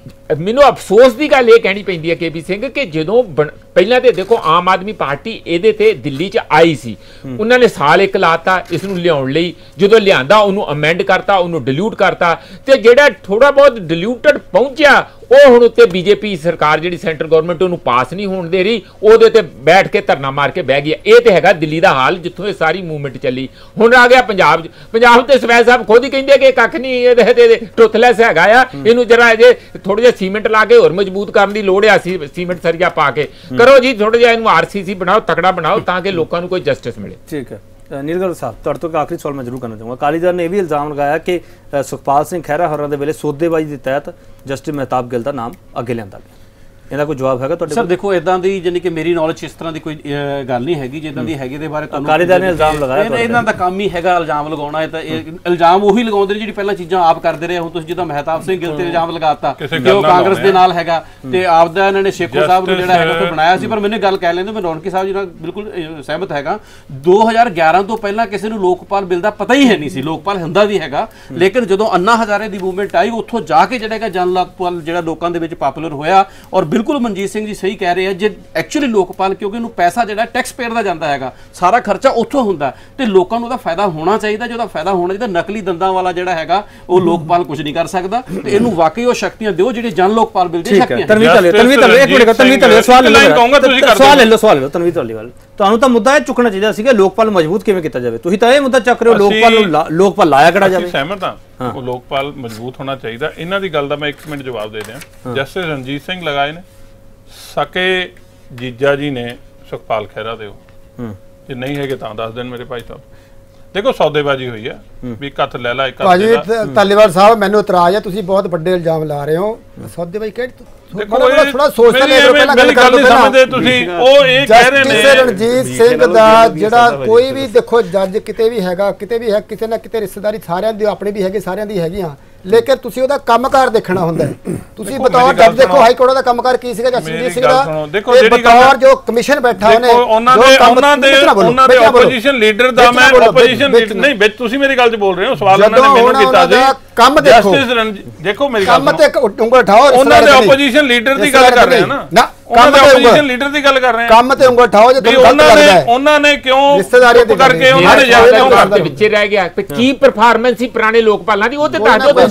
ਮੈਨੂੰ ਅਫਸੋਸ ਦੀ ਗੱਲ ਇਹ ਕਹਿਣੀ ਪੈਂਦੀ ਹੈ ਕੇਪੀ ਸਿੰਘ ਕਿ ਜਦੋਂ ਪਹਿਲਾਂ ਤੇ ਦੇਖੋ ਆਮ ਆਦਮੀ ਪਾਰਟੀ ਇਹਦੇ ਤੇ ਦਿੱਲੀ 'ਚ ਆਈ ਸੀ, ਉਹਨਾਂ ਨੇ ਸਾਲ ਇੱਕ ਲਾਤਾ ਇਸ ਨੂੰ ਲਿਆਉਣ ਲਈ, ਜਦੋਂ ਲਿਆਂਦਾ ਉਹਨੂੰ ਅਮੈਂਡ ਕਰਤਾ, ਉਹਨੂੰ ਡਿਲੂਟ ਕਰਤਾ, ਤੇ ਜਿਹੜਾ ਥੋੜਾ ਬਹੁਤ ਡਿਲੂਟਡ ਪਹੁੰਚਿਆ ਉਹ ਹੁਣ ਉੱਤੇ ਬੀਜੇਪੀ ਸਰਕਾਰ ਜਿਹੜੀ ਸੈਂਟਰ ਗਵਰਨਮੈਂਟ ਉਹਨੂੰ ਪਾਸ ਨਹੀਂ ਹੋਣ ਦੇ ਰਹੀ, ਉਹਦੇ ਤੇ ਬੈਠ ਕੇ ਧਰਨਾ ਮਾਰ ਕੇ ਬਹਿ ਗਈ। ਇਹ ਤੇ ਹੈਗਾ ਦਿੱਲੀ ਦਾ ਹਾਲ ਜਿੱਥੋਂ ਇਹ ਸਾਰੀ ਮੂਵਮੈਂਟ ਚੱਲੀ। ਹੁਣ ਆ ਗਿਆ ਪੰਜਾਬ 'ਚ, ਪੰਜਾਬ ਤੇ ਸਵੈ ਸਾਹਿਬ ਖੁਦ ਹੀ ਕਹਿੰਦੇ ਕਿ ਕੱਖ ਨਹੀਂ ਇਹਦੇ ਟੁੱਥਲੈਸ ਹੈਗਾ ਆ, ਇਹਨੂੰ ਜਰਾ ਅਜੇ ਥੋੜਾ ਜਿਹਾ ਸੀਮੈਂਟ ਲਾ ਕੇ ਹੋਰ ਮਜ਼ਬੂਤ ਕਰਨ ਦੀ ਲੋੜ ਆ, ਸੀਮੈਂਟ ਸਰੀਆ ਪਾ ਕੇ ਕਰੋ ਜੀ, ਥੋੜਾ ਜਿਹਾ ਇਹਨੂੰ ਆਰਸੀਸੀ ਬਣਾਓ, ਤਕੜਾ ਬਣਾਓ ਤਾਂ ਕਿ ਲੋਕਾਂ ਨੂੰ ਕੋਈ ਜਸਟਿਸ ਮਿਲੇ। ਠੀਕ ਹੈ ਨੀਲਗੜ੍ਹ ਸਾਹਿਬ, ਤੁਹਾਡੇ ਤੋਂ ਆਖਰੀ ਸਵਾਲ ਮੈਂ ਜ਼ਰੂਰ ਕਰਨਾ ਚਾਹੂੰਗਾ। ਅਕਾਲੀ ਦਲ ਨੇ ਇਹ ਵੀ ਇਲਜ਼ਾਮ ਲਗਾਇਆ ਕਿ ਸੁਖਪਾਲ ਸਿੰਘ ਖਹਿਰਾ ਹੋਰਾਂ ਦੇ ਵੇਲੇ ਸੌਦੇਬਾਜ਼ੀ ਦੇ ਤਹਿਤ ਜਸਟਿਸ ਮਹਿਤਾਬ ਗਿੱਲ ਦਾ ਨਾਮ ਅੱਗੇ ਲਿਆਂਦਾ ਗਿਆ, ਇਹਦਾ ਕੋਈ ਜਵਾਬ ਹੈਗਾ ਤੁਹਾਡੇ? ਸਰ ਦੇਖੋ ਇਦਾਂ ਦੀ ਜਾਨੀ ਕਿ ਮੇਰੀ ਨੌਲੇਜ ਇਸ ਤਰ੍ਹਾਂ ਦੀ ਕੋਈ ਗੱਲ ਨਹੀਂ ਹੈਗੀ ਜਿੱਦਾਂ ਦੀ ਹੈਗੀ ਦੇ ਬਾਰੇ ਅਕਾਲੀ ਦਲ ਨੇ ਇਲਜ਼ਾਮ ਲਗਾਇਆ, ਇਹਨਾਂ ਦਾ ਕੰਮ ਹੀ ਹੈਗਾ ਇਲਜ਼ਾਮ ਲਗਾਉਣਾ। ਹੈ ਤਾਂ ਇਲਜ਼ਾਮ ਉਹੀ ਲਗਾਉਂਦੇ ਨੇ ਜਿਹੜੀ ਪਹਿਲਾਂ ਚੀਜ਼ਾਂ ਆਪ ਕਰਦੇ ਰਹੇ। ਹੁਣ ਤੁਸੀਂ ਜਿੱਦਾਂ ਮਹਿਤਾਬ ਸਿੰਘ ਗਿੱਲ ਤੇ ਇਲਜ਼ਾਮ ਲਗਾਤਾ ਕਿ ਉਹ ਕਾਂਗਰਸ ਦੇ ਨਾਲ ਹੈਗਾ ਤੇ ਆਪਦਾ ਇਹਨਾਂ ਨੇ ਸ਼ੇਖੋ ਸਾਹਿਬ ਨੂੰ ਜਿਹੜਾ ਹੈਗਾ ਉੱਥੇ ਬਣਾਇਆ ਸੀ, ਪਰ ਮੈਨੂੰ ਗੱਲ ਕਹਿ ਲੈਂਦੇ ਮੈਂ ਰੌਣਕੀ ਸਾਹਿਬ ਜੀ ਨਾਲ ਬਿਲਕੁਲ ਸਹਿਮਤ ਹੈਗਾ। 2011 ਤੋਂ ਪਹਿਲਾਂ ਕਿਸੇ ਨੂੰ ਲੋਕਪਾਲ ਬਿੱਲ ਦਾ ਪਤਾ ਹੀ ਹੈ ਨਹੀਂ ਸੀ, ਲੋਕਪਾਲ ਹੁੰਦਾ ਵੀ ਹੈਗਾ, ਲੇਕਿਨ ਜਦੋਂ ਅੰਨਾ ਹਜ਼ਾਰੇ ਦੀ ਮੂਵਮੈਂਟ ਆਈ ਉੱਥੋਂ ਜਾ ਕੇ ਜਿਹੜਾ ਜਨ ਲੋਕਪਾਲ ਜਿਹੜਾ ਲੋਕਾਂ ਦੇ ਵਿੱਚ ਪਪੂਲਰ ਹੋਇਆ। ਔਰ ਬਿਲਕੁਲ ਮਨਜੀਤ ਸਿੰਘ ਜੀ ਸਹੀ ਕਹਿ ਰਹੇ ਆ, ਜੇ ਐਕਚੁਅਲੀ ਲੋਕਪਾਲ ਕਿਉਂਕਿ ਇਹਨੂੰ ਪੈਸਾ ਜਿਹੜਾ ਟੈਕਸ ਪੇਅਰ ਦਾ ਜਾਂਦਾ ਹੈਗਾ, ਸਾਰਾ ਖਰਚਾ ਉੱਥੋਂ ਹੁੰਦਾ ਤੇ ਲੋਕਾਂ ਨੂੰ ਉਹਦਾ ਫਾਇਦਾ ਹੋਣਾ ਚਾਹੀਦਾ। ਜਿਹਦਾ ਫਾਇਦਾ ਹੋਣਾ ਚਾਹੀਦਾ, ਨਕਲੀ ਦੰਦਾਂ ਵਾਲਾ ਜਿਹੜਾ ਹੈਗਾ ਉਹ ਲੋਕਪਾਲ ਕੁਝ ਨਹੀਂ ਕਰ ਸਕਦਾ ਤੇ ਇਹਨੂੰ ਵਾਕਈ ਉਹ ਸ਼ਕਤੀਆਂ ਦਿਓ ਜਿਹੜੀ ਜਨ ਲੋਕਪਾਲ ਬਿੱਲ ਦੀ ਸ਼ਕਤੀਆਂ। ਤਨਵੀਰ ਸਵਾਲ ਵਾਲ ਤੁਹਾਨੂੰ ਤਾਂ ਮੁੱਦਾ ਇਹ ਚੁੱਕਣਾ ਚਾਹੀਦਾ ਸੀਗਾ, ਲੋਕਪਾਲ ਮਜ਼ਬੂਤ ਕਿਵੇਂ ਕੀਤਾ ਜਾਵੇ, ਤੁਸੀਂ ਤਾਂ ਇਹ ਮੁੱਦਾ ਚੱਕ ਰਹੇ ਹੋ ਲੋਕਪਾਲ ਲਾਇਆ ਕਿਹੜਾ ਜਾਵੇ। ਸਹਿਮਤ ਹਾਂ, ਉਹ ਲੋਕਪਾਲ ਮਜ਼ਬੂਤ ਹੋਣਾ ਚਾਹੀਦਾ। ਇਹਨਾਂ ਦੀ ਗੱਲ ਦਾ ਮੈਂ 1 ਮਿੰਟ ਜਵਾਬ ਦੇ ਦਿਆਂ। ਜਸਟਿਸ ਰਣਜੀਤ ਸਿੰਘ ਲਗਾਏ ਨੇ, ਸਕੇ ਜੀਜਾ ਜੀ ਨੇ ਸੁਖਪਾਲ ਖਹਿਰਾ ਦੇ, ਜੇ ਨਹੀਂ ਹੈਗੇ ਤਾਂ ਦੱਸ ਦੇਣ ਮੇਰੇ ਭਾਈ ਸਾਹਿਬ। ਦੇਖੋ ਸੌਦੇਬਾਜ਼ੀ ਹੋਈ ਹੈ ਵੀ ਇੱਕ ਹੱਥ ਲੈ ਲਾ ਇੱਕ ਹੱਥ ਭਾਜੀ ਧਾਲੀਵਾਲ ਸਾਹਿਬ, ਮੈਨੂੰ ਇਤਰਾਜ਼ ਹੈ, ਤੁਸੀਂ ਬਹੁਤ ਵੱਡੇ ਇਲਜ਼ਾਮ ਲਾ ਰਹੇ ਹੋ। ਸੌਦੇਬਾਜ਼ੀ ਕਿਹੜੀ ਥੋੜਾ ਸੋਚਦੇ ਨੇ, ਮੇਰੀ ਗੱਲ ਨਹੀਂ ਸਮਝਦੇ ਤੁਸੀਂ। ਉਹ ਇਹ ਕਹਿ ਰਹੇ ਨੇ ਰਣਜੀਤ ਸਿੰਘ ਦਾ ਜਿਹੜਾ ਕੋਈ ਵੀ ਦੇਖੋ ਜੱਜ ਕਿਤੇ ਵੀ ਹੈਗਾ, ਕਿਤੇ ਵੀ ਹੈ, ਕਿਸੇ ਨਾ ਕਿਤੇ ਰਿਸ਼ਤੇਦਾਰੀ ਸਾਰਿਆਂ ਦੀ ਆਪਣੇ ਵੀ ਹੈਗੇ, ਸਾਰਿਆਂ ਦੀ ਹੈਗੀਆਂ, ਲੇਕਿਨ ਤੁਸੀਂ ਉਹਦਾ ਕੰਮਕਾਰ ਦੇਖਣਾ ਹੁੰਦਾ ਹੈ। ਤੁਸੀਂ ਬਤੌਰ ਜੱਜ ਦੇਖੋ ਹਾਈ ਕੋਰਟ ਦਾ ਕੰਮਕਾਰ ਕੀ ਸੀਗਾ ਜਸਟਿਸ ਸਿੰਘ ਦਾ, ਬਤੌਰ ਜੋ ਕਮਿਸ਼ਨ ਬੈਠਾ ਉਹਨੇ ਉਹਨਾਂ ਦੇ ਆਪੋਜੀਸ਼ਨ ਲੀਡਰ ਦਾ, ਮੈਂ ਆਪੋਜੀਸ਼ਨ ਲੀਡਰ ਨਹੀਂ ਵਿੱਚ ਤੁਸੀਂ ਮੇਰੀ ਗੱਲ 'ਚ ਬੋਲ ਰਹੇ ਹੋ, ਸਵਾਲ ਉਹਨਾਂ ਨੇ ਮੈਨੂੰ ਕੀਤਾ ਸੀ। ਕੰਮ ਦੇਖੋ, ਦੇਖੋ ਮੇਰੀ ਗੱਲ ਕੰਮ ਤੇ ਉਂਗਲ ਉਠਾਓ, ਉਹਨਾਂ ਦੇ ਆਪੋਜੀਸ਼ਨ ਲੀਡਰ ਦੀ ਗੱਲ ਕਰ ਰਹੇ ਆ ਨਾ, ਕੰਮ ਤੇ ਆਪੋਜੀਸ਼ਨ ਲੀਡਰ ਦੀ ਗੱਲ ਕਰ ਰਹੇ ਆ, ਕੰਮ ਤੇ ਉਂਗਲ ਉਠਾਓ। ਜੇ ਤੁਹਾਨੂੰ ਗਲਤ ਲੱਗਦਾ ਹੈ ਉਹਨਾਂ ਨੇ ਕਿਉਂ ਕਰਕੇ ਉਹਨਾਂ ਨੇ ਯਾਦ ਵਿੱਚੇ ਰਹਿ ਗਿਆ ਕੀ ਪਰਫਾਰਮੈਂਸ ਸੀ ਪੁਰਾਣੇ ਲੋਕਪਾਲਾਂ ਦੀ, ਉਹ ਤੇ ਦੱਸ ਦਿਓ।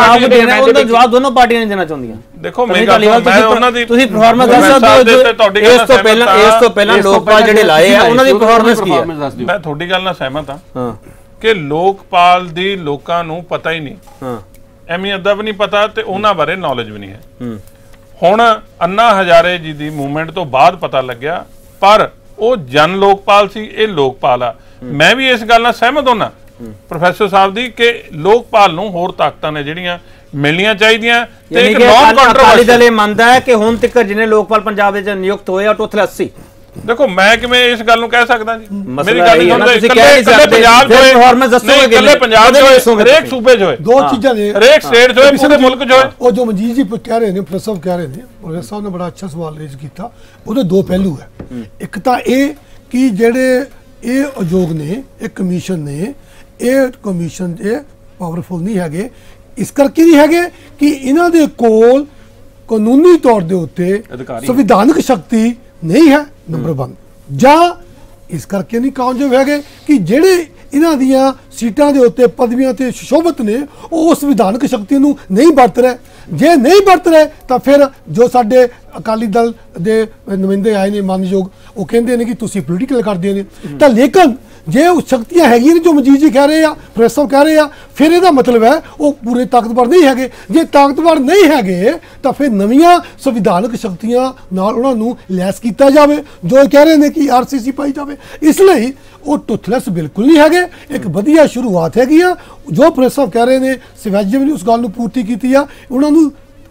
ਉਹਦਾ ਜਵਾਬ ਦੋਨੋਂ ਪਾਰਟੀਆਂ ਨਹੀਂ ਦੇਣਾ ਚਾਹੁੰਦੀਆਂ। ਦੇਖੋ ਮੇਰੀ ਗੱਲ ਮੈਂ ਉਹਨਾਂ ਦੀ ਤੁਸੀਂ ਪਰਫਾਰਮੈਂਸ ਦੱਸ ਸਕਦੇ ਹੋ, ਇਸ ਤੋਂ ਪਹਿਲਾਂ ਲੋਕਪਾਲ ਜਿਹੜੇ ਲਾਏ ਆ ਉਹਨਾਂ ਦੀ ਪਰਫਾਰਮੈਂਸ ਕੀ ਹੈ? ਮੈਂ ਤੁਹਾਡੀ ਗੱਲ ਨਾਲ ਸਹਿਮਤ ਹਾਂ ਕਿ ਲੋਕਪਾਲ ਦੀ ਲੋਕਾਂ ਨੂੰ ਪਤਾ ਹੀ ਨਹੀਂ, ਅਹਿਮੀਅਤ ਦਾ ਵੀ ਨਹੀਂ ਪਤਾ ਤੇ ਉਹਨਾਂ ਬਾਰੇ ਨੌਲੇਜ ਵੀ ਨਹੀਂ ਹੈ। ਹੁਣ ਅੰਨਾ ਹਜ਼ਾਰੇ ਜੀ ਦੀ ਮੂਵਮੈਂਟ ਤੋਂ ਬਾਅਦ ਪਤਾ ਲੱਗਿਆ, ਪਰ ਉਹ ਜਨ ਲੋਕਪਾਲ ਸੀ, ਇਹ ਲੋਕਪਾਲ ਆ। ਮੈਂ ਵੀ ਇਸ ਗੱਲ ਨਾਲ ਸਹਿਮਤ ਹੋਣਾ ਪ੍ਰੋਫੈਸਰ ਸਾਹਿਬ ਦੀ ਕਿ ਲੋਕਪਾਲ ਨੂੰ ਹੋਰ ਤਾਕਤਾਂ ਨੇ ਜਿਹੜੀਆਂ ਮਿਲਣੀਆਂ ਚਾਹੀਦੀਆਂ ਤੇ ਇੱਕ ਨੌਨ ਕੰਟਰੋਵਰਸ਼ਲ ਦਲ ਇਹ ਮੰਨਦਾ ਹੈ ਕਿ ਹੁਣ ਤੱਕ ਜਿਹਨੇ ਲੋਕਪਾਲ ਪੰਜਾਬ ਵਿੱਚ ਨਿਯੁਕਤ ਹੋਏ ਆ ਟੋਟਲ 80। ਦੇਖੋ ਮੈਂ ਕਿਵੇਂ ਇਸ ਗੱਲ ਨੂੰ ਕਹਿ ਸਕਦਾ ਜੀ, ਮੇਰੀ ਗੱਲ ਨਹੀਂ ਸੁਣਦੇ। ਇਕੱਲੇ ਪੰਜਾਬ ਹੋਏ, ਇਕੱਲੇ ਪੰਜਾਬ ਹੋਏ, ਹਰੇਕ ਸੂਬੇ 'ਚ ਹੋਏ, ਦੋ ਚੀਜ਼ਾਂ ਨੇ, ਹਰੇਕ ਸਟੇਟ 'ਚ ਹੋਏ, ਪੂਰੇ ਮੁਲਕ 'ਚ ਹੋਏ। ਉਹ ਜੋ ਮਨਜੀਤ ਜੀ ਕਹਿ ਰਹੇ ਨੇ, ਪ੍ਰੋਫੈਸਰ ਕਹਿ ਰਹੇ ਨੇ, ਪ੍ਰੋਫੈਸਰ ਸਾਹਿਬ ਨੇ ਬੜਾ ਅੱਛਾ ਸਵਾਲ ਰੇਜ਼ ਕੀਤਾ। ਉਹਦੇ ਦੋ ਪਹਿਲੂ ਹੈ। ਇੱਕ ਤਾਂ ਇਹ ਕਿ ਜਿਹੜੇ ਇਹ ਉਦਯੋਗ ਨੇ, ਇਹ ਕਮਿਸ਼ਨ ਨੇ, ਇਹ ਕਮਿਸ਼ਨ ਦੇ ਪਾਵਰਫੁਲ ਨਹੀਂ ਹੈਗੇ। ਇਸ ਕਰਕੇ ਨਹੀਂ ਹੈਗੇ ਕਿ ਇਹਨਾਂ ਦੇ ਕੋਲ ਕਾਨੂੰਨੀ ਤੌਰ ਦੇ ਉੱਤੇ ਸੰਵਿਧਾਨਕ ਸ਼ਕਤੀ ਨਹੀਂ ਹੈ, ਨੰਬਰ 1, ਜਾਂ ਇਸ ਕਰਕੇ ਨਹੀਂ ਕਾਮਯਾਬ ਹੈਗੇ ਕਿ ਜਿਹੜੇ ਇਹਨਾਂ ਦੀਆਂ ਸੀਟਾਂ ਦੇ ਉੱਤੇ ਪਦਵੀਆਂ ਤੇ ਸੁਸ਼ੋਭਿਤ ਨੇ ਉਹ ਸੰਵਿਧਾਨਕ ਸ਼ਕਤੀ ਨੂੰ ਨਹੀਂ ਵਰਤ ਰਹੇ। ਜੇ ਨਹੀਂ ਵਰਤ ਰਹੇ ਤਾਂ ਫਿਰ ਜੋ ਸਾਡੇ ਅਕਾਲੀ ਦਲ ਦੇ ਨੁਮਾਇੰਦੇ ਆਏ ਨੇ ਮਾਨਯੋਗ, ਉਹ ਕਹਿੰਦੇ ਨੇ ਕਿ ਤੁਸੀਂ ਪੋਲੀਟੀਕਲ ਕਰਦੇ ਨੇ। ਤਾਂ ਲੇਕਿਨ ਜੇ ਉਹ ਸ਼ਕਤੀਆਂ ਹੈਗੀਆਂ ਨੇ ਜੋ ਮਨਜੀਤ ਜੀ ਕਹਿ ਰਹੇ ਆ, ਪ੍ਰੋਫੈਸਰ ਕਹਿ ਰਹੇ ਆ, ਫਿਰ ਇਹਦਾ ਮਤਲਬ ਹੈ ਉਹ ਪੂਰੇ ਤਾਕਤਵਰ ਨਹੀਂ ਹੈਗੇ। ਜੇ ਤਾਕਤਵਰ ਨਹੀਂ ਹੈਗੇ ਤਾਂ ਫਿਰ ਨਵੀਆਂ ਸੰਵਿਧਾਨਕ ਸ਼ਕਤੀਆਂ ਨਾਲ ਉਹਨਾਂ ਨੂੰ ਲੈਸ ਕੀਤਾ ਜਾਵੇ, ਜੋ ਕਹਿ ਰਹੇ ਨੇ ਕਿ ਆਰਸੀਸੀ ਪਾਈ ਜਾਵੇ। ਇਸ ਲਈ ਉਹ ਟੁੱਥਲੈਸ ਬਿਲਕੁਲ ਨਹੀਂ ਹੈਗੇ। ਇੱਕ ਵਧੀਆ ਸ਼ੁਰੂਆਤ ਹੈਗੀ ਆ, ਜੋ ਪ੍ਰੋਫੈਸਰ ਕਹਿ ਰਹੇ ਨੇ, ਸਿਵਾਜੀ ਨੇ ਉਸ ਗੱਲ ਨੂੰ ਪੂਰਤੀ ਕੀਤੀ ਆ। ਉਹਨਾਂ ਨੂੰ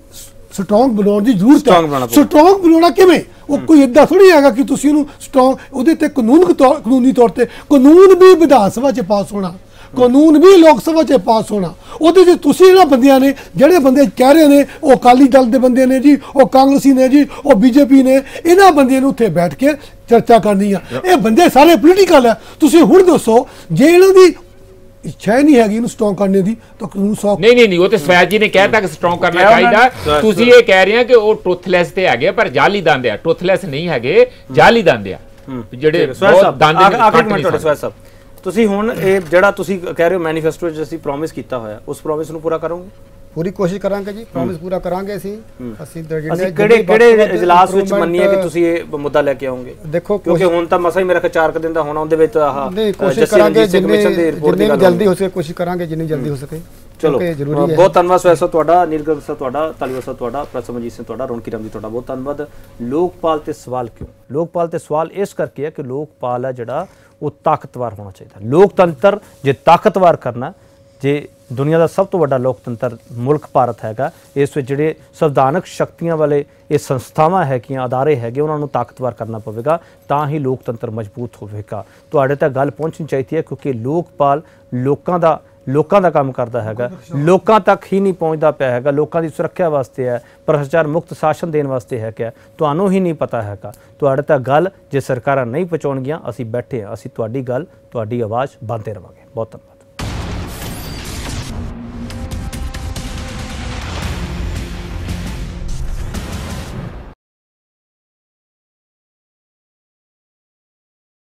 ਸਟਰੋਂਗ ਬਣਾਉਣ ਦੀ ਜ਼ਰੂਰਤ ਹੈ। ਸਟਰੋਂਗ ਬਣਾਉਣਾ ਕਿਵੇਂ? ਉਹ ਕੋਈ ਇਦਾਂ ਥੋੜੀ ਹੈਗਾ ਕਿ ਤੁਸੀਂ ਉਹਨੂੰ ਸਟਰੋਂਗ, ਉਹਦੇ ਤੇ ਕਾਨੂੰਨੀ ਤੌਰ ਤੇ ਕਾਨੂੰਨ ਵੀ ਵਿਧਾਨ ਸਭਾ 'ਚ ਪਾਸ ਹੋਣਾ, ਕਾਨੂੰਨ ਵੀ ਲੋਕ ਸਭਾ 'ਚ ਪਾਸ ਹੋਣਾ। ਉਹਦੇ 'ਚ ਤੁਸੀਂ ਇਹਨਾਂ ਬੰਦਿਆਂ ਨੇ, ਜਿਹੜੇ ਬੰਦੇ ਕਹਿ ਰਹੇ ਨੇ ਉਹ ਅਕਾਲੀ ਦਲ ਦੇ ਬੰਦੇ ਨੇ ਜੀ, ਉਹ ਕਾਂਗਰਸੀ ਨੇ ਜੀ, ਉਹ ਬੀਜੇਪੀ ਨੇ, ਇਹਨਾਂ ਬੰਦਿਆਂ ਨੂੰ ਉੱਥੇ ਬੈਠ ਕੇ ਚਰਚਾ ਕਰਨੀ ਆ। ਇਹ ਬੰਦੇ ਸਾਰੇ ਪੋਲੀਟੀਕਲ ਹੈ। ਤੁਸੀਂ ਹੁਣ ਦੱਸੋ ਜੇ ਇਹਨਾਂ ਦੀ ਇੱਛਾ ਹੀ ਨਹੀਂ ਹੈਗੀ ਇਹਨੂੰ ਸਟਰੋਂਗ ਕਰਨੇ ਦੀ ਤਾਂ ਕਾਨੂੰਨ ਸੌ ਨਹੀਂ ਉਹ ਤੇ ਸਵੈਜ ਜੀ ਨੇ ਕਹਿਤਾ ਕਿ ਸਟਰੋਂਗ ਕਰਨਾ ਚਾਹੀਦਾ। ਤੁਸੀਂ ਇਹ ਕਹਿ ਰਹੇ ਆ ਕਿ ਉਹ ਟਰੂਥਲੈਸ ਤੇ ਹੈਗੇ ਪਰ ਜਾਲੀ ਦੰਦ ਆ, ਟਰੂਥਲੈਸ ਨਹੀਂ ਹੈਗੇ, ਜਾਲੀ ਦੰਦ ਆ ਜਿਹੜੇ ਬਹੁਤ ਦੰਦ ਆਖਰੀ ਮਿੰਟ ਤੁਹਾਡੇ ਸਵੈਜ ਸਾਹਿਬ, ਤੁਸੀਂ ਹੁਣ ਇਹ ਜਿਹੜਾ ਤੁਸੀਂ ਕਹਿ ਰਹੇ ਹੋ ਮੈਨੀਫੈਸਟੋ ਵਿੱਚ ਅਸੀਂ ਪ੍ਰੋਮਿਸ ਕੀਤਾ ਹੋਇਆ, ਉਸ ਪ੍ਰੋਮਿਸ ਨੂੰ ਪੂਰਾ ਕਰੋਗੇ? ਪੂਰੀ ਕੋਸ਼ਿਸ਼ ਕਰਾਂਗੇ ਜੀ, ਪ੍ਰੋਮਿਸ ਪੂਰਾ ਕਰਾਂਗੇ ਅਸੀਂ ਕਿਹੜੇ ਇਜਲਾਸ ਵਿੱਚ ਮੰਨੀਏ ਕਿ ਤੁਸੀਂ ਇਹ ਮੁੱਦਾ ਲੈ ਕੇ ਆਓਗੇ? ਦੇਖੋ ਕਿਉਂਕਿ ਹੁਣ ਤਾਂ ਮਸਾ ਹੀ ਮੇਰਾ 4 ਦਿਨ ਦਾ ਹੋਣਾ, ਉਹਦੇ ਵਿੱਚ ਨਹੀਂ ਕੋਸ਼ਿਸ਼ ਕਰਾਂਗੇ ਜਿੰਨੀ ਜਲਦੀ ਹੋ ਸਕੇ, ਕੋਸ਼ਿਸ਼ ਕਰਾਂਗੇ ਜਿੰਨੀ ਜਲਦੀ ਹੋ ਸਕੇ। ਚਲੋ ਬਹੁਤ ਧੰਨਵਾਦ ਸਵੈਜ ਸਾਹਿਬ ਤੁਹਾਡਾ, ਨੀਲਗੜ੍ਹ ਸਾਹਿਬ ਤੁਹਾਡਾ, ਧਾਲੀਵਾਲ ਸਾਹਿਬ ਤੁਹਾਡਾ, ਪ੍ਰੋਫੈਸਰ ਮਨਜੀਤ ਸਿੰਘ ਤੁਹਾਡਾ, ਰੌਣਕੀ ਰਾਮ ਜੀ ਤੁਹਾਡਾ ਬਹੁਤ ਧੰਨਵਾਦ। ਲੋਕਪਾਲ ਤੇ ਸਵਾਲ ਕਿਉਂ? ਲੋਕਪਾਲ ਤੇ ਸਵਾਲ ਇਸ ਕਰਕੇ ਹੈ ਕਿ ਲੋਕਪਾਲ ਹੈ ਜਿਹੜਾ ਉਹ ਤਾਕਤਵਰ ਹੋਣਾ ਚਾਹੀਦਾ। ਲੋਕਤੰਤਰ ਜੇ ਤਾਕਤਵਰ ਕਰਨਾ, ਜੇ ਦੁਨੀਆ ਦਾ ਸਭ ਤੋਂ ਵੱਡਾ ਲੋਕਤੰਤਰ ਮੁਲਕ ਭਾਰਤ ਹੈਗਾ, ਇਸ ਵਿੱਚ ਜਿਹੜੇ ਸੰਵਿਧਾਨਕ ਸ਼ਕਤੀਆਂ ਵਾਲੇ ਇਹ ਸੰਸਥਾਵਾਂ ਹੈਗੀਆਂ, ਅਦਾਰੇ ਹੈਗੇ, ਉਹਨਾਂ ਨੂੰ ਤਾਕਤਵਰ ਕਰਨਾ ਪਵੇਗਾ, ਤਾਂ ਹੀ ਲੋਕਤੰਤਰ ਮਜ਼ਬੂਤ ਹੋਵੇਗਾ। ਤੁਹਾਡੇ ਤੱਕ ਗੱਲ ਪਹੁੰਚਣੀ ਚਾਹੀਦੀ ਹੈ ਕਿਉਂਕਿ ਲੋਕਪਾਲ ਲੋਕਾਂ ਦਾ ਕੰਮ ਕਰਦਾ ਹੈਗਾ, ਲੋਕਾਂ ਤੱਕ ਹੀ ਨਹੀਂ ਪਹੁੰਚਦਾ ਪਿਆ ਹੈਗਾ, ਲੋਕਾਂ ਦੀ ਸੁਰੱਖਿਆ ਵਾਸਤੇ ਹੈ, ਭ੍ਰਿਸ਼ਟਾਚਾਰ ਮੁਕਤ ਸ਼ਾਸਨ ਦੇਣ ਵਾਸਤੇ ਹੈਗਾ, ਤੁਹਾਨੂੰ ਹੀ ਨਹੀਂ ਪਤਾ ਹੈਗਾ। ਤੁਹਾਡੇ ਤੱਕ ਗੱਲ ਜੇ ਸਰਕਾਰਾਂ ਨਹੀਂ ਪਹੁੰਚਾਉਣਗੀਆਂ, ਅਸੀਂ ਬੈਠੇ ਹਾਂ, ਅਸੀਂ ਤੁਹਾਡੀ ਗੱਲ, ਤੁਹਾਡੀ ਆਵਾਜ਼ ਬੰਨ੍ਹਦੇ ਰਹਾਂਗੇ। ਬਹੁਤ ਧੰਨਵਾਦ।